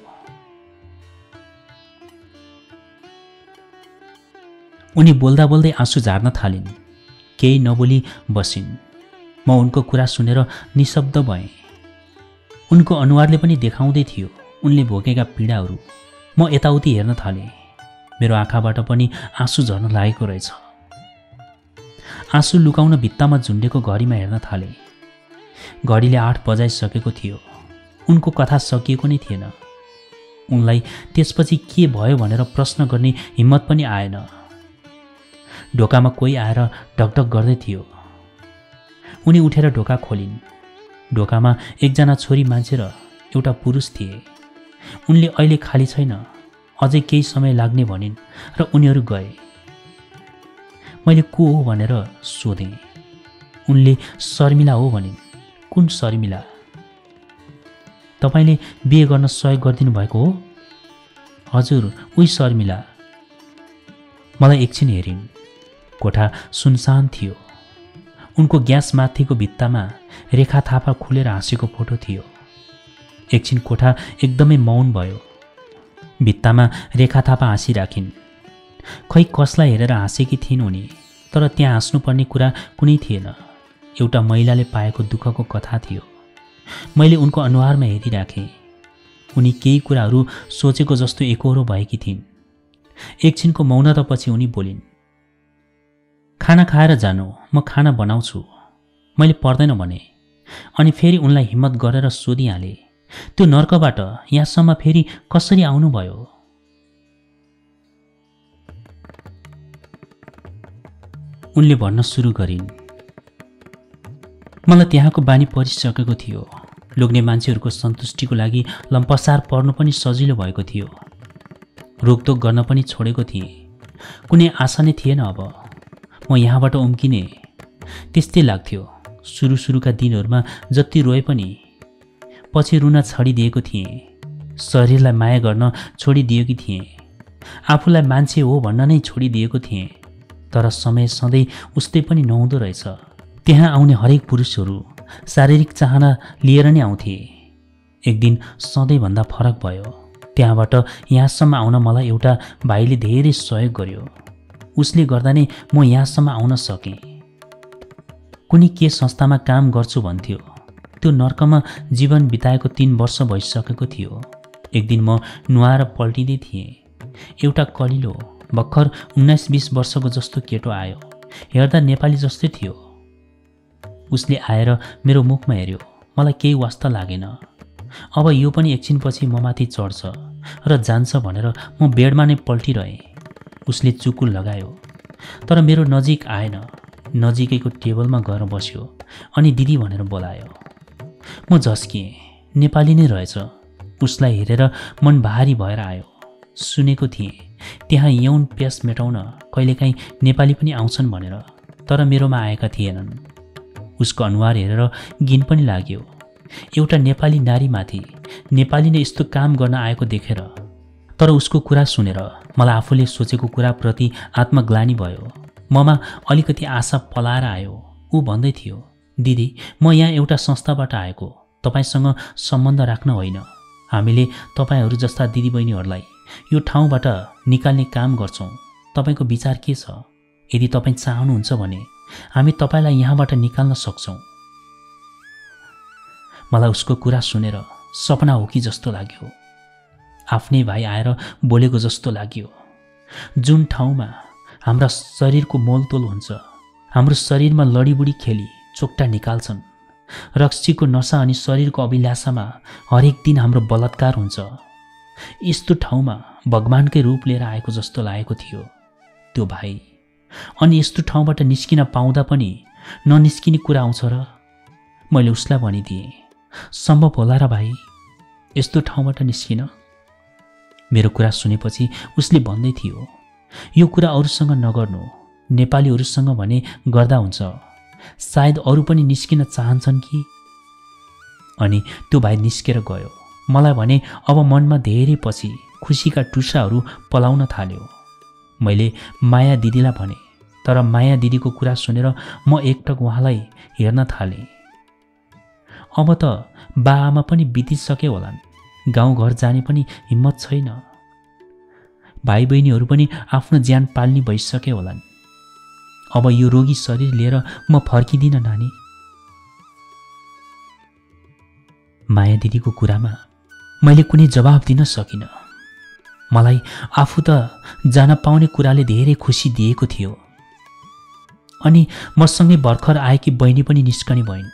उनी बोल्दा बोल्दै आँसु झार्न थालिन्। केही नबोली बसिन्। म उनको कुरा सुनेर निशब्द भएँ। उनको अनुहारले पनि देखाउँदै थियो उनले भोगेका पीडाहरू। म यताउति हेर्न थालेँ। मेरो आँखाबाट पनि आँसु झर्न लागेको रहेछ। आँसु लुकाउन भित्तामा झुन्डेको घडीमा हेर्न थालेँ। घडीले आठ बजाइसकेको थियो। उनको कथा सकिएको नै थिएन। उनलाई त्यसपछि के भयो भनेर प्रश्न गर्ने हिम्मत पनि आएन। ढोकामा कोही आएर ढकढक गर्दै थियो। उनी उठेर ढोका खोलिन्। ढोकामा एकजना छोरी मान्छे र एउटा पुरुष थिए। उनले अहिले खाली छैन, अझै केही समय लाग्ने भनिन् र उनीहरू गए। मैले को हो भनेर सोधेँ। उनले शर्मिला हो भनिन्। कुन शर्मिला? तपाईले बिहे गर्न सहयोग गरिदिनु भएको हो? हजुर, उही शर्मिला। मलाई एकछिन हेरिन्। कोठा सुनसान थियो। उनको ग्यास माथिको भित्तामा रेखा थापा खुलेर हाँसेको फोटो थियो। एकछिन कोठा एकदमै मौन भयो। भित्तामा रेखा थापा हाँसिराखिन्। खै कसलाई हेरेर हाँसेकी थिइन् उनी, तर त्यहाँ हाँस्नुपर्ने कुरा कुनै थिएन। एउटा महिलाले पाएको दुःखको कथा थियो। मैले उनको अनुहारमा हेरिराखेँ। उनी केही कुराहरू सोचेको जस्तो एकहोरो भएकी थिइन्। एकछिनको मौनतापछि उनी बोलिन्, खाना खाएर जानु, म खाना बनाउँछु। मैले पर्दैन भने। अनि फेरि उनलाई हिम्मत गरेर सोधिहालेँ, त्यो नर्कबाट यहाँसम्म फेरि कसरी आउनुभयो? उनले भन्न सुरु गरिन्, मलाई त्यहाँको बानी परिसकेको थियो। लोग्ने मान्छेहरूको सन्तुष्टिको लागि लम्पसार पर्नु पनि सजिलो भएको थियो। रोकटोक गर्न पनि छोडेको थिएँ। कुनै आशा नै थिएन अब म यहाँबाट उम्किने। त्यस्तै लाग्थ्यो। सुरु सुरुका दिनहरूमा जति रोए पनि पछि रुन छाडिदिएको थिएँ। शरीरलाई माया गर्न छोडिदिएकी थिएँ। आफूलाई मान्छे हो भन्न नै छोडिदिएको थिएँ। तर समय सधैँ उस्तै पनि नहुँदो रहेछ। त्यहाँ आउने हरेक पुरुषहरू शारीरिक चाहना लिएर नै आउँथे। एक दिन सधैँभन्दा फरक भयो। त्यहाँबाट यहाँसम्म आउन मलाई एउटा भाइले धेरै सहयोग गर्यो। उसले गर्दा नै म यहाँसम्म आउन सकेँ। कुनै के संस्थामा काम गर्छु भन्थ्यो। त्यो नर्कमा जीवन बिताएको तीन वर्ष भइसकेको थियो। एक दिन म नुहाएर पल्टिँदै थिएँ। एउटा कलिलो भर्खर उन्नाइस बिस वर्षको जस्तो केटो आयो। हेर्दा नेपाली जस्तै थियो। उसले आएर मेरो मुखमा हेऱ्यो। मलाई केही वास्ता लागेन। अब यो पनि एकछिनपछि म माथि चढ्छ र जान्छ भनेर म बेडमा नै पल्टिरहेँ। उसले चुकुल लगायो, तर मेरो नजिक आएन। नजिकैको टेबलमा गएर बस्यो अनि दिदी भनेर बोलायो। म झस्किएँ। नेपाली नै रहेछ। उसलाई हेरेर मन भारी भएर आयो। सुनेको थिएँ त्यहाँ यौन प्यास मेटाउन कहिलेकाहीँ नेपाली पनि आउँछन् भनेर, तर मेरोमा आएका थिएनन्। उसको अनुहार हेरेर घिन पनि लाग्यो। एउटा नेपाली नारीमाथि नेपालीले यस्तो काम गर्न आएको देखेर। तर उसको कुरा सुनेर मलाई आफूले सोचेको कुराप्रति आत्मग्लानि भयो। ममा अलिकति आशा पलाएर आयो। ऊ भन्दै थियो, दिदी, म यहाँ एउटा संस्थाबाट आएको, तपाईसँग सम्बन्ध राख्न होइन। हामीले तपाईहरू जस्ता दिदीबहिनीहरूलाई यो ठाउँबाट निकाल्ने काम गर्छौँ। तपाईँको विचार के छ? यदि तपाईँ चाहनुहुन्छ भने हामी तपाईँलाई यहाँबाट निकाल्न सक्छौँ। मलाई उसको कुरा सुनेर सपना हो कि जस्तो लाग्यो। आफ्नै भाइ आएर बोलेको जस्तो लाग्यो। जुन ठाउँमा हाम्रा शरीरको मोलतोल हुन्छ, हाम्रो शरीरमा लडीबुडी खेली चोक्टा निकाल्छन्, रक्सीको नशा अनि शरीरको अभिलाषामा हरेक दिन हाम्रो बलात्कार हुन्छ, यस्तो ठाउँमा भगवानकै रूप लिएर आएको जस्तो लागेको थियो त्यो भाइ। अनि यस्तो ठाउँबाट निस्किन पाउँदा पनि ननिस्किने कुरा आउँछ र? मैले उसलाई भनिदिएँ, सम्भव होला र भाइ यस्तो ठाउँबाट निस्किन? मेरो कुरा सुनेपछि उसले भन्दै थियो, यो कुरा अरूसँग नगर्नु, नेपालीहरूसँग भने गर्दा हुन्छ, सायद अरू पनि निस्किन चाहन्छन् कि। अनि त्यो भाइ निस्केर गयो। मलाई भने अब मनमा धेरै पछि खुसीका टुसाहरू पलाउन थाल्यो। मैले माया दिदीलाई भने, तर माया दिदीको कुरा सुनेर म एकटक उहाँलाई हेर्न थालेँ। अब त बा आमा पनि बितिसके होलान्, गाउँघर जाने पनि हिम्मत छैन। भाइ बहिनीहरू पनि आफ्नो ज्यान पाल्ने भइसके होलान्। अब यो रोगी शरीर लिएर म फर्किदिन नानी। माया दिदीको कुरामा मैले कुनै जवाब दिन सकिनँ। मलाई आफू त जान पाउने कुराले धेरै खुसी दिएको थियो। अनि मसँगै भर्खर आएकी बहिनी पनि निस्कने भइन्।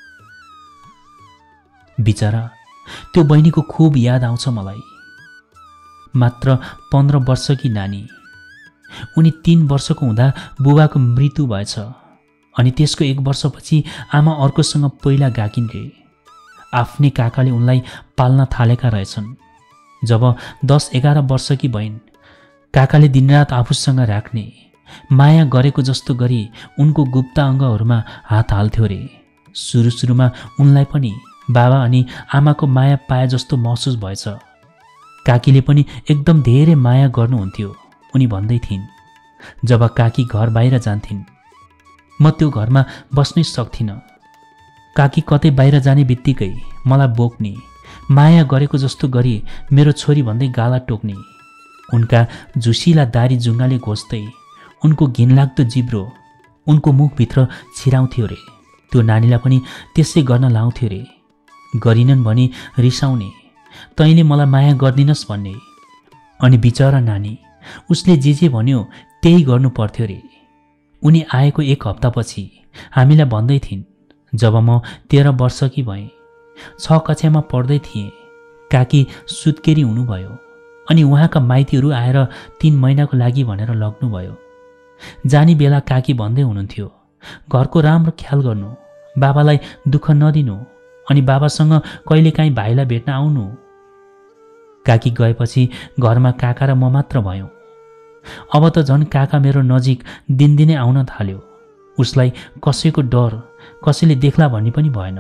बिचरा त्यो बहिनीको खुब याद आउँछ मलाई। मात्र पन्ध्र वर्षकी नानी। उनी तीन वर्षको हुँदा बुबाको मृत्यु भएछ। अनि त्यसको एक वर्षपछि आमा अर्कोसँग पहिला गाकिन् रे। आफ्नै काकाले उनलाई पाल्न थालेका रहेछन्। जब दस एघार वर्षकी भइन्, काकाले दिनरात आफूसँग राख्ने, माया गरेको जस्तो गरी उनको गुप्त अङ्गहरूमा हात हाल्थ्यो रे। सुरु सुरुमा उनलाई पनि बाबा अनि आमाको माया पाए जस्तो महसुस भएछ। काकीले पनि एकदम धेरै माया गर्नुहुन्थ्यो। उनी भन्दै थिइन्, जब काकी घर बाहिर जान्थिन् म त्यो घरमा बस्नै सक्थिनँ। काकी कतै बाहिर जाने बित्तिकै मलाई बोक्ने, माया गरेको जस्तो गरी मेरो छोरी भन्दै गाला टोक्ने, उनका झुसिला दारी जुङ्गाले घोस्दै उनको घिनलाग्दो जिब्रो उनको मुखभित्र छिराउँथ्यो रे। त्यो नानीलाई पनि त्यसै गर्न लाउँथ्यो रे। गरिनन् भनी रिसाउने, तैँले मलाई माया गर्दिनस् भन्ने। अनि बिचरा नानी, उसले जे जे भन्यो त्यही गर्नु पर्थ्यो रे। उनी आएको एक हप्तापछि हामीलाई भन्दै थिइन्, जब म तेह्र वर्षकी भएँ, छ कक्षामा पढ्दै थिएँ, काकी सुत्केरी हुनुभयो अनि उहाँका माइतीहरू आएर तीन महिनाको लागि भनेर लग्नुभयो। जाने बेला काकी भन्दै हुनुहुन्थ्यो, घरको राम्रो ख्याल गर्नु, बाबालाई दुःख नदिनु अनि बाबासँग कहिलेकाहीँ भाइलाई भेट्न आउनु। काकी गएपछि घरमा काका र म मात्र भयौँ। अब त झन् काका मेरो नजिक दिनदिनै आउन थाल्यो। उसलाई कसैको डर, कसैले देख्ला भन्ने पनि भएन।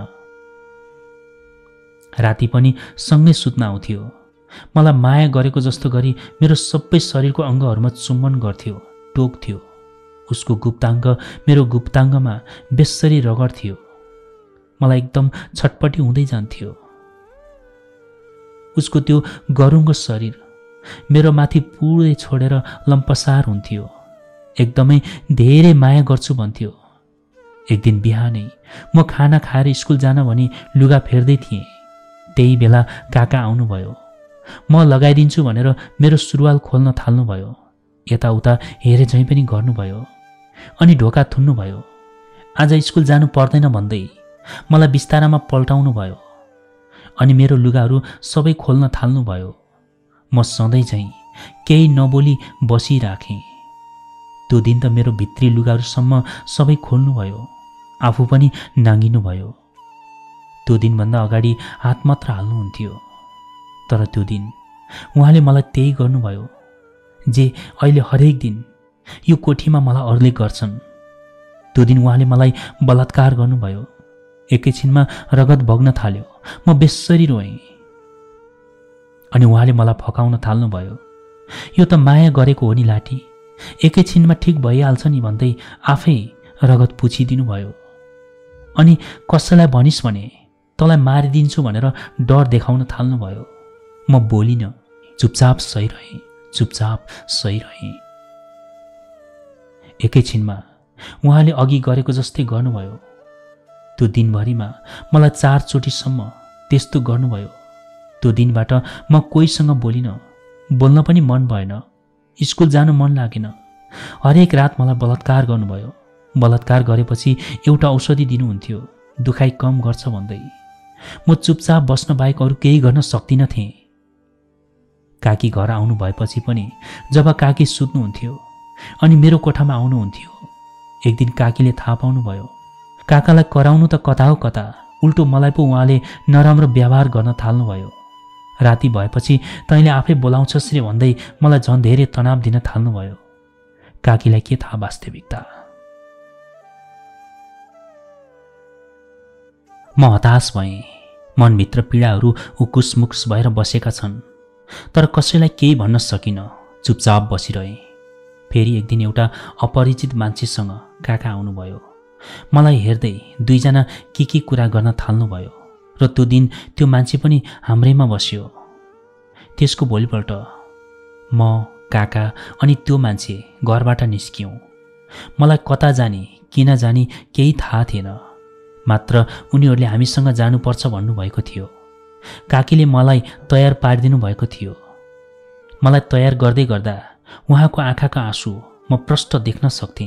राति पनि सँगै सुत्न आउँथ्यो। मलाई माया गरेको जस्तो गरी मेरो सबै शरीरको अङ्गहरूमा चुम्बन गर्थ्यो, टोक्थ्यो। उसको गुप्ताङ्ग मेरो गुप्ताङ्गमा बेस्सरी रगड्थ्यो। मलाई एकदम छटपटी हुँदै जान्थ्यो। उसको त्यो गरुङ्गो शरीर मेरो माथि पुरै छोडेर लम्पसार हुन्थ्यो। एकदमै धेरै माया गर्छु भन्थ्यो। एक दिन बिहानै म खाना खाएर स्कुल जान भनी लुगा फेर्दै थिएँ। त्यही बेला काका आउनुभयो। म लगाइदिन्छु भनेर मेरो सुरुवाल खोल्न थाल्नुभयो। यताउता हेरे झैँ पनि गर्नुभयो अनि ढोका थुन्नुभयो। आज स्कुल जानु पर्दैन भन्दै मलाई बिस्तारामा पल्टाउनु भयो अनि मेरो लुगाहरू सबै खोल्न थाल्नुभयो। म सधैँ झैँ केही नबोली बसिराखेँ। त्यो दिन त मेरो भित्री लुगाहरूसम्म सबै खोल्नुभयो, आफू पनि नाङ्गिनुभयो। त्यो दिनभन्दा अगाडि हात मात्र हाल्नुहुन्थ्यो, तर त्यो दिन उहाँले मलाई त्यही गर्नुभयो जे अहिले हरेक दिन यो कोठीमा मलाई अरूले गर्छन्। त्यो दिन उहाँले मलाई बलात्कार गर्नुभयो। एकैछिनमा रगत बग्न थाल्यो। म बेस्सरी रोएँ अनि उहाँले मलाई फकाउन थाल्नुभयो। यो त माया गरेको हो नि लाठी, एकैछिनमा ठिक भइहाल्छ नि भन्दै आफै रगत पुछिदिनु भयो। अनि कसैलाई भनिस् भने तँलाई मारिदिन्छु भनेर डर देखाउन थाल्नुभयो। म बोलिनँ, चुपचाप सहिरहेँ, चुपचाप सहिरहेँ। एकैछिनमा उहाँले अघि गरेको जस्तै गर्नुभयो। त्यो दिनभरिमा मलाई चारचोटिसम्म त्यस्तो गर्नुभयो। त्यो दिनबाट म कोहीसँग बोलिनँ, बोल्न पनि मन भएन, स्कुल जानु मन लागेन। हरेक रात मलाई बलात्कार गर्नुभयो। बलात्कार गरेपछि एउटा औषधि दिनुहुन्थ्यो, दुखाइ कम गर्छ भन्दै। म चुपचाप बस्न बाहेक अरू केही गर्न सक्दिनँ थिएँ। काकी घर आउनु भएपछि पनि जब काकी सुत्नुहुन्थ्यो अनि मेरो कोठामा आउनुहुन्थ्यो, एक दिन काकीले थाहा पाउनुभयो। काकालाई कराउनु त कता हो कता, उल्टो मलाई पो उहाँले नराम्रो व्यवहार गर्न थाल्नुभयो। राति भएपछि तैँले आफै बोलाउँछस् रे भन्दै मलाई झन् धेरै तनाव दिन थाल्नुभयो। काकीलाई के थाहा वास्तविकता। म हताश भएँ। मनभित्र पीडाहरू उकुसमुकुस भएर बसेका छन्, तर कसैलाई केही भन्न सकिनँ। चुपचाप बसिरहेँ। फेरि एक दिन एउटा अपरिचित मान्छेसँग काका आउनुभयो। मलाई हेर्दै दुईजना के के कुरा गर्न थाल्नुभयो र त्यो दिन त्यो मान्छे पनि हाम्रैमा बस्यो। त्यसको भोलिपल्ट म, काका अनि त्यो मान्छे घरबाट निस्क्यौँ। मलाई कता जाने किन जाने केही थाहा थिएन, मात्र उनीहरूले हामीसँग जानुपर्छ भन्नुभएको थियो। काकीले मलाई तयार पारिदिनु भएको थियो। मलाई तयार गर्दै गर्दा उहाँको आँखाका आँसु म प्रष्ट देख्न सक्थेँ।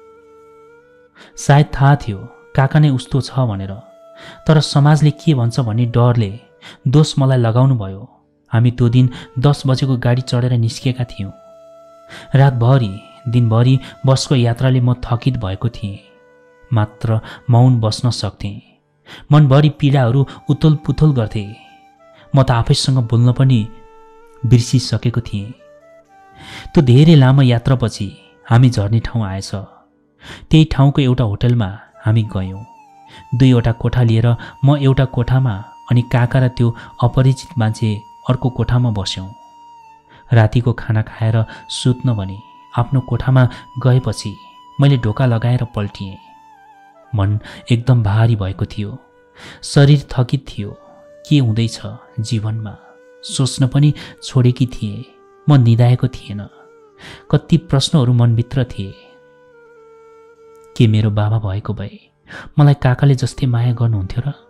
सायद थाहा थियो काका नै उस्तो छ भनेर, तर समाजले के भन्छ भन्ने डरले दोष मलाई लगाउनु भयो। हामी त्यो दिन दस बजेको गाडी चढेर निस्किएका थियौँ। रातभरि दिनभरि बसको यात्राले म थकित भएको थिएँ, मात्र मौन बस्न सक्थेँ। मनभरि पीडाहरू उथल पुथल गर्थे। म त आफैसँग बोल्न पनि बिर्सिसकेको थिएँ। त्यो धेरै लामो यात्रापछि हामी झर्ने ठाउँ आएछ। त्यही ठाउँको एउटा होटलमा हामी गयौँ। दुईवटा कोठा लिएर म एउटा कोठामा अनि काका र त्यो अपरिचित मान्छे अर्को कोठामा बस्यौँ। रातिको खाना खाएर सुत्न भने आफ्नो कोठामा गएपछि मैले ढोका लगाएर पल्टिएँ। मन एकदम भारी भएको थियो, शरीर थकित थियो। के हुँदैछ जीवनमा सोच्न पनि छोडेकी थिएँ। म निदाएको थिएन। कति प्रश्नहरू मनभित्र थिए। के मेरो बाबा भएको भए मलाई काकाले जस्तै माया गर्नुहुन्थ्यो र?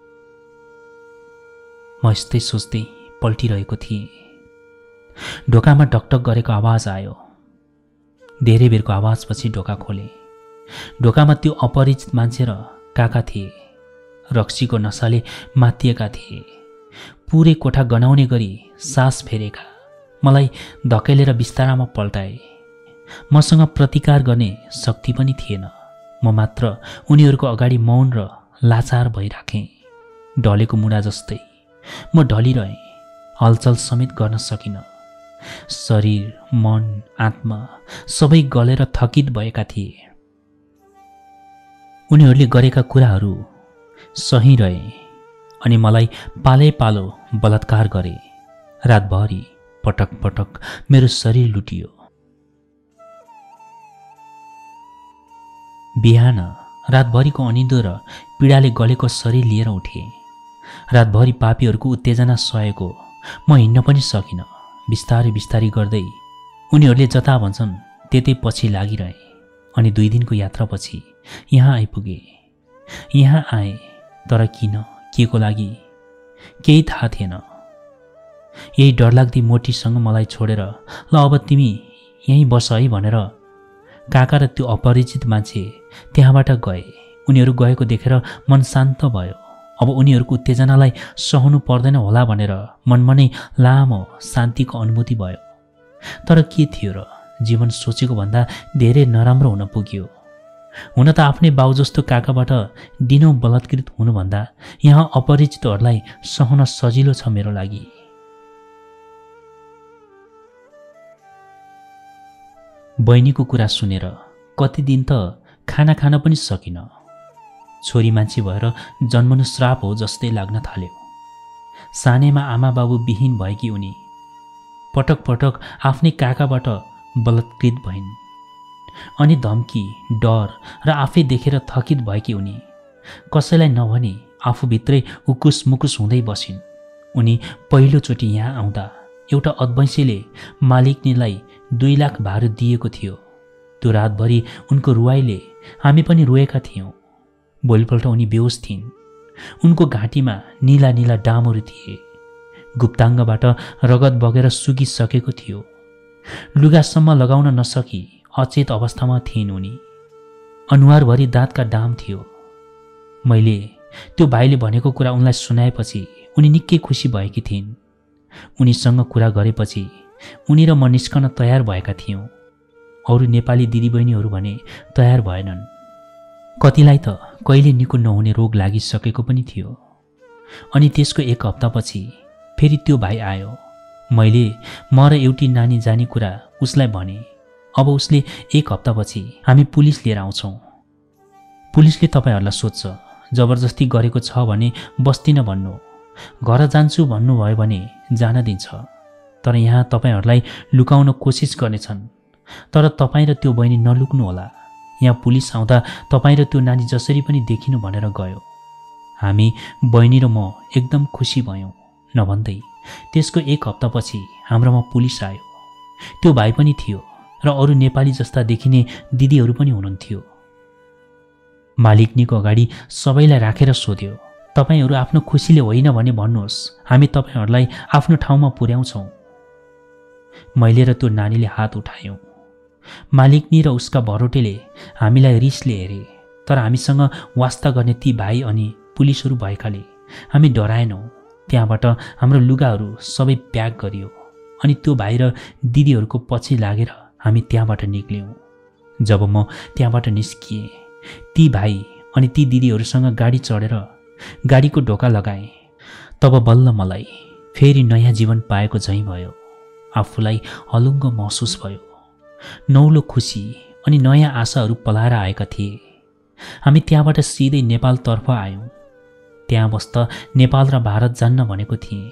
म यस्तै सोच्दै पल्टिरहेको थिएँ। ढोकामा टकटक गरेको आवाज आयो। धेरै बेरको आवाजपछि ढोका खोले। ढोकामा त्यो अपरिचित मान्छे र काका थिए। रक्सीको नसाले मातिएका थिए। पुरै कोठा गनाउने गरी सास फेरेका। मलाई धकेलेर बिस्तारामा पल्टाए। मसँग प्रतिकार गर्ने शक्ति पनि थिएन। म मात्र उनीहरूको अगाडि मौन र लाचार भइराखेँ। ढलेको मुढा जस्तै म ढलिरहेँ। हलचल समेत गर्न सकिनँ। शरीर, मन, आत्मा सबै गलेर थकित भएका थिए। उनीहरूले गरेका कुराहरू सही रहे अनि मलाई पालै पालो बलात्कार गरे। रातभरि पटक पटक मेरो शरीर लुटियो। बिहान रातभरिको अनिदो र पीडाले गलेको शरीर लिएर उठे। रातभरि पापीहरूको उत्तेजना सहेको म हिँड्न पनि सकिनँ। बिस्तारै बिस्तारै गर्दै उनीहरूले जता भन्छन् त्यतै पछि लागिरहे। अनि दुई दिनको यात्रापछि यहाँ आइपुगे। यहाँ आएँ, तर किन, के को लागि केही थाहा थिएन। यही डरलाग्दी मोटीसँग मलाई छोडेर ल अब तिमी यहीँ बस है भनेर काका र त्यो अपरिचित मान्छे त्यहाँबाट गए। उनीहरू गएको देखेर मन शान्त भयो। अब उनीहरूको उत्तेजनालाई सहनु पर्दैन होला भनेर मनमा नै लामो शान्तिको अनुभूति भयो। तर के थियो र, जीवन सोचेको भन्दा धेरै नराम्रो हुन पुग्यो। हुन त आफ्नै बाउ जस्तो काकाबाट दिनौँ बलात्कृत हुनुभन्दा यहाँ अपरिचितहरूलाई सहन सजिलो छ मेरो लागि। बहिनीको कुरा सुनेर कति दिन त खाना खान पनि सकिन। छोरी मान्छे भएर जन्मनु श्राप हो जस्तै लाग्न थाल्यो। सानैमा आमा बाबु विहीन भएकी उनी पटक पटक आफ्नै काकाबाट बलात्कृत भइन्। अनि धम्की, डर र आफै देखेर थकित भएकी उनी कसैलाई नभनी आफूभित्रै उकुस मुकुस हुँदै बसिन्। उनी पहिलोचोटि यहाँ आउँदा एउटा अद्वैंसीले मालिकनीलाई दुई लाख भारू दिएको थियो। त्यो रातभरि उनको रुवाईले हामी पनि रोएका थियौँ। भोलिपल्ट उनी बेहोस थिइन्। उनको घाँटीमा नीला नीला डामहरू थिए। गुप्ताङ्गबाट रगत बगेर सुकिसकेको थियो। लुगासम्म लगाउन नसकी अचेत अवस्थामा थिइन् उनी। अनुहारभरि दाँतका डाम थियो। मैले त्यो भाइले भनेको कुरा उनलाई सुनाएपछि उनी निकै खुसी भएकी थिइन्। उनीसँग कुरा गरेपछि उनी र म निस्कन तयार भएका थियौँ। अरू नेपाली दिदीबहिनीहरू भने तयार भएनन्। कतिलाई त कहिले निको नहुने रोग लागिसकेको पनि थियो। अनि त्यसको एक हप्तापछि फेरि त्यो भाइ आयो। मैले म र एउटी नानी जाने कुरा उसलाई भने। अब उसले एक हप्तापछि हामी पुलिस लिएर आउँछौँ। पुलिसले तपाईँहरूलाई सोध्छ, जबरजस्ती गरेको छ भने बस्दिन भन्नु, घर जान्छु भन्नुभयो भने जान दिन्छ। तर यहाँ तपाईँहरूलाई लुकाउन कोसिस गर्नेछन्। तर तपाईँ र त्यो बहिनी नलुक्नु होला। यहाँ पुलिस आउँदा तपाईँ र त्यो नानी जसरी पनि देखिनु भनेर गयो। हामी बहिनी र म एकदम खुसी भयौँ। नभन्दै त्यसको एक हप्तापछि हाम्रोमा पुलिस आयो। त्यो भाइ पनि थियो र अरू नेपाली जस्ता देखिने दिदीहरू पनि हुनुहुन्थ्यो। मालिकनीको अगाडि सबैलाई राखेर सोध्यो, तपाईँहरू आफ्नो खुसीले होइन भने भन्नुहोस्, हामी तपाईँहरूलाई आफ्नो ठाउँमा पुर्याउँछौँ। मैले र त्यो नानीले हात उठायौँ। मालिकनी र उसका भरोटेले हामीलाई रिसले हेरे। तर हामीसँग वास्ता गर्ने ती भाइ अनि पुलिसहरू भएकाले हामी डराएनौँ। त्यहाँबाट हाम्रो लुगाहरू सबै प्याक गरियो अनि त्यो भाइ र दिदीहरूको पछि लागेर हामी त्यहाँबाट निक्ल्यौँ। जब म त्यहाँबाट निस्किएँ, ती भाइ अनि ती दिदीहरूसँग गाडी चढेर गाडीको ढोका लगाएँ। तब बल्ल मलाई फेरि नयाँ जीवन पाएको झैँ भयो। आफूलाई हलुङ्गो महसुस भयो। नौलो खुसी अनि नयाँ आशाहरू पलाएर आएका थिए। हामी त्यहाँबाट सिधै नेपालतर्फ आयौँ। त्यहाँ बस्दा नेपाल र भारत जान्न भनेको थिएँ।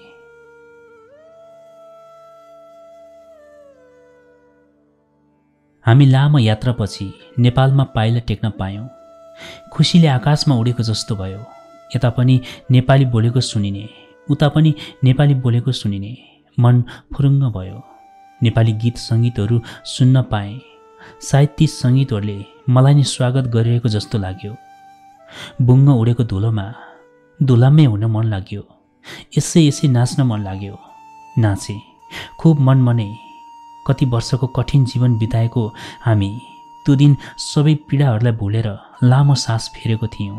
हामी लामो यात्रापछि नेपालमा पाइला टेक्न पायौँ। खुसीले आकाशमा उडेको जस्तो भयो। यता पनि नेपाली बोलेको सुनिने, उता पनि नेपाली बोलेको सुनिने, मन फुरुङ्ग भयो। नेपाली गीत सङ्गीतहरू सुन्न पाएँ। सायद ती सङ्गीतहरूले मलाई नै स्वागत गरिरहेको जस्तो लाग्यो। बुङ्ग उडेको धुलोमा धुलामै हुन मन लाग्यो। यसै यसै नाच्न मन लाग्यो। नाचे, खुब मन मने। कति वर्षको कठिन जीवन बिताएको हामी त्यो दिन सबै पीडाहरूलाई भुलेर लामो सास फेरेको थियौँ।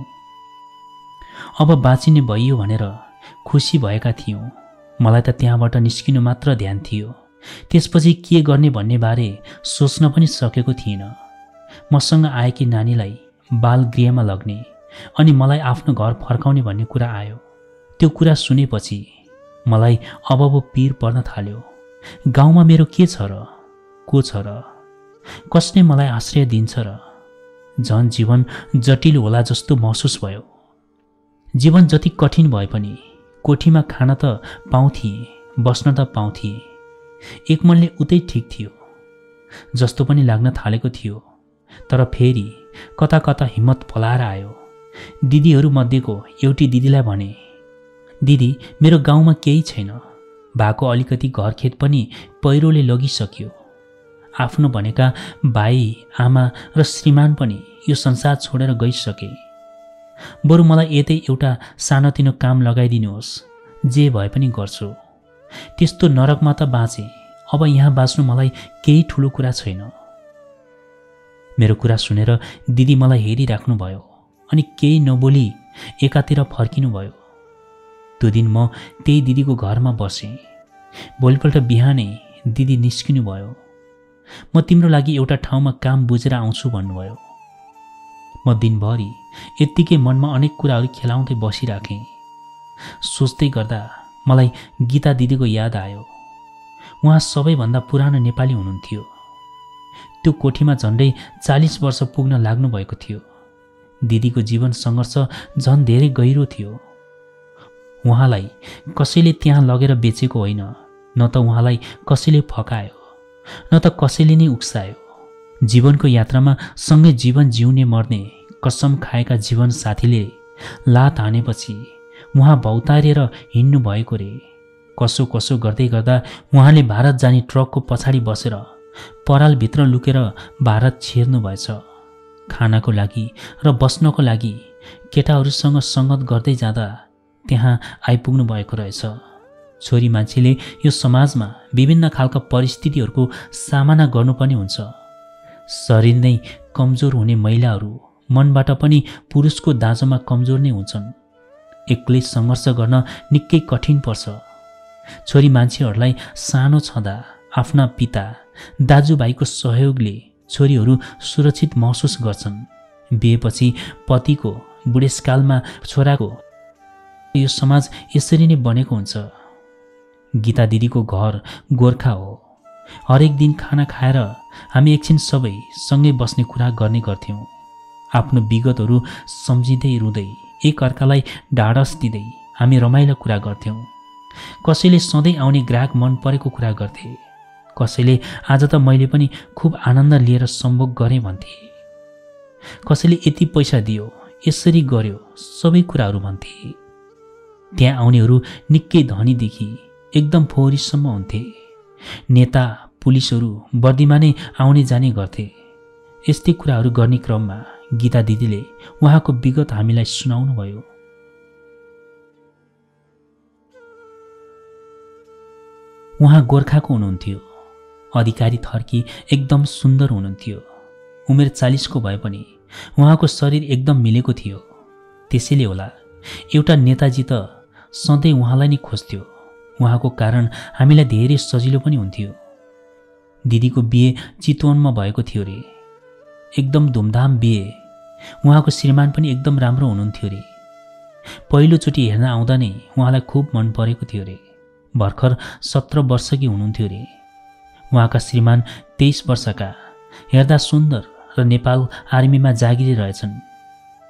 अब बाँचिने भइयो भनेर खुसी भएका थियौँ। मलाई त त्यहाँबाट निस्किनु मात्र ध्यान थियो। त्यसपछि के गर्ने भन्ने बारे सोच्न पनि सकेको थिइनँ। मसँग आएकी नानीलाई बालगृहमा लग्ने अनि मलाई आफ्नो घर फर्काउने भन्ने कुरा आयो। त्यो कुरा सुनेपछि मलाई अब अब पीर पर्न थाल्यो। गाउँमा मेरो के छ र, को छ र, कसले मलाई आश्रय दिन्छ र? झन् जीवन जटिल होला जस्तो महसुस भयो। जीवन जति कठिन भए पनि कोठीमा खान त पाउँथिएँ, बस्न त पाउँथिएँ। एक मनले उतै ठिक थियो जस्तो पनि लाग्न थालेको थियो। तर फेरि कता कता हिम्मत पलाएर आयो। दिदीहरूमध्येको एउटी दिदीलाई भने, दिदी मेरो गाउँमा केही छैन। भएको अलिकति घरखेत पनि पहिरोले लगिसक्यो। आफ्नो भनेका भाइ आमा र श्रीमान पनि यो संसार छोडेर गइसके। बरु मलाई यतै एउटा सानोतिनो काम लगाइदिनुहोस्, जे भए पनि गर्छु। त्यस्तो नरकमा त बाँचे, अब यहाँ बाँच्नु मलाई केही ठुलो कुरा छैन। मेरो कुरा सुनेर दिदी मलाई हेरिराख्नु भयो अनि केही नबोली एकातिर फर्किनु भयो। त्यो दिन म त्यही दिदीको घरमा बसेँ। भोलिपल्ट बिहानै दिदी निस्किनु भयो। म तिम्रो लागि एउटा ठाउँमा काम बुझेर आउँछु भन्नुभयो। म दिनभरि यत्तिकै मनमा अनेक कुराहरू खेलाउँदै बसिराखेँ। सोच्दै गर्दा मलाई गीता दिदीको याद आयो। उहाँ सबैभन्दा पुरानो नेपाली हुनुहुन्थ्यो। त्यो कोठीमा झन्डै चालिस वर्ष पुग्न लाग्नु भएको थियो। दिदीको जीवन सङ्घर्ष झन् धेरै गहिरो थियो। उहाँलाई कसैले त्यहाँ लगेर बेचेको होइन, न त उहाँलाई कसैले फकायो, न त कसैले नै उक्सायो। जीवनको यात्रामा सँगै जीवन जिउने मर्ने कसम खाएका जीवन साथीले लात हानेपछि उहाँ भौतारिएर हिँड्नु भएको रे। कसो कसो गर्दै गर्दा उहाँले भारत जाने ट्रकको पछाडि बसेर परालभित्र लुकेर भारत छिर्नु भएछ। खानको लागि र बस्नको लागि केटाहरूसँग सङ्गत गर्दै जाँदा त्यहाँ आइपुग्नु भएको रहेछ। छोरी मान्छेले यो समाजमा विभिन्न खालका परिस्थितिहरूको सामना गर्नुपर्ने हुन्छ। शरीर नै कमजोर हुने महिलाहरू मनबाट पनि पुरुषको दाँजोमा कमजोर नै हुन्छन्। एक्लै सङ्घर्ष गर्न निकै कठिन पर्छ। छोरी मान्छेहरूलाई सानो छँदा आफ्ना पिता दाजुभाइको सहयोगले छोरीहरू सुरक्षित महसुस गर्छन्। बिहेपछि पतिको, बुढेसकालमा छोराको। यो समाज यसरी नै बनेको हुन्छ। गीता दिदीको घर गोर्खा हो। हरेक दिन खाना खाएर हामी एकछिन सबै सँगै बस्ने कुरा गर्ने गर्थ्यौँ। आफ्नो विगतहरू सम्झिँदै रुँदै एक अर्कालाई ढाडस दिँदै हामी रमाइलो कुरा गर्थ्यौँ। कसैले सधैँ आउने ग्राहक मन परेको कुरा गर्थे। कसैले आज त मैले पनि खुब आनन्द लिएर सम्भोग गरेँ भन्थे। कसैले यति पैसा दियो, यसरी गर्यो, सबै कुराहरू भन्थे। त्यहाँ आउनेहरू निकै धनीदेखि एकदम फोहोरीसम्म हुन्थे। नेता पुलिसहरू वर्दीमा नै आउने जाने गर्थे। यस्तै कुराहरू गर्ने क्रममा गीता दिदीले उहाँको विगत हामीलाई सुनाउनु भयो। उहाँ गोर्खाको हुनुहुन्थ्यो। अधिकारी थर्की एकदम सुन्दर हुनुहुन्थ्यो। उमेर चालिसको भए पनि उहाँको शरीर एकदम मिलेको थियो। त्यसैले होला एउटा नेताजी त सधैँ उहाँलाई नै खोज्थ्यो। उहाँको कारण हामीलाई धेरै सजिलो पनि हुन्थ्यो। दिदीको बिहे चितवनमा भएको थियो रे। एकदम धुमधाम बिहे। उहाँको श्रीमान पनि एकदम राम्रो हुनुहुन्थ्यो रे। पहिलोचोटि हेर्न आउँदा नै उहाँलाई खुब मन परेको थियो रे। भर्खर सत्र वर्षकी हुनुहुन्थ्यो रे। उहाँका श्रीमान तेइस वर्षका, हेर्दा सुन्दर र नेपाल आर्मीमा जागिरी रहेछन्।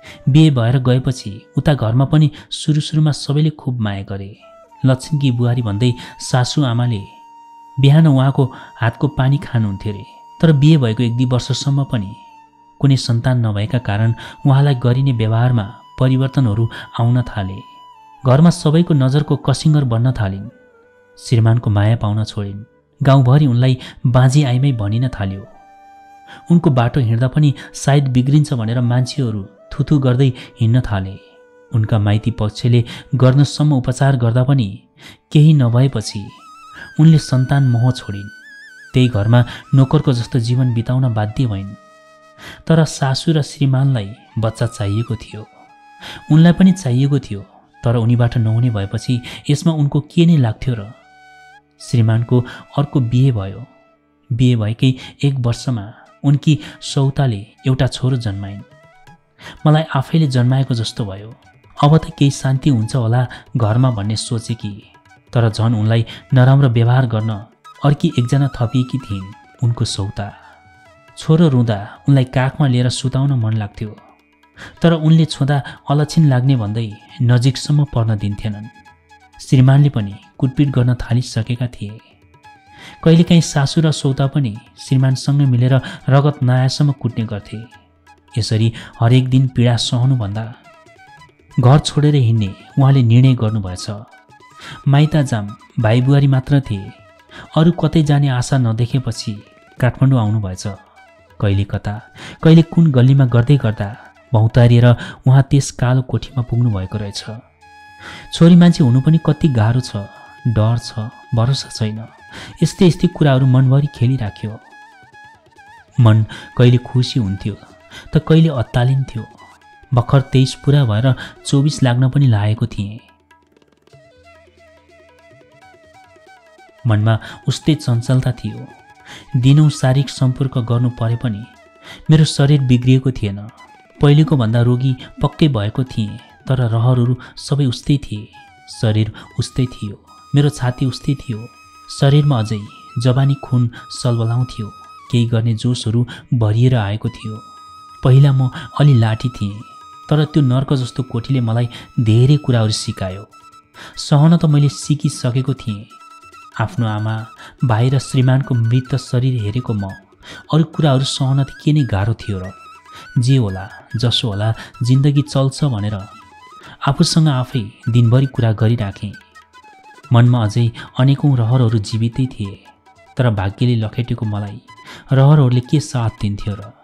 बिहे भएर गएपछि उता घरमा पनि सुरु सुरुमा सबैले खुब माया गरे। लक्ष्मीकी बुहारी भन्दै सासु आमाले बिहान उहाँको हातको पानी खानुहुन्थ्यो रे। तर बिहे भएको एक दुई वर्षसम्म पनि कुनै सन्तान नभएका कारण उहाँलाई गरिने व्यवहारमा परिवर्तनहरू आउन थाले। घरमा सबैको नजरको कसिङ्गर बन्न थालिन्। श्रीमानको माया पाउन छोडिन्। गाउँभरि उनलाई बाँझी आइमै भनिन थाल्यो। उनको बाटो हिँड्दा पनि सायद बिग्रिन्छ भनेर मान्छेहरू थुथु गर्दै हिँड्न थाले। उनका माइती पक्षले गर्नसम्म उपचार गर्दा पनि केही नभएपछि उनले सन्तान मोह छोडिन्। त्यही घरमा नोकरको जस्तो जीवन बिताउन बाध्य भइन्। तर सासु र श्रीमानलाई बच्चा चाहिएको थियो, उनलाई पनि चाहिएको थियो। तर उनीबाट नहुने भएपछि यसमा उनको के नै लाग्थ्यो र। श्रीमानको अर्को बिहे भयो। बिहे भएकै एक वर्षमा उनकी सौताले एउटा छोरो जन्माइन्। मलाई आफैले जन्माएको जस्तो भयो। अब त केही शान्ति हुन्छ होला घरमा भन्ने सोचे कि, तर झन् उनलाई नराम्रो व्यवहार गर्न अर्की एकजना थपिएकी थिइन्, उनको सौता। छोरो रुँदा उनलाई काखमा लिएर सुताउन मन लाग्थ्यो, तर उनले छुँदा अलक्षिन लाग्ने भन्दै नजिकसम्म पर्न दिन्थेनन्। श्रीमानले पनि कुटपिट गर्न थालिसकेका थिए। कहिलेकाहीँ सासु र सौता पनि श्रीमानसँगै मिलेर रगत नआएसम्म कुट्ने गर्थे। यसरी हरेक दिन पीडा सहनुभन्दा घर छोडेर हिँड्ने उहाँले निर्णय गर्नुभएछ। माइता जाम भाइ बुहारी मात्र थिए। अरू कतै जाने आशा नदेखेपछि काठमाडौँ आउनुभएछ। कहिले कता कहिले कुन गल्लीमा गर्दै गर्दा भौतारिएर उहाँ त्यस कालो कोठीमा पुग्नु भएको रहेछ। छोरी मान्छे हुनु पनि कति गाह्रो छ, डर छ, भरोसा छैन। यस्तै यस्तै कुराहरू मनभरि खेलिराख्यो। मन कहिले खुसी हुन्थ्यो त कहिले अत्तालिन्थ्यो। भर्खर तेइस पुरा भएर चौबिस लाग्न पनि लागेको थिएँ। मनमा उस्तै चञ्चलता थियो। दिनौँ शारीरिक सम्पर्क गर्नु परे पनि मेरो शरीर बिग्रिएको थिएन। पहिलेको भन्दा रोगी पक्कै भएको थिएँ, तर रहरहरू सबै उस्तै थिए। शरीर उस्तै थियो, मेरो छाती उस्तै थियो। शरीरमा अझै जवानी खुन सलबलाउँथ्यो। केही गर्ने जोसहरू भरिएर आएको थियो। पहिला म अलि लाठी थिएँ, तर त्यो नर्क जस्तो कोठीले मलाई धेरै कुराहरू सिकायो। सहन त मैले सिकिसकेको थिएँ। आफ्नो आमा, भाइ र श्रीमानको मृत शरीर हेरेको म अरू कुराहरू सहन त के नै गाह्रो थियो र। जे होला जसो होला जिन्दगी चल्छ भनेर आफूसँग आफै दिनभरि कुरा गरिराखेँ। मनमा अझै अनेकौँ रहरहरू जीवितै थिए, तर भाग्यले लखेटेको मलाई रहरहरूले के साथ दिन्थ्यो र।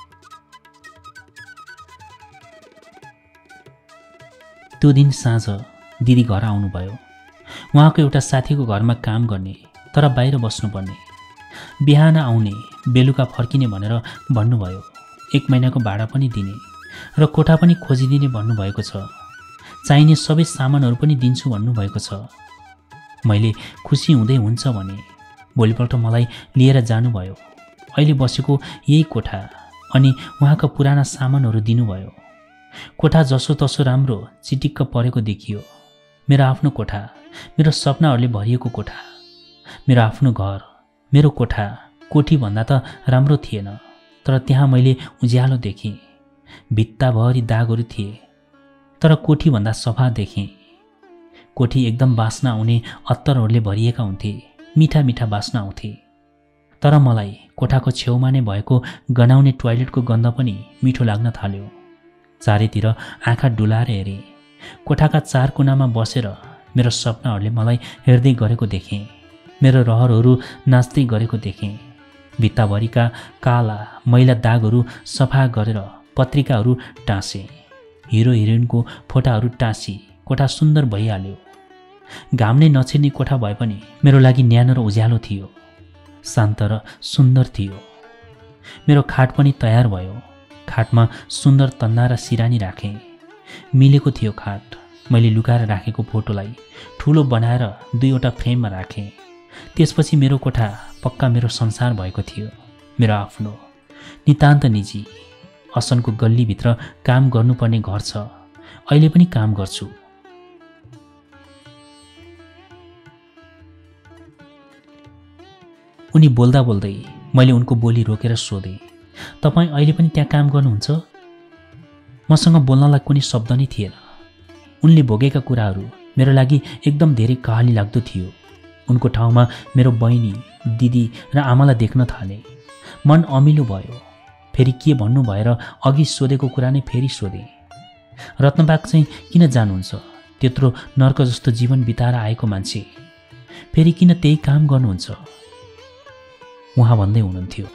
त्यो दिन साँझ दिदी घर आउनुभयो। उहाँको एउटा साथीको घरमा काम गर्ने, तर बाहिर बस्नुपर्ने। बिहान आउने बेलुका फर्किने भनेर भन्नुभयो। एक महिनाको भाडा पनि दिने र कोठा पनि खोजिदिने भन्नुभएको छ। चाहिने सबै सामानहरू पनि दिन्छु भन्नुभएको छ। मैले खुसी हुँदै हुन्छ भने भोलिपल्ट मलाई लिएर जानुभयो। अहिले बसेको यही कोठा अनि उहाँका पुराना सामानहरू दिनुभयो। कोठा जसो तसो राम्रो चिटिक्क परेको देखियो। मेरो आफ्नो कोठा, मेरो सपनाहरूले भरिएको कोठा, मेरो आफ्नो घर, मेरो कोठा। कोठी भन्दा त राम्रो थिएन, तर त्यहाँ मैले उज्यालो देखेँ। भित्ताभरि दागहरू थिए, तर कोठी भन्दा सफा देखेँ। कोठी एकदम बास्ना आउने अत्तरहरूले भरिएका हुन्थे। मिठा मिठा बास्ना आउँथे। तर मलाई कोठाको छेउमा नै भएको गनाउने टोयलेटको गन्ध पनि मिठो लाग्न थाल्यो। चारैतिर आँखा डुलाएर हेरेँ। कोठाका चार कुनामा बसेर मेरो सपनाहरूले मलाई हेर्दै गरेको देखेँ। मेरो रहरहरू नाच्दै गरेको देखेँ। भित्ताभरिका काला मैला दागहरू सफा गरेर पत्रिकाहरू टाँसेँ। हिरो हिरोइनको फोटाहरू टाँसी कोठा सुन्दर भइहाल्यो। घाम नै नछिर्ने कोठा भए पनि मेरो लागि न्यानो र उज्यालो थियो। शान्त र सुन्दर थियो। मेरो खाट पनि तयार भयो। खाटमा सुन्दर तन्ना र सिरानी राखेँ। मिलेको थियो खाट। मैले लुकाएर राखेको फोटोलाई ठुलो बनाएर दुईवटा फ्रेममा राखेँ। त्यसपछि मेरो कोठा पक्का मेरो संसार भएको थियो। मेरो आफ्नो नितान्त निजी। असनको गल्लीभित्र काम गर्नुपर्ने घर छ। अहिले पनि काम गर्छु। उनी बोल्दा बोल्दै मैले उनको बोली रोकेर सोधेँ, तपाईँ अहिले पनि त्यहाँ काम गर्नुहुन्छ? मसँग बोल्नलाई कुनै शब्द नै थिएन। उनले भोगेका कुराहरू मेरो लागि एकदम धेरै कहाली लाग्दो थियो। उनको ठाउँमा मेरो बहिनी, दिदी र आमालाई देख्न थालेँ। मन अमिलो भयो। फेरि के भन्नु भएर अघि सोधेको कुरा नै फेरि सोधेँ। रत्नबाग चाहिँ किन जानुहुन्छ? त्यत्रो नर्क जस्तो जीवन बिताएर आएको मान्छे फेरि किन त्यही काम गर्नुहुन्छ? उहाँ भन्दै हुनुहुन्थ्यो,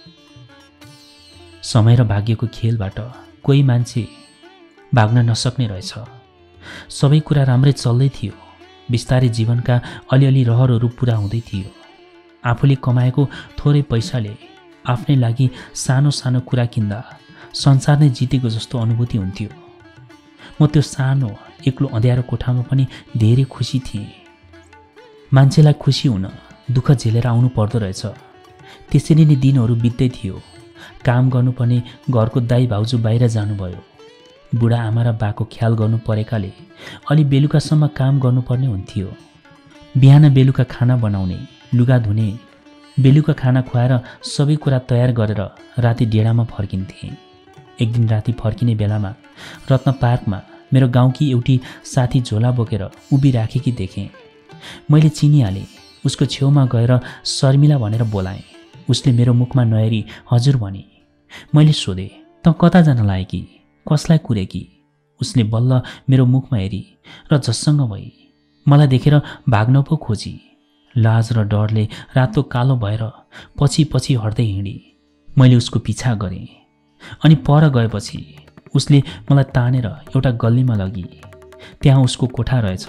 समय र भाग्यको खेलबाट कोही मान्छे भाग्न नसक्ने रहेछ। सबै कुरा राम्रै चल्दै थियो। बिस्तारै जीवनका अलिअलि रहरहरू पुरा हुँदै थियो। आफूले कमाएको थोरै पैसाले आफ्नै लागि सानो सानो कुरा किन्दा संसार नै जितेको जस्तो अनुभूति हुन्थ्यो। म त्यो सानो एक्लो अँध्यारो कोठामा पनि धेरै खुसी थिएँ। मान्छेलाई खुसी हुन दुःख झेलेर आउनु पर्दो रहेछ। त्यसरी नै दिनहरू बित्दै थियो। काम गर्नुपर्ने घरको दाइ भाउजू बाहिर जानुभयो। बुढा आमा र बाको ख्याल गर्नु परेकाले अलि बेलुकासम्म काम गर्नुपर्ने हुन्थ्यो। बिहान बेलुका खाना बनाउने, लुगा धुने, बेलुका खाना खुवाएर सबै कुरा तयार गरेर राति डेढामा फर्किन्थेँ। एक दिन राति फर्किने बेलामा रत्न पार्कमा मेरो गाउँकी एउटी साथी झोला बोकेर उभिराखेकी देखेँ। मैले चिनिहालेँ। उसको छेउमा गएर शर्मिला भनेर बोलाएँ। उसले मेरो मुखमा नहेरी हजुर भने। मैले सोधेँ, त कता जान लागेकी? कसलाई कुरेकी? उसले बल्ल मेरो मुखमा हेरी र झस्सङ्ग भई मलाई देखेर भाग्न पो खोजी। लाज र डरले रातो कालो भएर पछि पछि हट्दै हिँडी। मैले उसको पिछा गरेँ। अनि पर गएपछि उसले मलाई तानेर एउटा गल्लीमा लगी। त्यहाँ उसको कोठा रहेछ।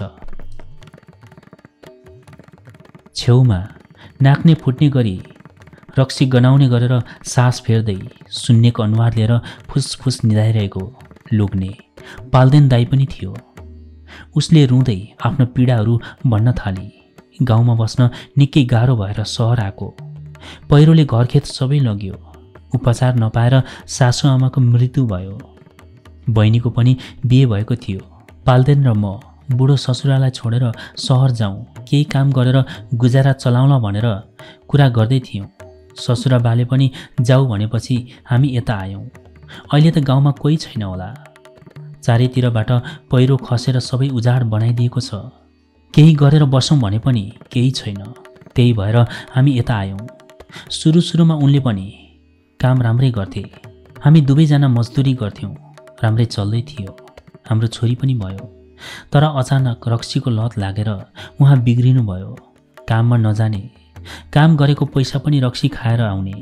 छेउमा नाक्ने फुट्ने गरी रक्सी गनाउने गरेर सास फेर्दै सुन्नेको अनुहार लिएर फुसफुस निधाइरहेको लोग्ने पाल्देन दाई पनि थियो। उसले रुँदै आफ्नो पीडाहरू भन्न थाली। गाउँमा बस्न निकै गाह्रो भएर सहर आएको। पहिरोले घरखेत सबै लग्यो। उपचार नपाएर सासु आमाको मृत्यु भयो। बहिनीको पनि बिहे भएको थियो। पाल्देन र म बुढो ससुरालाई छोडेर सहर जाउँ, केही काम गरेर गुजारा चलाउँला भनेर कुरा गर्दै थियौँ। ससुरा बाले पनि जाऊ भनेपछि हामी यता आयौँ। अहिले त गाउँमा कोही छैन होला। चारैतिरबाट पहिरो खसेर सबै उजाड बनाइदिएको छ। केही गरेर बसौँ भने पनि केही छैन। त्यही भएर हामी यता आयौँ। सुरु सुरुमा उनले पनि काम राम्रै गर्थे। हामी दुवैजना मजदुरी गर्थ्यौँ। राम्रै चल्दै थियो। हाम्रो छोरी पनि भयो। तर अचानक रक्सीको लत लागेर उहाँ बिग्रिनु भयो। काममा नजाने, काम गरेको पैसा पनि रक्सी खाएर आउने।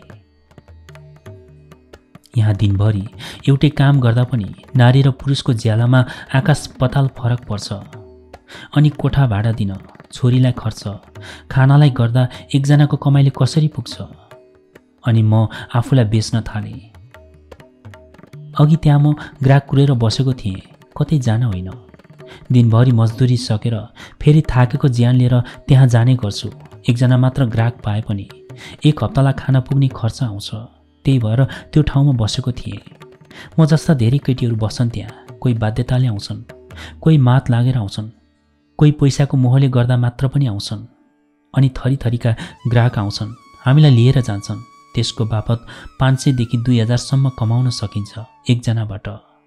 यहाँ दिनभरि एउटै काम गर्दा पनि नारी र पुरुषको ज्यालामा आकाश पताल फरक पर्छ। अनि कोठा भाडा दिन, छोरीलाई खर्च, खानालाई गर्दा एकजनाको कमाइले कसरी पुग्छ? अनि म आफूलाई बेच्न थालेँ। अघि त्यहाँ म ग्राहक कुरेर बसेको थिएँ, कतै जान होइन। दिनभरि मजदुरी सकेर फेरि थाकेको ज्यान लिएर त्यहाँ जाने गर्छु। एकजना मात्र ग्राहक पाए पनि एक हप्तालाई खाना पुग्ने खर्च आउँछ। त्यही भएर त्यो ठाउँमा बसेको थिएँ। म जस्ता धेरै केटीहरू बस्छन् त्यहाँ। कोही बाध्यताले आउँछन्, कोही मात लागेर आउँछन्, कोही पैसाको मोहले गर्दा मात्र पनि आउँछन्। अनि थरीथरीका ग्राहक आउँछन्, हामीलाई लिएर जान्छन्। त्यसको बापत पाँच सयदेखि दुई हजारसम्म कमाउन सकिन्छ एकजनाबाट।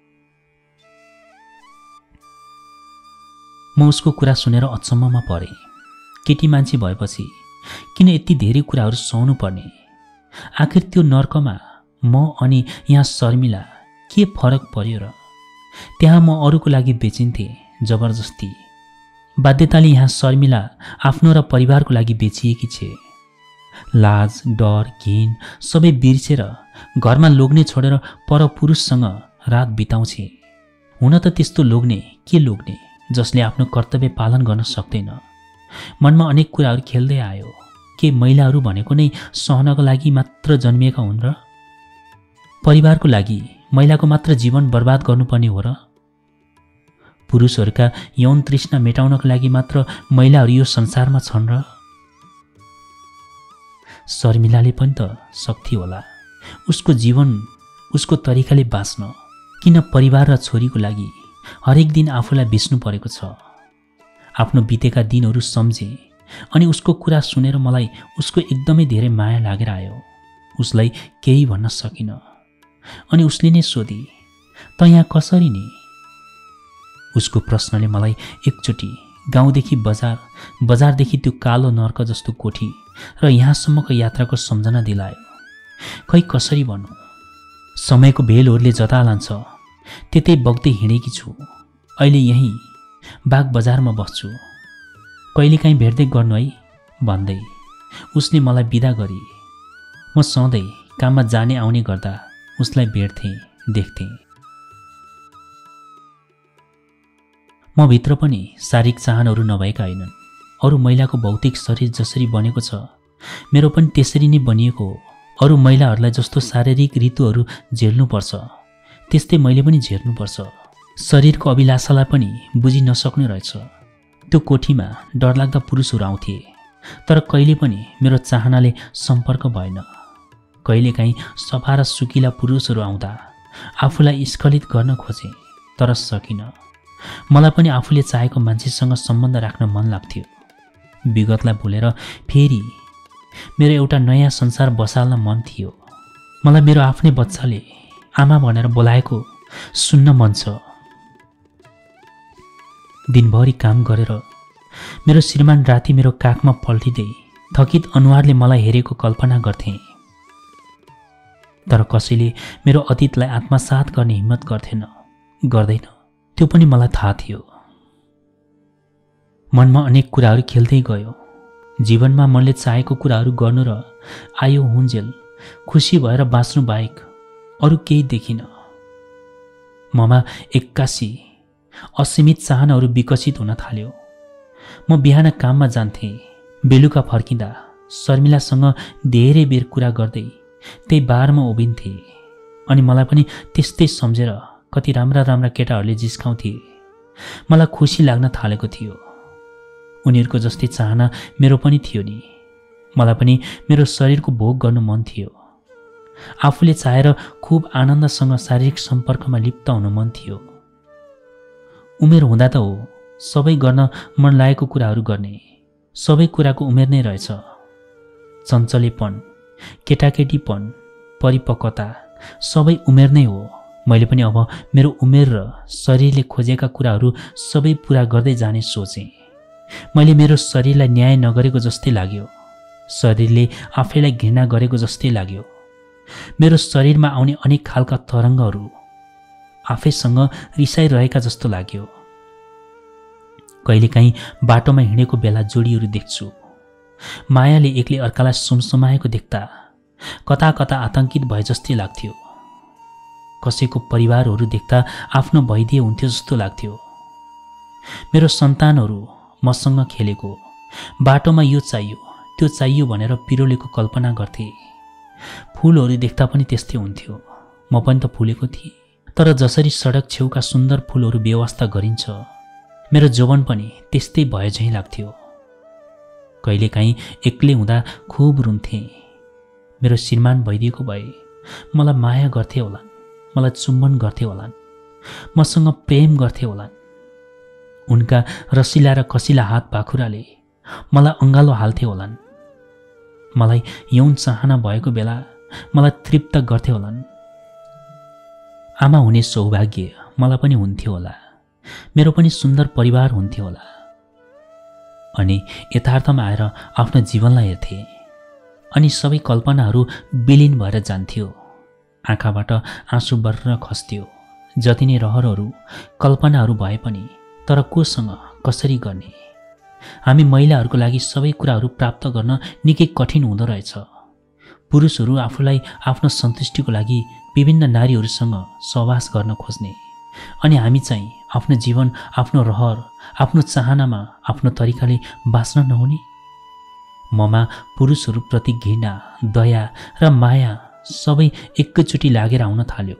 म उसको कुरा सुनेर अचम्ममा परेँ। केटी मान्छे भएपछि किन यति धेरै कुराहरू सहनु पर्ने? आखिर त्यो नर्कमा म अनि यहाँ शर्मिला के फरक पर्यो र? त्यहाँ म अरूको लागि बेचिन्थेँ जबरजस्ती। बाध्यताले यहाँ शर्मिला आफ्नो र परिवारको लागि बेचिएकी छे। लाज, डर, घिन सबै बिर्सेर घरमा लोग्ने छोडेर पर पुरुषसँग रात बिताउँछे। हुन त त्यस्तो लोग्ने के लोग्ने जसले आफ्नो कर्तव्य पालन गर्न सक्दैन। मनमा अनेक कुराहरू खेल्दै आयो। के महिलाहरू भनेको नै सहनको लागि मात्र जन्मिएका हुन् र? परिवारको लागि महिलाको मात्र जीवन बर्बाद गर्नुपर्ने हो र? पुरुषहरूका यौन तृष्णा मेटाउनको लागि मात्र महिलाहरू यो संसारमा छन् र? शर्मिलाले पनि त सक्थी होला उसको जीवन उसको तरिकाले बाँच्न। किन परिवार र छोरीको लागि हरेक दिन आफूलाई बेच्नु परेको छ? आफ्नो बितेका दिनहरू सम्झे अनि उसको कुरा सुनेर मलाई उसको एकदमै धेरै माया लागेर आयो। उसलाई केही भन्न सकिनँ। अनि उसले नै सोधी, त यहाँ कसरी नि? उसको प्रश्नले मलाई एकचोटि गाउँदेखि बजार, बजारदेखि त्यो कालो नर्क जस्तो कोठी र यहाँसम्मको यात्राको सम्झना दिलायो। खै कसरी भन्नु? समयको भेलहरूले जता लान्छ त्यतै बग्दै हिँडेकी छु। अहिले यहीँ बाग बजारमा बस्छु। कहिलेकाहीँ भेट्दै गर्नु है भन्दै उसले मलाई बिदा गरी। म सधैँ काममा जाने आउने गर्दा उसलाई भेट्थेँ, देख्थेँ। म भित्र पनि शारीरिक चाहनाहरू नभएका होइनन्। अरू महिलाको भौतिक शरीर जसरी बनेको छ मेरो पनि त्यसरी नै बनिएको हो। अरू महिलाहरूलाई जस्तो शारीरिक ऋतुहरू झेल्नुपर्छ त्यस्तै मैले पनि झेल्नुपर्छ। शरीरको अभिलाषालाई पनि बुझि नसक्ने रहेछ। त्यो कोठीमा डरलाग्दा पुरुषहरू आउँथे तर कहिले पनि मेरो चाहनाले सम्पर्क भएन। कहिलेकाहीँ सफा र सुकिला पुरुषहरू आउँदा आफूलाई स्खलित गर्न खोजेँ तर सकिनँ। मलाई पनि आफूले चाहेको मान्छेसँग सम्बन्ध राख्न मन लाग्थ्यो। विगतलाई भुलेर फेरि मेरो एउटा नयाँ संसार बसाल्न मन थियो। मलाई मेरो आफ्नै बच्चाले आमा भनेर बोलाएको सुन्न मन छ। दिनभरि काम गरेर मेरो श्रीमान राति मेरो काखमा पल्टिँदै थकित अनुहारले मलाई हेरेको कल्पना गर्थे। तर कसैले मेरो अतीतलाई आत्मसात गर्ने हिम्मत गर्थेन, गर्दैन। त्यो पनि मलाई थाहा थियो। मनमा अनेक कुराहरू खेल्दै गयो। जीवनमा मनले चाहेको कुराहरू गर्नु र आयो हुन्जेल खुसी भएर बाँच्नु बाहेक अरू केही देखिन। ममा एक्कासी असीमित चाहनाहरू विकसित हुन थाल्यो। म बिहान काममा जान्थेँ, बेलुका फर्किँदा शर्मिलासँग धेरै बेर कुरा गर्दै त्यही बारमा उभिन्थे। अनि मलाई पनि त्यस्तै सम्झेर कति राम्रा राम्रा केटाहरूले जिस्काउँथे। मलाई खुसी लाग्न थालेको थियो। उनीहरूको जस्तै चाहना मेरो पनि थियो नि। मलाई पनि मेरो शरीरको भोग गर्नु मन थियो। आफूले चाहेर खुब आनन्दसँग शारीरिक सम्पर्कमा लिप्त हुन मन थियो। उमेर हुँदा त हो सबै गर्न मन लागेको कुराहरू गर्ने। सबै कुराको उमेर नै रहेछ। चञ्चलेपन, केटाकेटीपन, परिपक्वता सबै उमेर नै हो। मैले पनि अब मेरो उमेर र शरीरले खोजेका कुराहरू सबै पुरा गर्दै जाने सोचेँ। मैले मेरो शरीरलाई न्याय नगरेको जस्तै लाग्यो। शरीरले आफैलाई घृणा गरेको जस्तै लाग्यो। मेरो शरीरमा आउने अनेक खालका तरङ्गहरू आफैसँग रिसाइरहेका जस्तो लाग्यो। कहिलेकाहीँ बाटोमा हिँडेको बेला जोडीहरू देख्छु। मायाले एकले अर्कालाई सुमसुमाएको देख्दा कता कता आतंकित भए जस्तै लाग्थ्यो। कसैको परिवारहरू देख्दा आफ्नो भइदिए हुन्थ्यो जस्तो लाग्थ्यो। मेरो सन्तानहरू मसँग खेलेको, बाटोमा यो चाहियो त्यो चाहियो भनेर पिरोलेको कल्पना गर्थे। फुलहरू देख्दा पनि त्यस्तै हुन्थ्यो। म पनि त फुलेको थिएँ। तर जसरी सडक छेउका सुन्दर फुलहरू व्यवस्था गरिन्छ मेरो जीवन पनि त्यस्तै भए झैँ लाग्थ्यो। कहिलेकाहीँ एक्लै हुँदा खुब रुन्थेँ। मेरो श्रीमान भइदिएको भए मलाई माया गर्थे होलान्, मलाई चुम्बन गर्थे होलान्, मसँग प्रेम गर्थे होलान्। उनका रसिला र कसिला हात पाखुराले मलाई अँगालो हाल्थे होलान्। मलाई यौन चाहना भएको बेला मलाई तृप्त गर्थे होलान्। आमा हुने सौभाग्य मलाई पनि हुन्थ्यो होला। मेरो पनि सुन्दर परिवार हुन्थ्यो होला। अनि यथार्थमा आएर आफ्नो जीवनलाई हेर्थे अनि सबै कल्पनाहरू विलीन भएर जान्थ्यो। आँखाबाट आँसु बर्र खस्थ्यो। जति नै रहरहरू कल्पनाहरू भए पनि तर कोसँग कसरी गर्ने? हामी महिलाहरूको लागि सबै कुराहरू प्राप्त गर्न निकै कठिन हुँदो रहेछ। पुरुषहरू आफूलाई आफ्नो सन्तुष्टिको लागि विभिन्न नारीहरूसँग सहवास गर्न खोज्ने अनि हामी चाहिँ आफ्नो जीवन, आफ्नो रहर, आफ्नो चाहनामा आफ्नो तरिकाले बाँच्न नहुने। ममा पुरुषहरूप्रति घृणा, दया र माया सबै एकैचोटि लागेर आउन थाल्यो।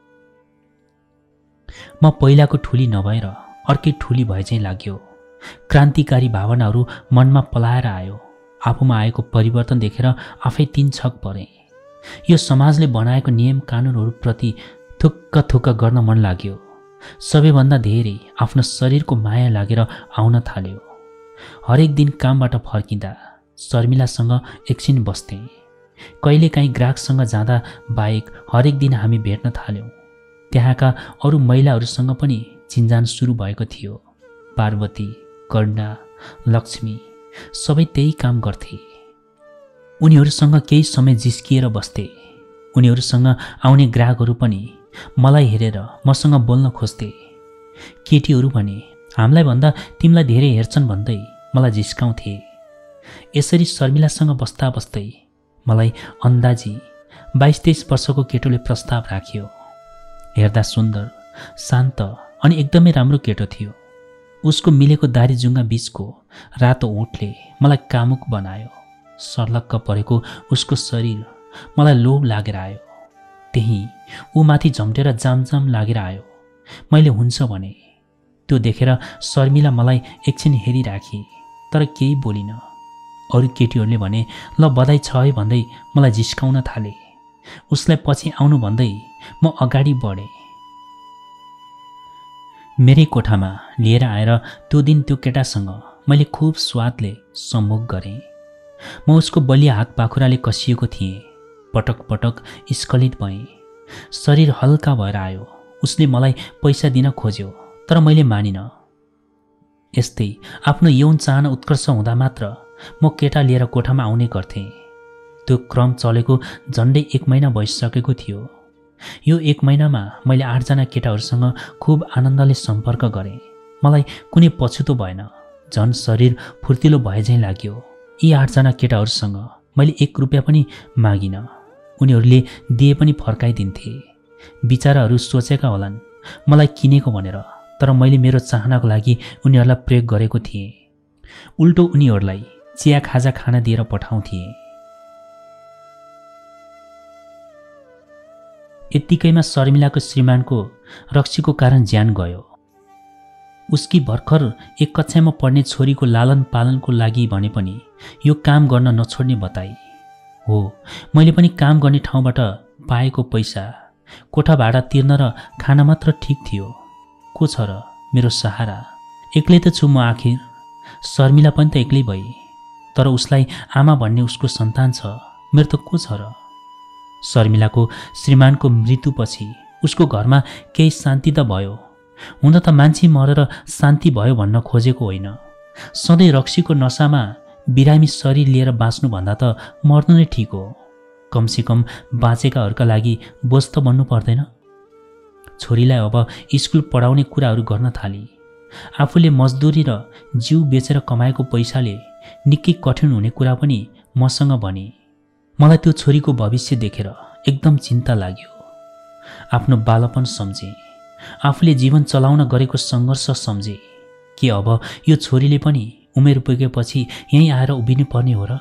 म पहिलाको ठुली नभएर अर्कै ठुली भए चाहिँ लाग्यो। क्रान्तिकारी भावनाहरू मनमा पलाएर आयो। आफूमा आएको परिवर्तन देखेर आफै तीन छक परेँ। यो समाजले बनाएको नियम कानुनहरूप्रति थुक्क थुक्क गर्न मन लाग्यो। सबैभन्दा धेरै आफ्नो शरीरको माया लागेर आउन थाल्यो। हरेक दिन कामबाट फर्किँदा शर्मिलासँग एकछिन बस्थेँ। कहिलेकाहीँ ग्राहकसँग जाँदा बाहेक हरेक दिन हामी भेट्न थाल्यौँ। त्यहाँका अरू महिलाहरूसँग पनि चिन्जान सुरु भएको थियो। पार्वती, कर्णा, लक्ष्मी सबै त्यही काम गर्थे। उनीहरूसँग केही समय जिस्किएर बस्थे। उनीहरूसँग आउने ग्राहकहरू पनि मलाई हेरेर मसँग बोल्न खोज्थे। केटीहरू भने हामीलाई भन्दा तिमीलाई धेरै हेर्छन् भन्दै मलाई जिस्काउँथे। यसरी शर्मिलासँग बस्दा बस्दै मलाई अन्दाजी बाइस तेइस वर्षको केटोले प्रस्ताव राख्यो। हेर्दा सुन्दर, शान्त अनि एकदमै राम्रो केटो थियो। उसको मिलेको दारी जुङ्गा बीचको रातो ओठले मलाई कामुक बनायो। सर्लक्क परेको उसको शरीर मलाई लोभ लागेर आयो। त्यही ऊ माथि झम्टेर जामजाम लागेर आयो। मैले हुन्छ भने। त्यो देखेर शर्मिला मलाई एकछिन हेरिराखी, तर केही बोलिन। अरू केटीहरूले भने ल बधाई छ है भन्दै मलाई जिस्काउन थाले। उसलाई पछि आउनु भन्दै म अगाडि बढेँ। मेरै कोठामा लिएर आएर त्यो दिन त्यो केटासँग मैले खुब स्वादले सम्भोग गरेँ। म उसको बलिया हात पाखुराले कसिएको थिएँ। पटक पटक स्खलित भएँ। शरीर हल्का भएर आयो। उसले मलाई पैसा दिन खोज्यो, तर मैले मानिन। यस्तै आफ्नो यौन चाहना उत्कर्ष हुँदा मात्र म केटा लिएर कोठामा आउने गर्थेँ। त्यो क्रम चलेको झन्डै एक महिना भइसकेको थियो। यो एक महिनामा मैले आठजना केटाहरूसँग खुब आनन्दले सम्पर्क गरेँ। मलाई कुनै पछुतो भएन। झन् शरीर फुर्तिलो भए झैँ लाग्यो। यी आठजना केटाहरूसँग मैले एक रुपियाँ पनि मागिन। उनीहरूले दिए पनि फर्काइदिन्थे। बिचाराहरू सोचेका होलान् मलाई किनेको भनेर, तर मैले मेरो चाहनाको लागि उनीहरूलाई प्रयोग गरेको थिएँ। उल्टो उनीहरूलाई चिया खाजा खाना दिएर पठाउँथे। यत्तिकैमा शर्मिलाको श्रीमानको रक्सीको कारण ज्यान गयो। उसकी भर्खर एक कक्षामा पढ्ने छोरीको लालन पालनको लागि भने पनि यो काम गर्न नछोड्ने बताई। हो, मैले पनि काम गर्ने ठाउँबाट पाएको पैसा कोठा भाडा तिर्न र खाना मात्र ठिक थियो। को छ र मेरो सहारा? एक्लै त छु म आखिर। शर्मिला पनि त एक्लै भई, तर उसलाई आमा भन्ने उसको सन्तान छ। मेरो त को छ र? शर्मिलाको श्रीमानको मृत्युपछि उसको घरमा केही शान्ति त भयो। हुन त मान्छे मरेर शान्ति भयो भन्न खोजेको होइन। सधैँ रक्सीको नसामा बिरामी शरीर लिएर बाँच्नुभन्दा त मर्नु नै ठिक हो। कमसेकम बाँचेकाहरूका लागि बोझ त बन्नु पर्दैन। छोरीलाई अब स्कुल पढाउने कुराहरू गर्न थाली। आफूले मजदुरी र जिउ बेचेर कमाएको पैसाले निकै कठिन हुने कुरा पनि मसँग भने। मलाई त्यो छोरीको भविष्य देखेर एकदम चिन्ता लाग्यो। आफ्नो बालपन सम्झेँ। आफूले जीवन चलाउन गरेको सङ्घर्ष सम्झेँ। के अब यो छोरीले पनि उमेर पुगेपछि यहीँ आएर उभिनु पर्ने हो र?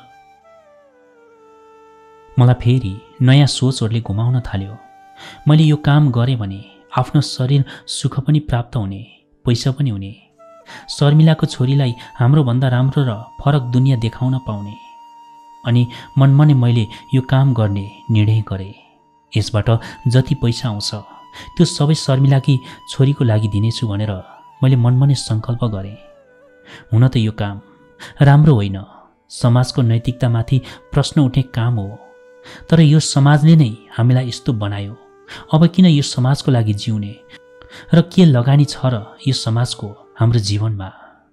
मलाई फेरि नयाँ सोचहरूले घुमाउन थाल्यो। मैले यो काम गरेँ भने आफ्नो शरीर सुख पनि प्राप्त हुने, पैसा पनि हुने, शर्मिलाको छोरीलाई हाम्रो भन्दा राम्रो र फरक दुनियाँ देखाउन पाउने। अनि मनमा नै मैले यो काम गर्ने निर्णय गरेँ। यसबाट जति पैसा आउँछ त्यो सबै शर्मिलाकी छोरीको लागि दिनेछु भनेर मैले मनमा नै सङ्कल्प गरेँ। हुन त यो काम राम्रो होइन, समाजको नैतिकतामाथि प्रश्न उठ्ने काम हो। तर यो समाजले नै हामीलाई यस्तो बनायो। अब किन यो समाजको लागि जिउने र के लगानी छ र यो समाजको हाम्रो जीवनमा?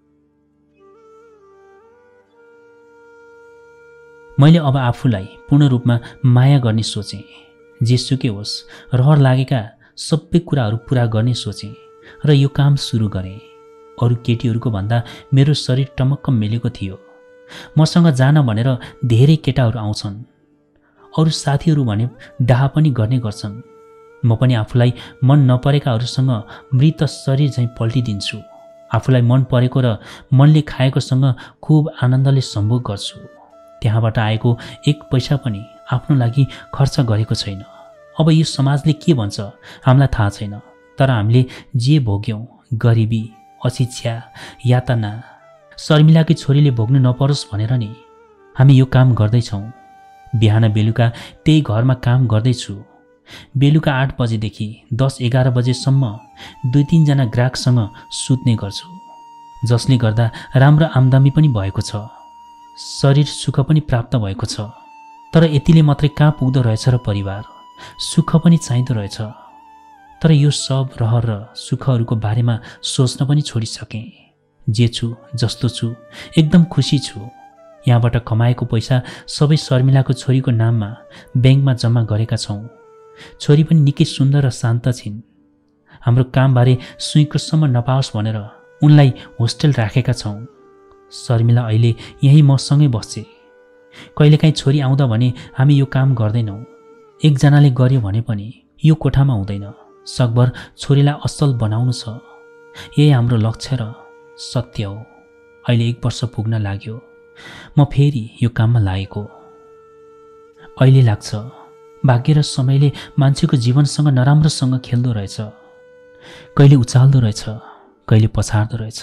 मैले अब आफूलाई पूर्ण रूपमा माया गर्ने सोचेँ। जेसुकै होस्, रहर लागेका सबै कुराहरू पुरा गर्ने सोचेँ र यो काम सुरु गरेँ। अरू केटीहरूको भन्दा मेरो शरीर टमक्क मिलेको थियो। मसँग जान भनेर धेरै केटाहरू आउँछन्। अरू साथीहरू भने डाहा पनि गर्ने गर्छन्। म पनि आफूलाई मन नपरेकाहरूसँग मृत शरीर झैँ पल्टिदिन्छु। आफूलाई मन परेको र मनले खाएकोसँग खुब आनन्दले सम्भोग गर्छु। त्यहाँबाट आएको एक पैसा पनि आफ्नो लागि खर्च गरेको छैन। अब यो समाजले के भन्छ हामीलाई थाहा छैन, तर हामीले जे भोग्यौँ, गरिबी, अशिक्षा, यातना, शर्मिलाकी छोरीले भोग्नु नपरोस् भनेर नि हामी यो काम गर्दैछौँ। बिहान बेलुका त्यही घरमा काम गर्दैछु। बेलुका आठ बजेदेखि दस एघार बजेसम्म दुई तिनजना ग्राहकसँग सुत्ने गर्छु, जसले गर्दा राम्रो आम्दानी पनि भएको छ, शरीर सुख पनि प्राप्त भएको छ। तर यतिले मात्रै कहाँ पुग्दो रहेछ र परिवार? सुख पनि चाहिँदो रहेछ। तर यो सब रहर र सुखहरूको बारेमा सोच्न पनि छोडिसकेँ। जे छु जस्तो छु एकदम खुसी छु। यहाँबाट कमाएको पैसा सबै शर्मिलाको छोरीको नाममा ब्याङ्कमा जम्मा गरेका छौँ। छोरी पनि निकै सुन्दर र शान्त छिन्। हाम्रो कामबारे सुइँकोसम्म नपाओस् भनेर उनलाई होस्टेल राखेका छौँ। शर्मिला अहिले यहीँ मसँगै बस्छे। कहिलेकाहीँ छोरी आउँदा भने हामी यो काम गर्दैनौँ। एकजनाले गर्यो भने पनि यो कोठामा हुँदैन। सकभर छोरीलाई असल बनाउनु छ, यही हाम्रो लक्ष्य र सत्य हो। अहिले एक वर्ष पुग्न लाग्यो म फेरि यो काममा लागेको। अहिले लाग्छ भाग्य र समयले मान्छेको जीवनसँग नराम्रोसँग खेल्दो रहेछ। कहिले उचाल्दो रहेछ, कहिले पछार्दो रहेछ।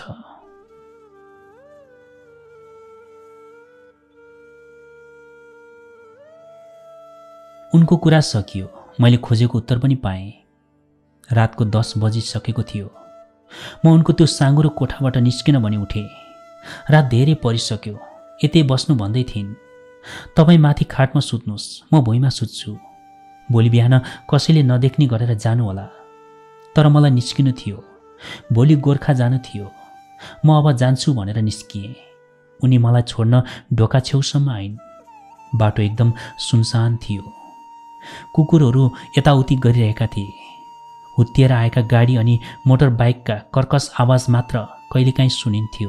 उनको कुरा सकियो। मैले खोजेको उत्तर पनि पाएँ। रातको दस बजिसकेको थियो। म उनको त्यो साँगुरो कोठाबाट निस्किन भनी उठेँ। रात धेरै परिसक्यो। यतै बस्नु भन्दै थिइन्। तपाईँ माथि खाटमा सुत्नुहोस्, म भुइँमा सुत्छु। भोलि बिहान कसैले नदेख्ने गरेर जानु होला। तर मलाई निस्किनु थियो। भोलि गोर्खा जानु थियो। म अब जान्छु भनेर निस्किएँ। उनी मलाई छोड्न ढोका छेउसम्म आइन्। बाटो एकदम सुनसान थियो। कुकुरहरू यताउति गरिरहेका थिए। हुत्तिएर आएका गाडी अनि मोटर बाइकका कर्कस आवाज मात्र कहिलेकाहीँ सुनिन्थ्यो।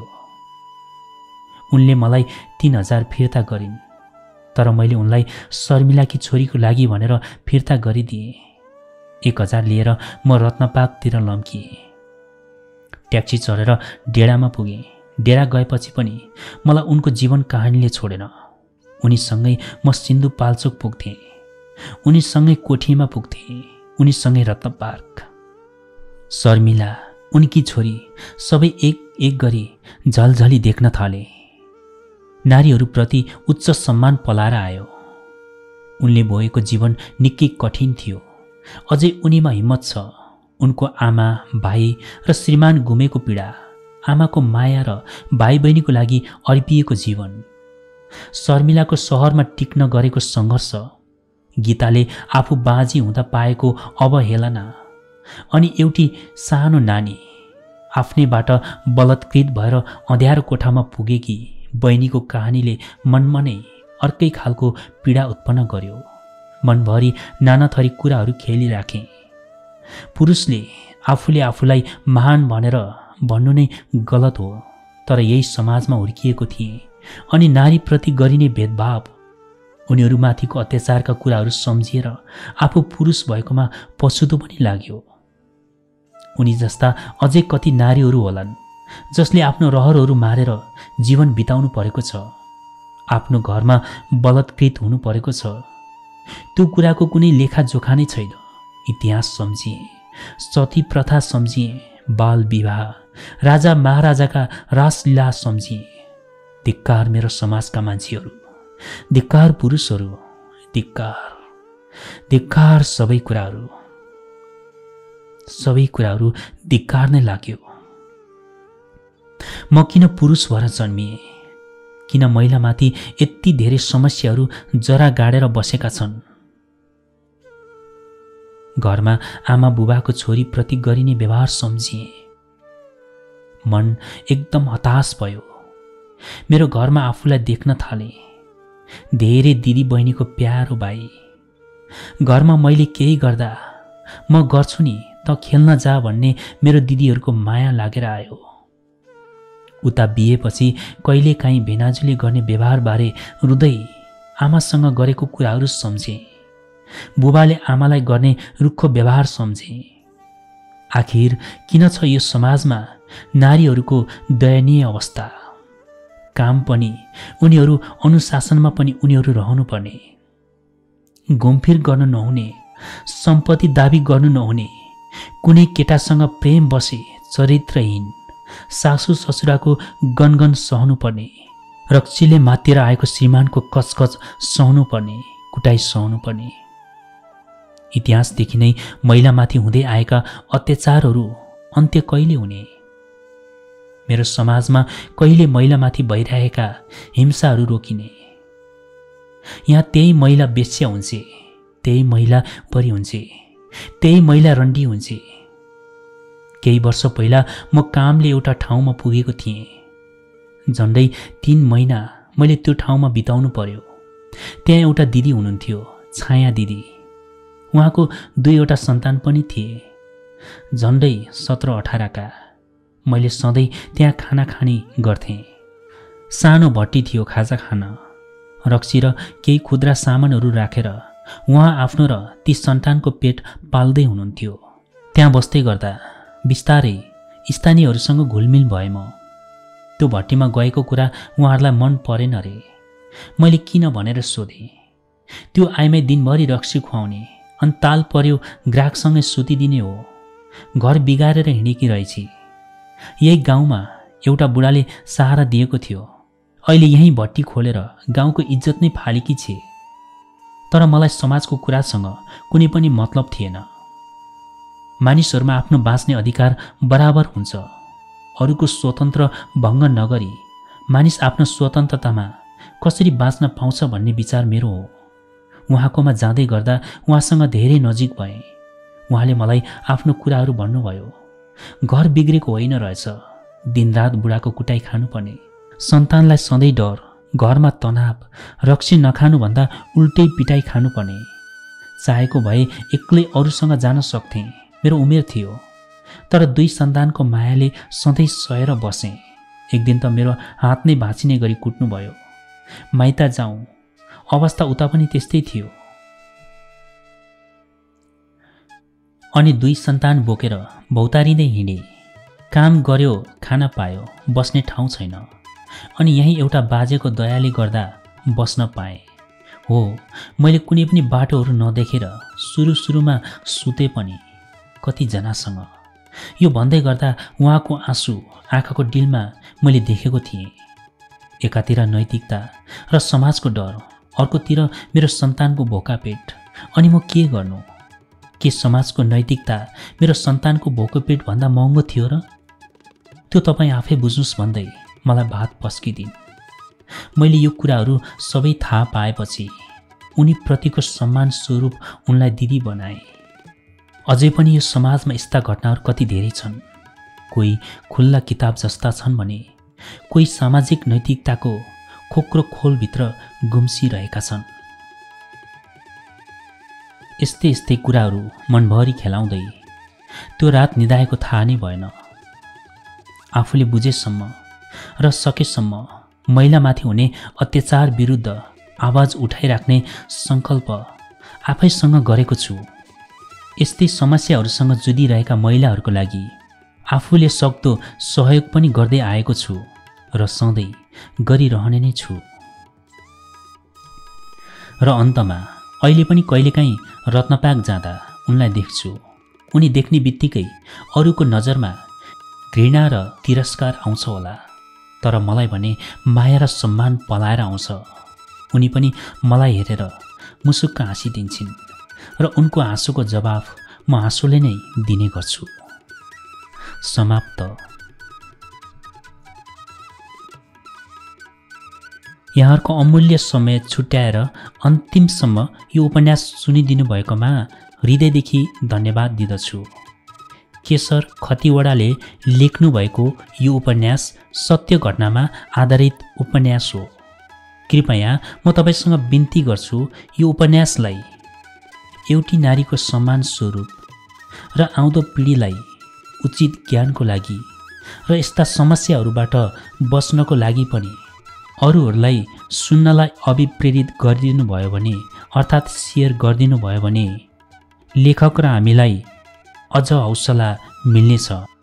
उनले मलाई तीन हजार फिर्ता गरिन्। तर मैले उनलाई शर्मिलाकी छोरीको लागि भनेर फिर्ता गरिदिएँ। एक हजार लिएर म रत्नपार्कतिर लम्किएँ। ट्याक्सी चढेर डेरामा पुगेँ। डेरा गएपछि पनि मलाई उनको जीवन कहानीले छोडेन। उनीसँगै म सिन्धुपाल्चोक पुग्थेँ। उनीसँगै कोठीमा पुग्थेँ। उनीसँगै रत्नपार्क। शर्मिला, उनकी छोरी सबै एक एक गरी झलझली देख्न थाले। नारीहरूप्रति उच्च सम्मान पलाएर आयो। उनले भोगेको जीवन निकै कठिन थियो। अझै उनीमा हिम्मत छ। उनको आमा, भाइ र श्रीमान गुमेको पीडा, आमाको माया र भाइ बहिनीको लागि अर्पिएको जीवन, शर्मिलाको सहरमा टिक्न गरेको सङ्घर्ष, गीताले आफू बाँझी हुँदा पाएको अवहेलना, अनि एउटी सानो नानी आफ्नैबाट बलात्कृत भएर अँध्यारो कोठामा पुगेकी बहिनीको कहानीले मनमा नै अर्कै खालको पीडा उत्पन्न गर्यो। मनभरि नाना थरी कुराहरू खेलिराखेँ। पुरुषले आफूले आफूलाई महान भनेर भन्नु नै गलत हो। तर यही समाजमा हुर्किएको थिएँ अनि नारीप्रति गरिने भेदभाव, उनीहरूमाथिको अत्याचारका कुराहरू सम्झिएर आफू पुरुष भएकोमा पछुतो पनि लाग्यो। उनी जस्ता अझै कति नारीहरू होलान् जसले आफ्नो रहरहरू मारेर जीवन बिताउनु परेको छ, आफ्नो घरमा बलात्कृत हुनु परेको छ। त्यो कुराको कुनै लेखाजोखा नै छैन। इतिहास सम्झिए, सती प्रथा सम्झिए, बाल विवाह, राजा महाराजाका रासलीला सम्झिए। धिक्कार मेरो समाजका मान्छेहरू, धिक्कार पुरुषहरू, धिक्कार धिक्कार सबै कुराहरू सबै कुराहरू धिक्कार नै लाग्यो। म किन पुरुष भएर जन्मिएँ? किन महिलामाथि यति धेरै समस्याहरू जरा गाडेर बसेका छन्? घरमा आमा बुबाको छोरीप्रति गरिने व्यवहार सम्झिएँ। मन एकदम हताश भयो। मेरो घरमा आफूलाई देख्न थालेँ। धेरै दिदी बहिनीको प्यारो भाइ। घरमा मैले केही गर्दा म गर्छु नि त खेल्न जा भन्ने मेरो दिदीहरूको माया लागेर आयो। उता बिहेपछि कहिलेकाहीँ भेनाजुले गर्ने व्यवहारबारे रुँदै आमासँग गरेको कुराहरू सम्झेँ। बुबाले आमालाई गर्ने रुखो व्यवहार सम्झेँ। आखिर किन छ यो समाजमा नारीहरूको दयनीय अवस्था? काम पनि उनीहरू, अनुशासनमा पनि उनीहरू रहनुपर्ने, घुमफिर गर्नु नहुने, सम्पत्ति दाबी गर्नु नहुने, कुनै केटासँग प्रेम बसे चरित्रहीन, सासु ससुराको गनगन सहनुपर्ने, रक्सीले मातेर आएको श्रीमानको कचकच सहनुपर्ने, कुटाइ सहनुपर्ने। इतिहासदेखि नै महिलामाथि हुँदै आएका अत्याचारहरू अन्त्य कहिले हुने? मेरो समाजमा कहिले महिलामाथि भइरहेका हिंसाहरू रोकिने? यहाँ त्यही महिला बेश्या हुन्छे, त्यही महिला परि हुन्छे, त्यही मैला रन्डी हुन्छ। केही वर्ष पहिला म कामले एउटा ठाउँमा पुगेको थिएँ। झन्डै तीन महिना मैले त्यो ठाउँमा बिताउनु पर्यो। त्यहाँ एउटा दिदी हुनुहुन्थ्यो, छाया दिदी। उहाँको दुईवटा सन्तान पनि थिए, झन्डै सत्र अठारका। मैले सधैँ त्यहाँ खाना खाने गर्थेँ। सानो भट्टी थियो खाजा खान। रक्सी र केही खुद्रा सामानहरू राखेर उहाँ आफ्नो र ती सन्तानको पेट पाल्दै हुनुहुन्थ्यो। त्यहाँ बस्दै गर्दा बिस्तारै स्थानीयहरूसँग घुलमिल भए म। त्यो भट्टीमा गएको कुरा उहाँहरूलाई मन परेन रे। मैले किन भनेर सोधेँ। त्यो आइमै दिनभरि रक्सी खुवाउने अनि ताल पर्यो ग्राहकसँगै सुतिदिने हो। घर बिगारेर हिँडेकी रहेछ। यही गाउँमा एउटा बुढाले सहारा दिएको थियो। अहिले यहीँ भट्टी खोलेर गाउँको इज्जत नै फालेकी छे। तर मलाई समाजको कुरासँग कुनै पनि मतलब थिएन। मानिसहरूमा आफ्नो बाँच्ने अधिकार बराबर हुन्छ। अरूको स्वतन्त्र भङ्ग नगरी मानिस आफ्नो स्वतन्त्रतामा कसरी बाँच्न पाउँछ भन्ने विचार मेरो हो। उहाँकोमा जाँदै गर्दा उहाँसँग धेरै नजिक भएँ। उहाँले मलाई आफ्नो कुराहरू भन्नुभयो। घर बिग्रेको होइन रहेछ, दिनरात बुढाको कुटाइ खानुपर्ने, सन्तानलाई सधैँ डर, घरमा तनाव, रक्सी नखानुभन्दा उल्टै पिटाइ खानुपर्ने। चाहेको भए एक्लै अरूसँग जान सक्थेँ, मेरो उमेर थियो। तर दुई सन्तानको मायाले सधैँ सहेर बसेँ। एक दिन त मेरो हात नै भाँचिने गरी कुट्नुभयो। माइत जाउँ, अवस्था उता पनि त्यस्तै थियो। अनि दुई सन्तान बोकेर भौतारिँदै हिँडे। काम गर्यो, खाना पायो, बस्ने ठाउँ छैन। अनि यहीँ एउटा बाजेको दयाले गर्दा बस्न पाएँ। हो, मैले कुनै पनि बाटोहरू नदेखेर सुरु सुरुमा सुते पनि कतिजनासँग। यो भन्दै गर्दा उहाँको आँसु आँखाको डिलमा मैले देखेको थिएँ। एकातिर नैतिकता र समाजको डर, अर्कोतिर मेरो सन्तानको भोका पेट। अनि म के गर्नु? के समाजको नैतिकता मेरो सन्तानको भोको पेट भन्दा महँगो थियो र? त्यो तपाईँ आफै बुझ्नुहोस् भन्दै मलाई भात पस्किदिन्। मैले यो कुराहरू सबै थाहा पाएपछि उनीप्रतिको सम्मान स्वरूप उनलाई दिदी बनाएँ। अझै पनि यो समाजमा यस्ता घटनाहरू कति धेरै छन्। कोही खुल्ला किताब जस्ता छन् भने कोही सामाजिक नैतिकताको खोक्रो खोलभित्र गुम्सिरहेका छन्। यस्तै यस्तै कुराहरू मनभरि खेलाउँदै त्यो रात निदाएको थाहा नै भएन। आफूले बुझेसम्म र सकेसम्म महिलामाथि हुने अत्याचार विरुद्ध आवाज उठाइराख्ने सङ्कल्प आफैसँग गरेको छु। यस्तै समस्याहरूसँग जुधिरहेका महिलाहरूको लागि आफूले सक्दो सहयोग पनि गर्दै आएको छु र सधैँ गरिरहने नै छु। र अन्तमा अहिले पनि कहिलेकाहीँ रत्नपाक जाँदा उनलाई देख्छु। उनी देख्ने बित्तिकै अरूको नजरमा घृणा र तिरस्कार आउँछ होला, तर मलाई भने माया र सम्मान पलाएर आउँछ। उनी पनि मलाई हेरेर मुसुक्क हाँसिदिन्छन् र उनको हाँसोको जवाफ म हाँसोले नै दिने गर्छु। समाप्त। यहाँहरूको अमूल्य समय छुट्याएर अन्तिमसम्म यो उपन्यास सुनिदिनु भएकोमा हृदयदेखि धन्यवाद दिदछु। केशर खतिवडाले लेख्नुभएको यो उपन्यास सत्य घटनामा आधारित उपन्यास हो। कृपया म तपाईसँग बिन्ती गर्छु, यो उपन्यासलाई एउटी नारीको सम्मान स्वरूप र आउँदो पिँढीलाई उचित ज्ञानको लागि र यस्ता समस्याहरूबाट बच्नको लागि पनि अरूहरूलाई सुन्नलाई अभिप्रेरित गरिदिनु भयो भने, अर्थात् सेयर गरिदिनु भयो भने लेखक र हामीलाई अझ हौसला मिल्नेछ।